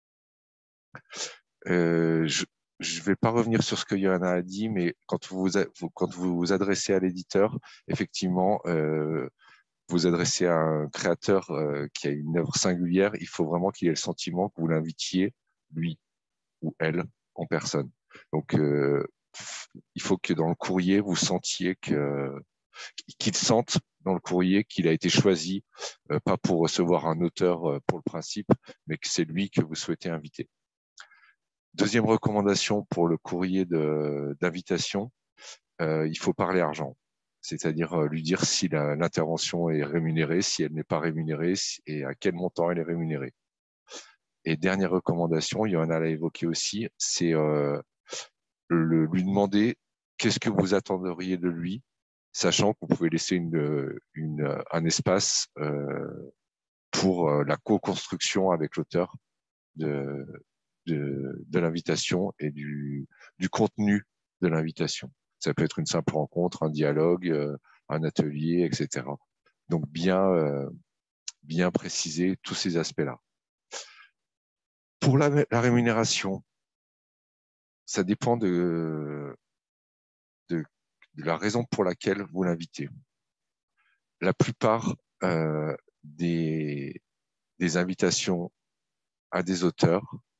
Euh, je ne vais pas revenir sur ce que Johanna a dit, mais quand vous vous, quand vous, vous adressez à l'éditeur, effectivement, euh, vous adressez à un créateur euh, qui a une œuvre singulière, il faut vraiment qu'il ait le sentiment que vous l'invitiez, lui ou elle, en personne. Donc, euh, il faut que dans le courrier, vous sentiez que, qu'il sente dans le courrier qu'il a été choisi, euh, pas pour recevoir un auteur euh, pour le principe, mais que c'est lui que vous souhaitez inviter. Deuxième recommandation pour le courrier de, d'invitation, euh, il faut parler argent. C'est-à-dire euh, lui dire si la, l'intervention est rémunérée, si elle n'est pas rémunérée et à quel montant elle est rémunérée. Et dernière recommandation, Johanna l'a évoqué aussi, c'est euh, le, lui demander qu'est-ce que vous attendriez de lui, sachant que vous pouvez laisser une, une, un espace euh, pour la co-construction avec l'auteur de, de, de l'invitation et du, du contenu de l'invitation. Ça peut être une simple rencontre, un dialogue, euh, un atelier, et cetera. Donc bien, euh, bien préciser tous ces aspects-là. Pour la, la rémunération, ça dépend de, de, de la raison pour laquelle vous l'invitez. La plupart euh, des, des invitations à des auteurs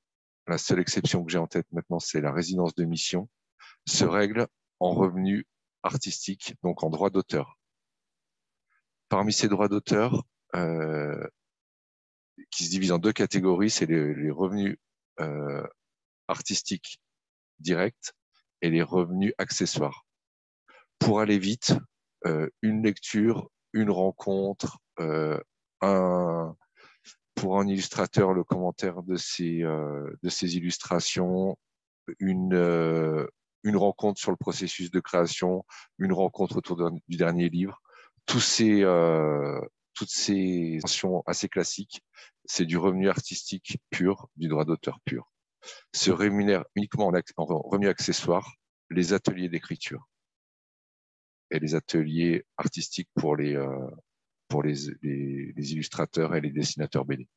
la seule exception que j'ai en tête maintenant, c'est la résidence de mission, se règle en revenus artistiques, donc en droits d'auteur. Parmi ces droits d'auteur, euh, qui se divisent en deux catégories, c'est les, les revenus euh, artistiques directs et les revenus accessoires. Pour aller vite, euh, une lecture, une rencontre, euh, un, pour un illustrateur, le commentaire de ses, euh, de ses illustrations, une, euh, une rencontre sur le processus de création, une rencontre autour de, du dernier livre. Tous ces, euh, toutes ces mentions assez classiques, c'est du revenu artistique pur, du droit d'auteur pur. Se rémunèrent uniquement en, en revenu accessoire les ateliers d'écriture et les ateliers artistiques pour les, euh, pour les, les, les illustrateurs et les dessinateurs B D.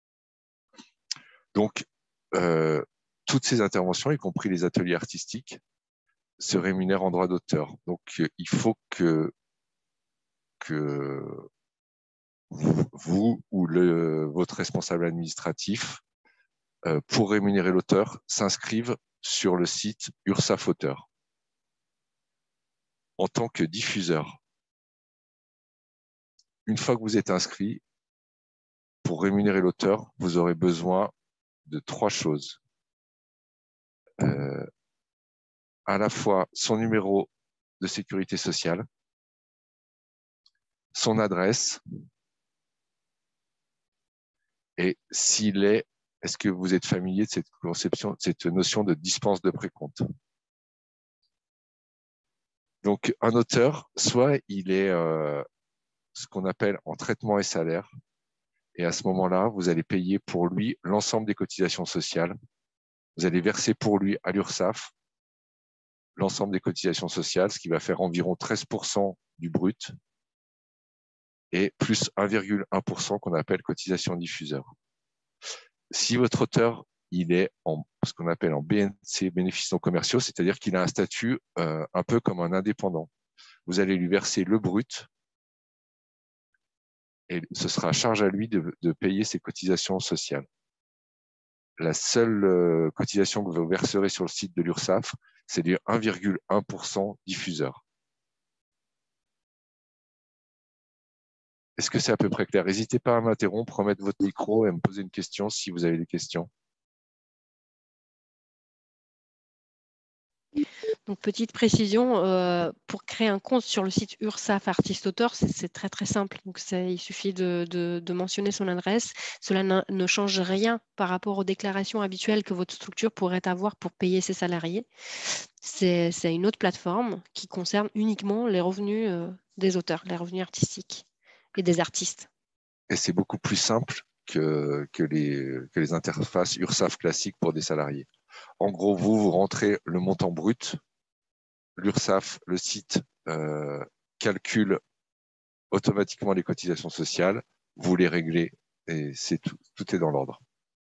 Donc, euh, toutes ces interventions, y compris les ateliers artistiques, se rémunèrent en droit d'auteur. Donc, euh, il faut que, que vous, vous ou le, votre responsable administratif, euh, pour rémunérer l'auteur, s'inscrivent sur le site URSAF Auteur. En tant que diffuseur, une fois que vous êtes inscrit, pour rémunérer l'auteur, vous aurez besoin de trois choses. Euh, à la fois son numéro de sécurité sociale, son adresse, et s'il est, est-ce que vous êtes familier de cette conception, de cette notion de dispense de précompte? Donc, un auteur, soit il est euh, ce qu'on appelle en traitement et salaire, et à ce moment-là, vous allez payer pour lui l'ensemble des cotisations sociales. Vous allez verser pour lui à l'URSSAF l'ensemble des cotisations sociales, ce qui va faire environ treize pour cent du brut, et plus un virgule un pour cent qu'on appelle cotisation diffuseur. Si votre auteur il est en ce qu'on appelle en B N C, bénéfices non commerciaux, c'est-à-dire qu'il a un statut euh, un peu comme un indépendant, vous allez lui verser le brut et ce sera à charge à lui de, de payer ses cotisations sociales. La seule euh, cotisation que vous verserez sur le site de l'URSSAF, c'est du un virgule un pour cent diffuseur. Est-ce que c'est à peu près clair? N'hésitez pas à m'interrompre, remettre votre micro et à me poser une question si vous avez des questions. Donc, petite précision, euh, pour créer un compte sur le site URSSAF Artiste-Auteur, c'est très très simple. Donc, il suffit de, de, de mentionner son adresse. Cela ne change rien par rapport aux déclarations habituelles que votre structure pourrait avoir pour payer ses salariés. C'est une autre plateforme qui concerne uniquement les revenus euh, des auteurs, les revenus artistiques et des artistes. Et c'est beaucoup plus simple que, que, les, que les interfaces URSSAF classiques pour des salariés. En gros, vous, vous rentrez le montant brut. L'URSSAF, le site, euh, calcule automatiquement les cotisations sociales, vous les réglez et c'est tout, tout est dans l'ordre.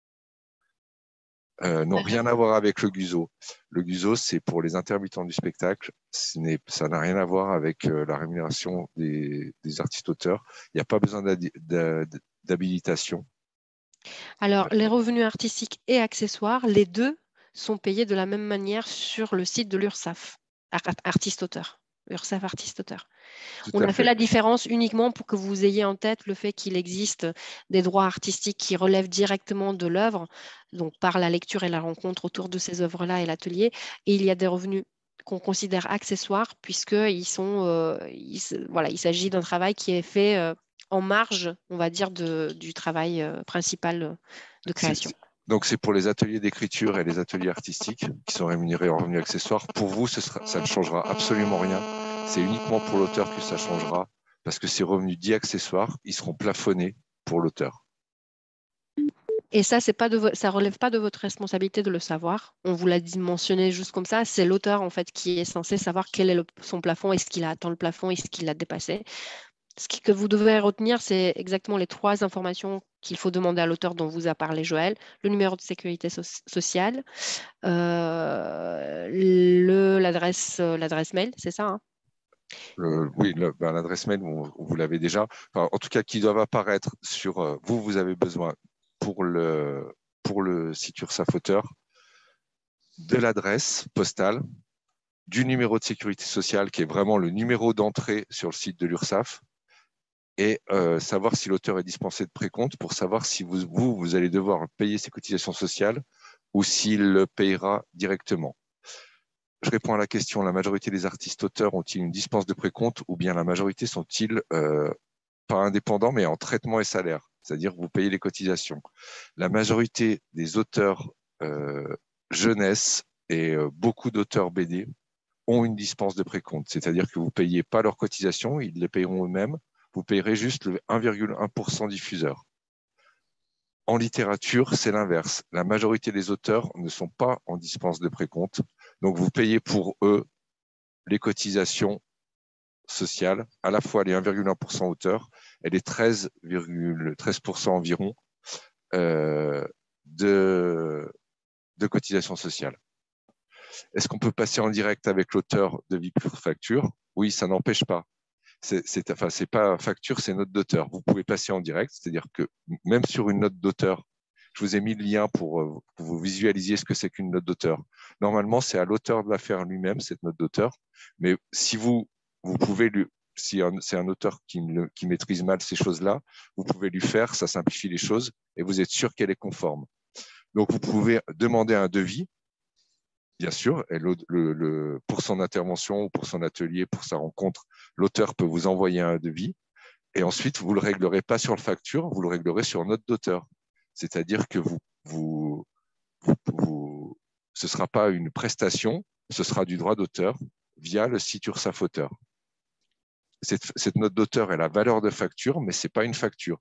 Euh, non, rien à voir avec le G U S O. Le G U S O, c'est pour les intermittents du spectacle. Ça n'a rien à voir avec euh, la rémunération des, des artistes-auteurs. Il n'y a pas besoin d'habilitation. Alors, les revenus artistiques et accessoires, les deux sont payés de la même manière sur le site de l'URSSAF, artiste-auteur. URSSAF artiste-auteur. On a fait. fait la différence uniquement pour que vous ayez en tête le fait qu'il existe des droits artistiques qui relèvent directement de l'œuvre, donc par la lecture et la rencontre autour de ces œuvres-là et l'atelier. Et il y a des revenus qu'on considère accessoires puisqu'ils sont, euh, il, voilà, il s'agit d'un travail qui est fait euh, en marge, on va dire, de, du travail euh, principal de création. Donc, c'est pour les ateliers d'écriture et les ateliers artistiques qui sont rémunérés en revenus accessoires. Pour vous, ce sera, ça ne changera absolument rien. C'est uniquement pour l'auteur que ça changera parce que ces revenus dits accessoires, ils seront plafonnés pour l'auteur. Et ça, c'est pas de ça relève pas de votre responsabilité de le savoir. On vous l'a dit mentionné juste comme ça. C'est l'auteur en fait qui est censé savoir quel est le, son plafond, est-ce qu'il a atteint le plafond, est-ce qu'il l'a dépassé. Ce que vous devez retenir, c'est exactement les trois informations qu'il faut demander à l'auteur dont vous a parlé Joël. Le numéro de sécurité so sociale, euh, l'adresse l'adresse mail, c'est ça hein Euh, oui, l'adresse ben, mail, on, vous l'avez déjà. Enfin, en tout cas, qui doivent apparaître sur euh, vous, vous avez besoin pour, le, pour le site URSAF auteur, de l'adresse postale, du numéro de sécurité sociale qui est vraiment le numéro d'entrée sur le site de l'URSSAF et euh, savoir si l'auteur est dispensé de précompte pour savoir si vous, vous, vous allez devoir payer ses cotisations sociales ou s'il le payera directement. Je réponds à la question, la majorité des artistes auteurs ont-ils une dispense de précompte ou bien la majorité sont-ils euh, pas indépendants mais en traitement et salaire, c'est-à-dire vous payez les cotisations. La majorité des auteurs euh, jeunesse et euh, beaucoup d'auteurs B D ont une dispense de précompte, c'est-à-dire que vous ne payez pas leurs cotisations, ils les payeront eux-mêmes, vous payerez juste le un virgule un pour cent diffuseur. En littérature, c'est l'inverse. La majorité des auteurs ne sont pas en dispense de précompte, donc vous payez pour eux les cotisations sociales, à la fois les un virgule un pour cent auteurs et les treize virgule treize pour cent environ euh, de, de cotisations sociales. Est-ce qu'on peut passer en direct avec l'auteur de vie pour facture? Oui, ça n'empêche pas. C'est enfin, c'est pas facture, c'est note d'auteur. Vous pouvez passer en direct, c'est-à-dire que même sur une note d'auteur, je vous ai mis le lien pour que vous visualisiez ce que c'est qu'une note d'auteur. Normalement, c'est à l'auteur de la faire lui-même, cette note d'auteur. Mais si vous, vous pouvez lui, si c'est un auteur qui, qui maîtrise mal ces choses-là, vous pouvez lui faire, ça simplifie les choses et vous êtes sûr qu'elle est conforme. Donc, vous pouvez demander un devis. Bien sûr, et le, le, le, pour son intervention ou pour son atelier, pour sa rencontre, l'auteur peut vous envoyer un devis et ensuite, vous ne le réglerez pas sur la facture, vous le réglerez sur note d'auteur. C'est-à-dire que vous, vous, vous, vous, ce ne sera pas une prestation, ce sera du droit d'auteur via le site URSSAF auteur. Cette, cette note d'auteur est la valeur de facture, mais ce n'est pas une facture.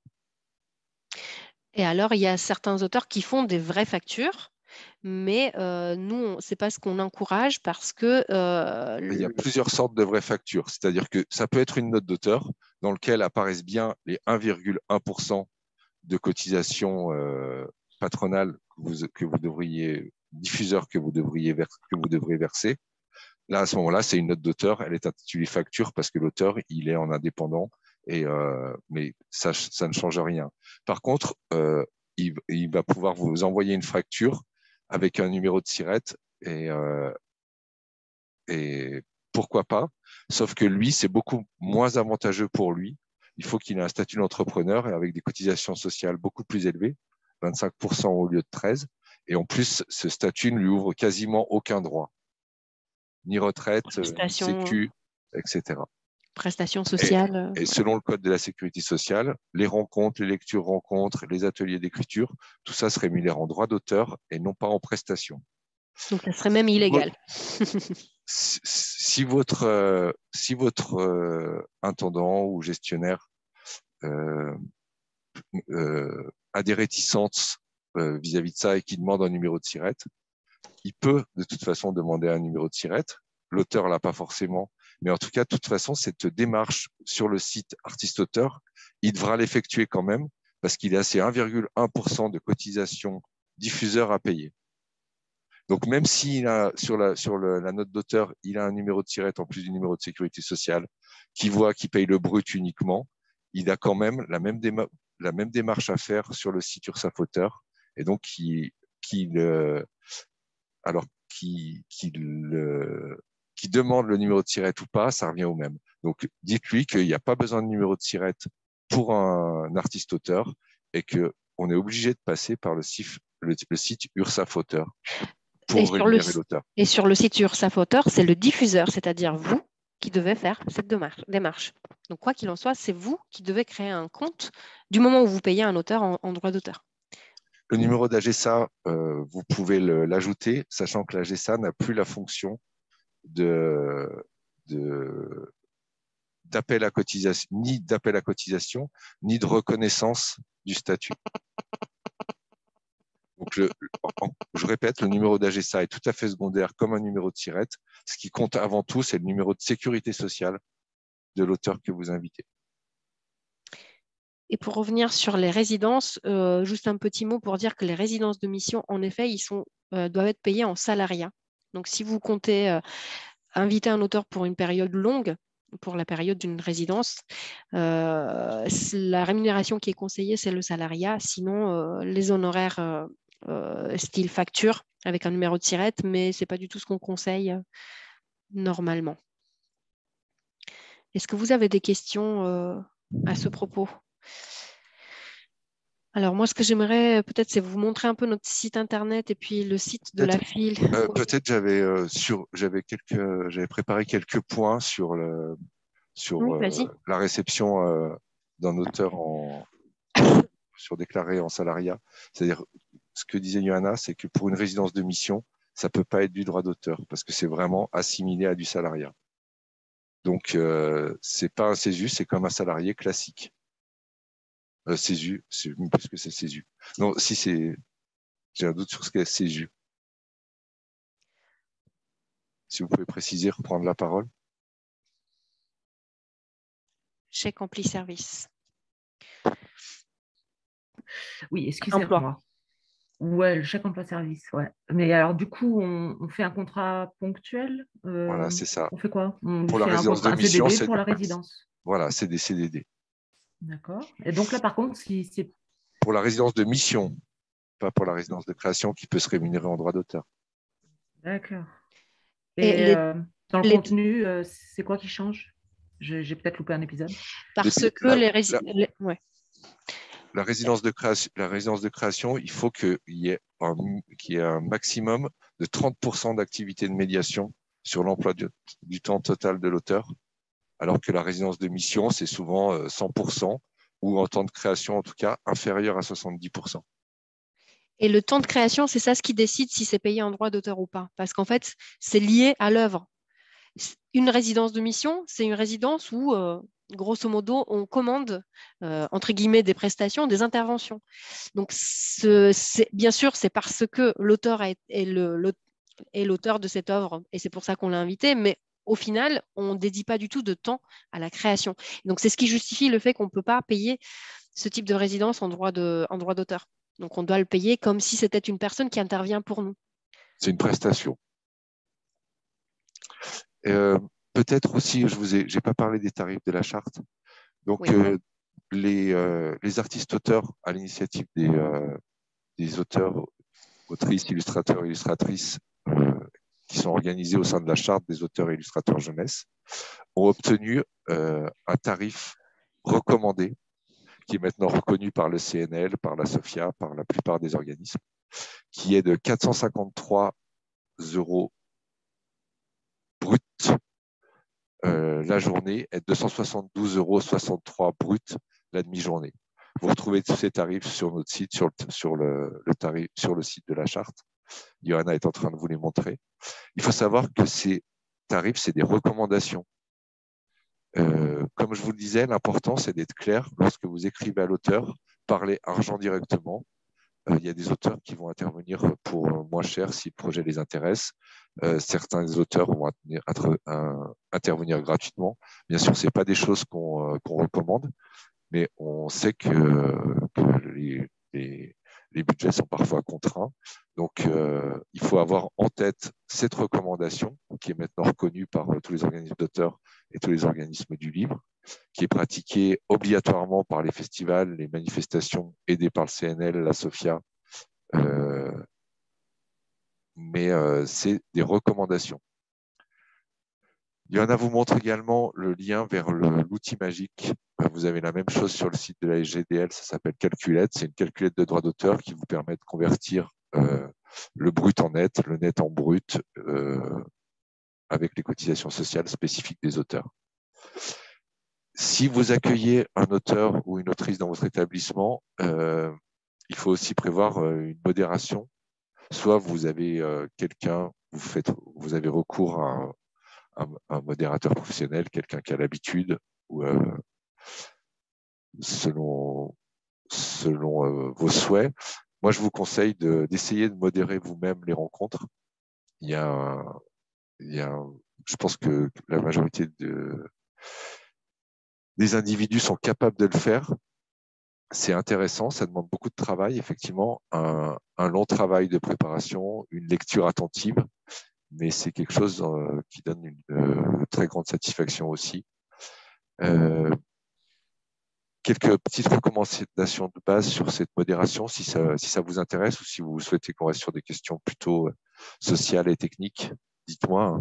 Et alors, il y a certains auteurs qui font des vraies factures. Mais euh, nous, ce n'est pas ce qu'on encourage parce que… Euh, Il y a plusieurs sortes de vraies factures. C'est-à-dire que ça peut être une note d'auteur dans laquelle apparaissent bien les un virgule un pour cent de cotisation euh, patronale que vous, que vous devriez, diffuseur que vous devriez, vers, que vous devriez verser. Là, à ce moment-là, c'est une note d'auteur. Elle est intitulée facture parce que l'auteur, il est en indépendant. Et, euh, mais ça, ça ne change rien. Par contre, euh, il, il va pouvoir vous envoyer une facture avec un numéro de SIRET et, euh, et pourquoi pas, sauf que lui, c'est beaucoup moins avantageux pour lui. Il faut qu'il ait un statut d'entrepreneur et avec des cotisations sociales beaucoup plus élevées, vingt-cinq pour cent au lieu de treize pour cent. Et en plus, ce statut ne lui ouvre quasiment aucun droit, ni retraite, ni sécu, et cetera. Prestations sociales. Et, et selon le code de la sécurité sociale, les rencontres, les lectures rencontres, les ateliers d'écriture, tout ça se rémunère en droit d'auteur et non pas en prestation. Donc, ça serait même illégal. si, si votre, euh, si votre euh, intendant ou gestionnaire euh, euh, a des réticences euh, vis-à-vis de ça et qui demande un numéro de SIRET, il peut de toute façon demander un numéro de SIRET. L'auteur ne l'a pas forcément. Mais en tout cas, de toute façon, cette démarche sur le site artiste-auteur, il devra l'effectuer quand même parce qu'il a ces un virgule un pour cent de cotisation diffuseur à payer. Donc, même s'il a sur la, sur le, la note d'auteur, il a un numéro de SIRET en plus du numéro de sécurité sociale, qui voit qu'il paye le brut uniquement, il a quand même la même, déma- la même démarche à faire sur le site URSSAF auteur. Et donc, qui, qui le, alors, qui, qui le, qui demande le numéro de SIRET ou pas, ça revient au même. Donc, dites-lui qu'il n'y a pas besoin de numéro de SIRET pour un artiste-auteur et qu'on est obligé de passer par le, cif, le, le site URSSAF auteur pour rémunérer l'auteur. Et sur le site URSSAF auteur, c'est le diffuseur, c'est-à-dire vous qui devez faire cette démarche. Donc, quoi qu'il en soit, c'est vous qui devez créer un compte du moment où vous payez un auteur en, en droit d'auteur. Le numéro d'AGESA, euh, vous pouvez l'ajouter, sachant que l'AGESA n'a plus la fonction de, de, d'appel à cotisation, ni d'appel à cotisation, ni de reconnaissance du statut. Donc, le, je répète, le numéro d'AGESA est tout à fait secondaire comme un numéro de SIRET. Ce qui compte avant tout, c'est le numéro de sécurité sociale de l'auteur que vous invitez. Et pour revenir sur les résidences, euh, juste un petit mot pour dire que les résidences de mission, en effet, ils sont, euh, doivent être payées en salariat. Donc, si vous comptez euh, inviter un auteur pour une période longue, pour la période d'une résidence, euh, la rémunération qui est conseillée, c'est le salariat. Sinon, euh, les honoraires euh, euh, style facture avec un numéro de SIRET, mais ce n'est pas du tout ce qu'on conseille euh, normalement. Est-ce que vous avez des questions euh, à ce propos? Alors, moi, ce que j'aimerais peut-être, c'est vous montrer un peu notre site internet et puis le site de la file. Euh, peut-être j'avais euh, sur j'avais quelques j'avais préparé quelques points sur le sur Oui, euh, la réception euh, d'un auteur en sur déclaré en salariat. C'est-à-dire, ce que disait Johanna, c'est que pour une résidence de mission, ça peut pas être du droit d'auteur parce que c'est vraiment assimilé à du salariat. Donc, euh, c'est pas un CESU, c'est comme un salarié classique. Euh, CESU, c'est plus que c'est CESU. Non, si c'est, j'ai un doute sur ce qu'est CESU. Si vous pouvez préciser, reprendre la parole. Chèque ampli service. Oui, excusez-moi. Ouais, le chèque emploi service, ouais. Mais alors, du coup, on, on fait un contrat ponctuel euh, Voilà, c'est ça. On fait quoi? On Pour la fait un résidence contrat de mission, C D D c'est pour la résidence. Voilà, c'est des C D D. D'accord. Et donc là, par contre, si c'est pour la résidence de mission, pas pour la résidence de création qui peut se rémunérer en droit d'auteur. D'accord. Et, Et les, euh, dans le les... contenu, euh, c'est quoi qui change? J'ai peut-être loupé un épisode. Parce les, que la, les, rési... la, les... Ouais. la résidence de création, la résidence de création, il faut qu'il y ait un, qu'il y ait un maximum de trente pour cent d'activité de médiation sur l'emploi du, du temps total de l'auteur, alors que la résidence de mission, c'est souvent cent pour cent ou en temps de création, en tout cas, inférieur à soixante-dix pour cent. Et le temps de création, c'est ça ce qui décide si c'est payé en droit d'auteur ou pas. Parce qu'en fait, c'est lié à l'œuvre. Une résidence de mission, c'est une résidence où, euh, grosso modo, on commande, euh, entre guillemets, des prestations, des interventions. Donc, ce, bien sûr, c'est parce que l'auteur est, est, le, est l'auteur de cette œuvre et c'est pour ça qu'on l'a invité, mais au final, on ne dédie pas du tout de temps à la création. Donc, c'est ce qui justifie le fait qu'on ne peut pas payer ce type de résidence en droit de, en droit d'auteur. Donc, on doit le payer comme si c'était une personne qui intervient pour nous. C'est une prestation. Euh, peut-être aussi, je vous ai, j'ai pas parlé des tarifs de la charte. Donc, oui. euh, les, euh, les artistes auteurs, à l'initiative des, euh, des auteurs, autrices, illustrateurs, illustratrices, euh, qui sont organisés au sein de la charte des auteurs et illustrateurs jeunesse, ont obtenu euh, un tarif recommandé, qui est maintenant reconnu par le C N L, par la SOFIA, par la plupart des organismes, qui est de quatre cent cinquante-trois euros brut euh, la journée et deux cent soixante-douze euros soixante-trois brut la demi-journée. Vous retrouvez tous ces tarifs sur notre site, sur le, sur le, le tarif, sur le site de la charte. Johanna est en train de vous les montrer. Il faut savoir que ces tarifs, c'est des recommandations. Euh, comme je vous le disais, l'important, c'est d'être clair lorsque vous écrivez à l'auteur, parlez argent directement. Euh, il y a des auteurs qui vont intervenir pour euh, moins cher si le projet les intéresse. Euh, certains des auteurs vont attenir, attre, un, intervenir gratuitement. Bien sûr, ce n'est pas des choses qu'on euh, qu'on recommande, mais on sait que, que les, les, les budgets sont parfois contraints. Donc, euh, il faut avoir en tête cette recommandation qui est maintenant reconnue par euh, tous les organismes d'auteurs et tous les organismes du livre, qui est pratiquée obligatoirement par les festivals, les manifestations aidées par le C N L, la SOFIA, euh, mais euh, c'est des recommandations. Johanna vous montre également le lien vers l'outil magique. Vous avez la même chose sur le site de la S G D L, ça s'appelle Calculette. C'est une calculette de droit d'auteur qui vous permet de convertir euh, le brut en net, le net en brut, euh, avec les cotisations sociales spécifiques des auteurs. Si vous accueillez un auteur ou une autrice dans votre établissement, euh, il faut aussi prévoir euh, une modération. Soit vous avez euh, quelqu'un, vous, faites, vous avez recours à un Un, un modérateur professionnel, quelqu'un qui a l'habitude, ou euh, selon, selon euh, vos souhaits. Moi, je vous conseille d'essayer de, de modérer vous-même les rencontres. Il y a, un, il y a un, je pense que la majorité de, des individus sont capables de le faire. C'est intéressant, ça demande beaucoup de travail, effectivement, un, un long travail de préparation, une lecture attentive, mais c'est quelque chose euh, qui donne une euh, très grande satisfaction aussi. Euh, quelques petites recommandations de base sur cette modération, si ça, si ça vous intéresse ou si vous souhaitez qu'on reste sur des questions plutôt sociales et techniques. Dites-moi. Hein.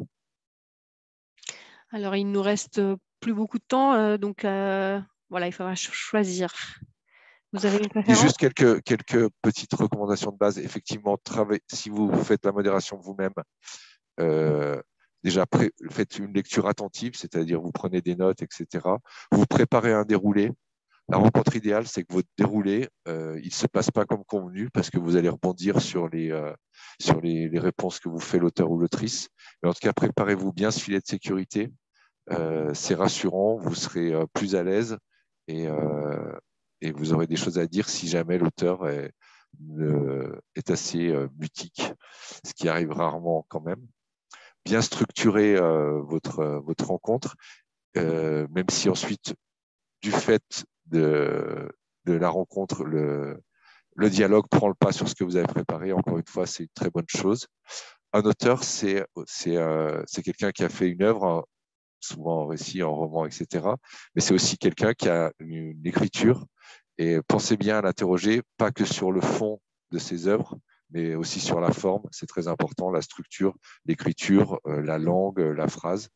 Alors, il nous reste plus beaucoup de temps, euh, donc euh, voilà, il faudra cho choisir. Vous avez une préférence? Juste quelques, quelques petites recommandations de base. Effectivement, si vous faites la modération vous-même, euh, déjà faites une lecture attentive, c'est-à-dire vous prenez des notes, et cetera. Vous préparez un déroulé. La rencontre idéale, c'est que votre déroulé, euh, il ne se passe pas comme convenu parce que vous allez rebondir sur les, euh, sur les, les réponses que vous fait l'auteur ou l'autrice. Mais en tout cas, préparez-vous bien ce filet de sécurité. Euh, c'est rassurant, vous serez euh, plus à l'aise et, euh, et vous aurez des choses à dire si jamais l'auteur est, euh, est assez euh, mutique, ce qui arrive rarement quand même. Bien structurer euh, votre, euh, votre rencontre, euh, même si ensuite, du fait de, de la rencontre, le, le dialogue prend le pas sur ce que vous avez préparé. Encore une fois, c'est une très bonne chose. Un auteur, c'est euh, quelqu'un qui a fait une œuvre, souvent en récit, en roman, et cetera. Mais c'est aussi quelqu'un qui a une écriture. Et pensez bien à l'interroger, pas que sur le fond de ses œuvres, mais aussi sur la forme. C'est très important, la structure, l'écriture, euh, la langue, la phrase.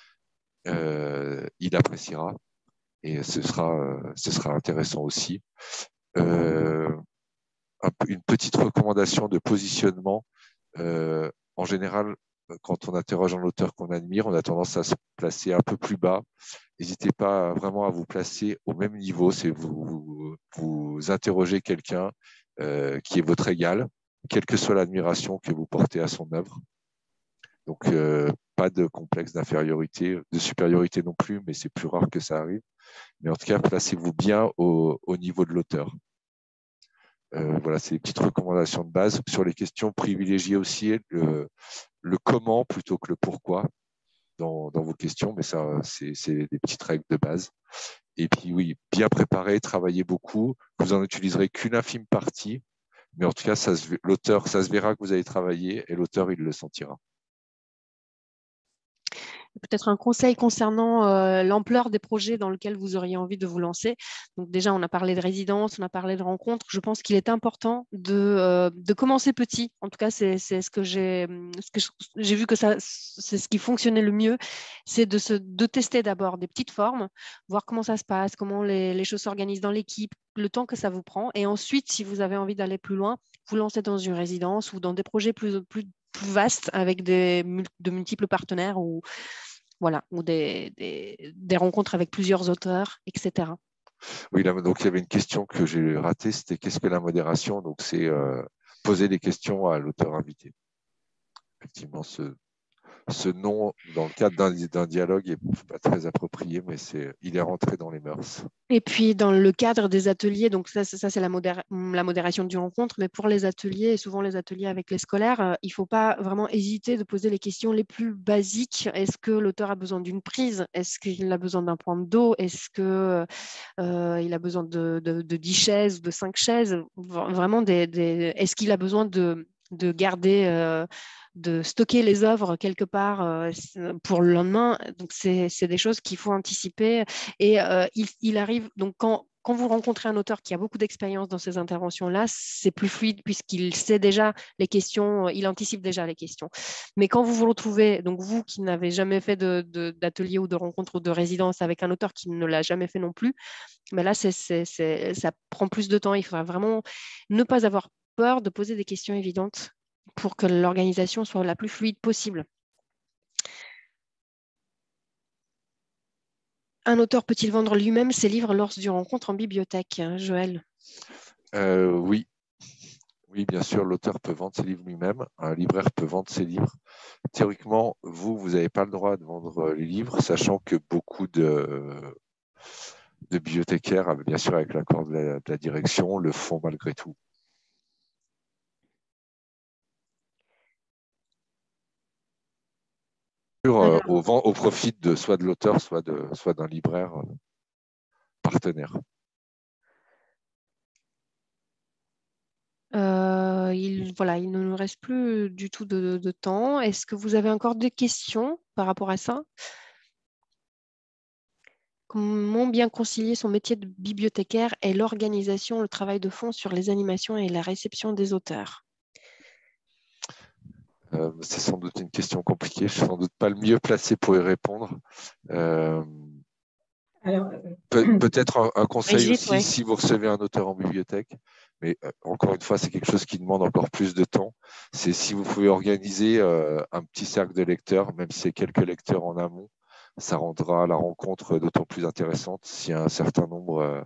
Euh, il appréciera. Et ce sera, euh, ce sera intéressant aussi. Euh, un, une petite recommandation de positionnement. Euh, en général, quand on interroge un auteur qu'on admire, on a tendance à se placer un peu plus bas. N'hésitez pas vraiment à vous placer au même niveau. C'est vous, vous, vous interrogez quelqu'un euh, qui est votre égal, quelle que soit l'admiration que vous portez à son œuvre. Donc, euh, pas de complexe d'infériorité, de supériorité non plus, mais c'est plus rare que ça arrive. Mais en tout cas, placez-vous bien au, au niveau de l'auteur. Euh, voilà, c'est des petites recommandations de base. Sur les questions, privilégiez aussi le, le comment plutôt que le pourquoi dans, dans vos questions, mais ça, c'est des petites règles de base. Et puis oui, bien préparer, travailler beaucoup. Vous en utiliserez qu'une infime partie, mais en tout cas, l'auteur, ça se verra que vous avez travaillé et l'auteur, il le sentira. Peut-être un conseil concernant euh, l'ampleur des projets dans lesquels vous auriez envie de vous lancer. Donc déjà, on a parlé de résidence, on a parlé de rencontres. Je pense qu'il est important de, euh, de commencer petit. En tout cas, c'est ce que j'ai j'ai vu que c'est ce qui fonctionnait le mieux. C'est de, se, de tester d'abord des petites formes, voir comment ça se passe, comment les, les choses s'organisent dans l'équipe, le temps que ça vous prend. Et ensuite, si vous avez envie d'aller plus loin, vous lancez dans une résidence ou dans des projets plus, plus, plus vastes avec des, de multiples partenaires ou, voilà, ou des, des, des rencontres avec plusieurs auteurs, et cetera. Oui, là, donc il y avait une question que j'ai ratée, c'était qu'est-ce que la modération? Donc c'est euh, poser des questions à l'auteur invité. Effectivement, ce, ce nom, dans le cadre d'un dialogue, n'est pas très approprié, mais c'est, il est rentré dans les mœurs. Et puis, dans le cadre des ateliers, donc ça, ça c'est la, modéra la modération d'une rencontre, mais pour les ateliers, et souvent les ateliers avec les scolaires, euh, il ne faut pas vraiment hésiter de poser les questions les plus basiques. Est-ce que l'auteur a besoin d'une prise? Est-ce qu'il a besoin d'un point d'eau? Est-ce qu'il euh, a besoin de, de, de dix chaises, de cinq chaises? Vraiment, des, des... est-ce qu'il a besoin de, de garder... Euh, de stocker les œuvres quelque part euh, pour le lendemain. Donc, c'est des choses qu'il faut anticiper. Et euh, il, il arrive, donc quand, quand vous rencontrez un auteur qui a beaucoup d'expérience dans ces interventions-là, c'est plus fluide puisqu'il sait déjà les questions, il anticipe déjà les questions. Mais quand vous vous retrouvez, donc vous qui n'avez jamais fait d'atelier ou de rencontre ou de résidence avec un auteur qui ne l'a jamais fait non plus, mais là, c'est, c'est, c'est, ça prend plus de temps. Il faudra vraiment ne pas avoir peur de poser des questions évidentes pour que l'organisation soit la plus fluide possible. Un auteur peut-il vendre lui-même ses livres lors d'une rencontre en bibliothèque, Joël? euh, Oui. Oui, bien sûr, l'auteur peut vendre ses livres lui-même. Un libraire peut vendre ses livres. Théoriquement, vous, vous n'avez pas le droit de vendre les livres, sachant que beaucoup de, de bibliothécaires, bien sûr avec l'accord de, de la direction, le font malgré tout. Au, au profit de soit de l'auteur, soit de, soit d'un libraire partenaire. Euh, il, voilà, il ne nous reste plus du tout de, de temps. Est-ce que vous avez encore des questions par rapport à ça? Comment bien concilier son métier de bibliothécaire et l'organisation, le travail de fond sur les animations et la réception des auteurs? Euh, c'est sans doute une question compliquée. Je ne suis sans doute pas le mieux placé pour y répondre. Euh, Alors, peut, peut-être un, un conseil Brigitte, aussi, ouais. si vous recevez un auteur en bibliothèque, mais euh, encore une fois, c'est quelque chose qui demande encore plus de temps. C'est si vous pouvez organiser euh, un petit cercle de lecteurs, même si c'est quelques lecteurs en amont, ça rendra la rencontre d'autant plus intéressante s'il y a un certain nombre euh,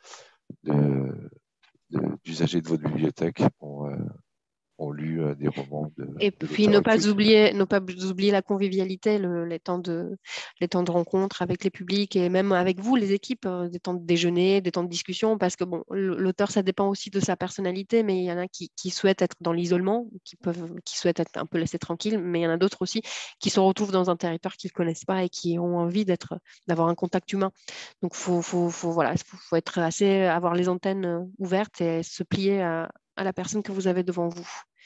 de, de, d'usagers de votre bibliothèque ont, euh, ont lu euh, des romans de, Et de puis l'auteur ne pas actuel. oublier, ne pas oublier la convivialité, le, les, temps de, les temps de rencontre avec les publics et même avec vous, les équipes, euh, des temps de déjeuner, des temps de discussion, parce que bon, l'auteur, ça dépend aussi de sa personnalité, mais il y en a qui, qui souhaitent être dans l'isolement, qui, peuvent, qui souhaitent être un peu laissés tranquilles, mais il y en a d'autres aussi qui se retrouvent dans un territoire qu'ils ne connaissent pas et qui ont envie d'être, d'avoir un contact humain. Donc, il faut, faut, faut, voilà, faut, faut être assez, avoir les antennes ouvertes et se plier à, à la personne que vous avez devant vous.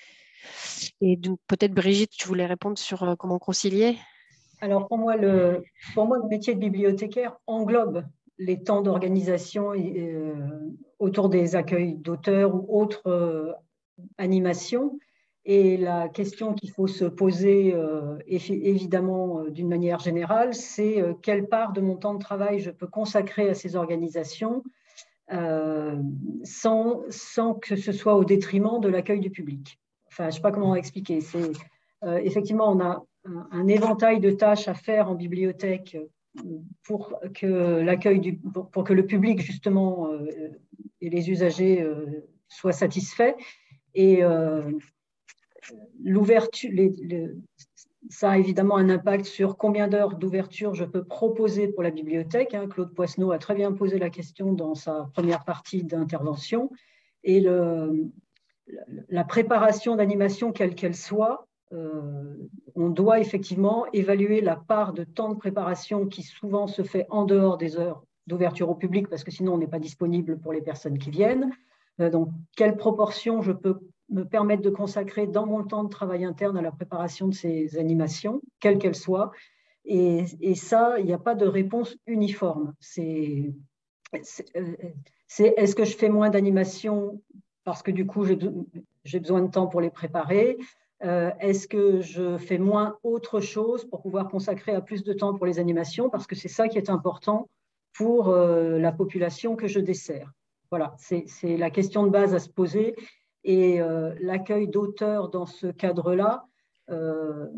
Et donc, peut-être, Brigitte, tu voulais répondre sur euh, comment concilier? Alors, pour moi, le, pour moi, le métier de bibliothécaire englobe les temps d'organisation euh, autour des accueils d'auteurs ou autres euh, animations. Et la question qu'il faut se poser, euh, évidemment, euh, d'une manière générale, c'est euh, quelle part de mon temps de travail je peux consacrer à ces organisations euh, sans, sans que ce soit au détriment de l'accueil du public. Enfin, je ne sais pas comment expliquer. C'est, euh, effectivement, on a un, un éventail de tâches à faire en bibliothèque pour que l'accueil du, pour, pour que le public, justement, euh, et les usagers euh, soient satisfaits. Et euh, l'ouverture, les, les, ça a évidemment un impact sur combien d'heures d'ouverture je peux proposer pour la bibliothèque. Hein. Claude Poisneau a très bien posé la question dans sa première partie d'intervention. Et le, la préparation d'animation, quelle qu'elle soit, euh, on doit effectivement évaluer la part de temps de préparation qui souvent se fait en dehors des heures d'ouverture au public, parce que sinon on n'est pas disponible pour les personnes qui viennent. Euh, donc, quelle proportion je peux me permettre de consacrer dans mon temps de travail interne à la préparation de ces animations, quelles qu'elles soient. Et, et ça, il n'y a pas de réponse uniforme. C'est, c'est, c'est est-ce que je fais moins d'animations parce que du coup, j'ai, j'ai besoin de temps pour les préparer? Euh, est-ce que je fais moins autre chose pour pouvoir consacrer à plus de temps pour les animations? Parce que c'est ça qui est important pour euh, la population que je desserre. Voilà, c'est, c'est la question de base à se poser. Et euh, l'accueil d'auteurs dans ce cadre-là, euh,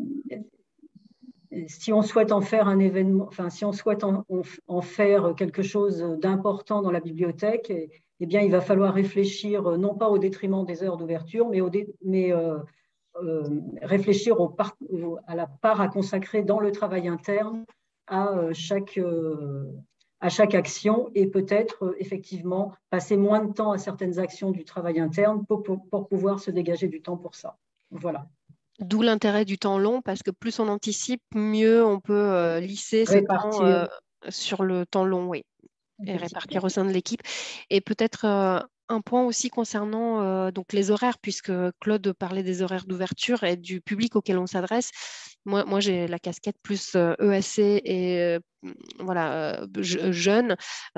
si on souhaite en faire un événement, enfin, si on souhaite en, en faire quelque chose d'important dans la bibliothèque, eh, eh bien, il va falloir réfléchir, non pas au détriment des heures d'ouverture, mais, au dé, mais euh, euh, réfléchir au par, au, à la part à consacrer dans le travail interne à euh, chaque, euh, à chaque action et peut-être euh, effectivement passer moins de temps à certaines actions du travail interne pour, pour, pour pouvoir se dégager du temps pour ça. Voilà. D'où l'intérêt du temps long, parce que plus on anticipe, mieux on peut euh, lisser ce temps euh, sur le temps long, oui, et répartir au sein de l'équipe. Et peut-être euh, un point aussi concernant euh, donc les horaires, puisque Claude parlait des horaires d'ouverture et du public auquel on s'adresse. Moi, moi j'ai la casquette plus euh, E S C et euh, voilà, euh, jeunes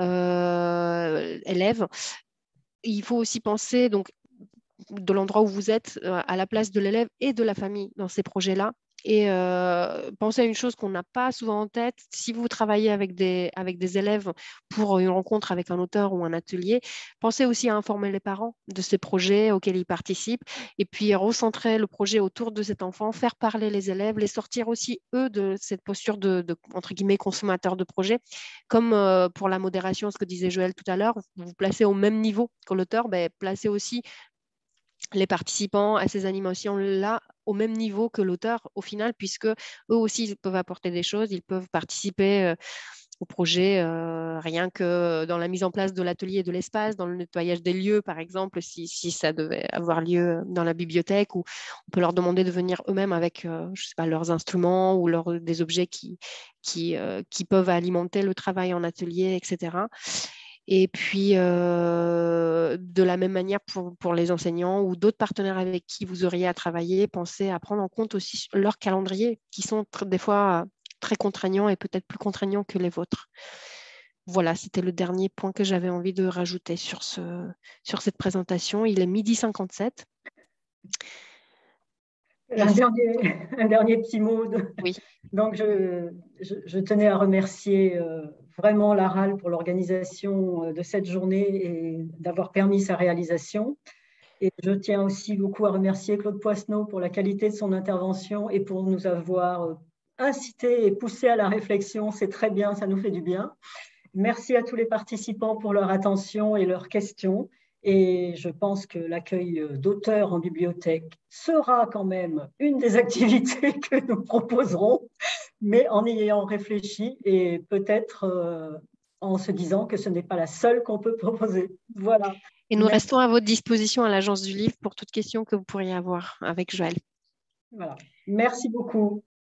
euh, élèves. Il faut aussi penser donc de l'endroit où vous êtes euh, à la place de l'élève et de la famille dans ces projets-là. Et euh, pensez à une chose qu'on n'a pas souvent en tête. Si vous travaillez avec des, avec des élèves pour une rencontre avec un auteur ou un atelier, pensez aussi à informer les parents de ces projets auxquels ils participent et puis recentrer le projet autour de cet enfant, faire parler les élèves, les sortir aussi, eux, de cette posture de, de entre guillemets, consommateur de projet. Comme euh, pour la modération, ce que disait Joël tout à l'heure, vous vous placez au même niveau que l'auteur, ben, placez aussi les participants à ces animations-là au même niveau que l'auteur au final, puisque eux aussi ils peuvent apporter des choses, ils peuvent participer euh, au projet euh, rien que dans la mise en place de l'atelier et de l'espace, dans le nettoyage des lieux par exemple, si, si ça devait avoir lieu dans la bibliothèque, ou on peut leur demander de venir eux-mêmes avec euh, je sais pas, leurs instruments ou leur, des objets qui, qui, euh, qui peuvent alimenter le travail en atelier, et cetera. Et puis, euh, de la même manière pour, pour les enseignants ou d'autres partenaires avec qui vous auriez à travailler, pensez à prendre en compte aussi leurs calendriers qui sont des fois très contraignants et peut-être plus contraignants que les vôtres. voilà, c'était le dernier point que j'avais envie de rajouter sur, ce, sur cette présentation. Il est midi cinquante-sept. Un dernier, un dernier petit mot. De... Oui. Donc, je, je, je tenais à remercier euh, vraiment l'A R A L pour l'organisation de cette journée et d'avoir permis sa réalisation. Et je tiens aussi beaucoup à remercier Claude Poisneau pour la qualité de son intervention et pour nous avoir incité et poussé à la réflexion. C'est très bien, ça nous fait du bien. Merci à tous les participants pour leur attention et leurs questions. Et je pense que l'accueil d'auteurs en bibliothèque sera quand même une des activités que nous proposerons, mais en ayant réfléchi et peut-être euh, en se disant que ce n'est pas la seule qu'on peut proposer. Voilà. Et nous Merci. restons à votre disposition à l'Agence du Livre pour toute question que vous pourriez avoir avec Joël. Voilà. Merci beaucoup.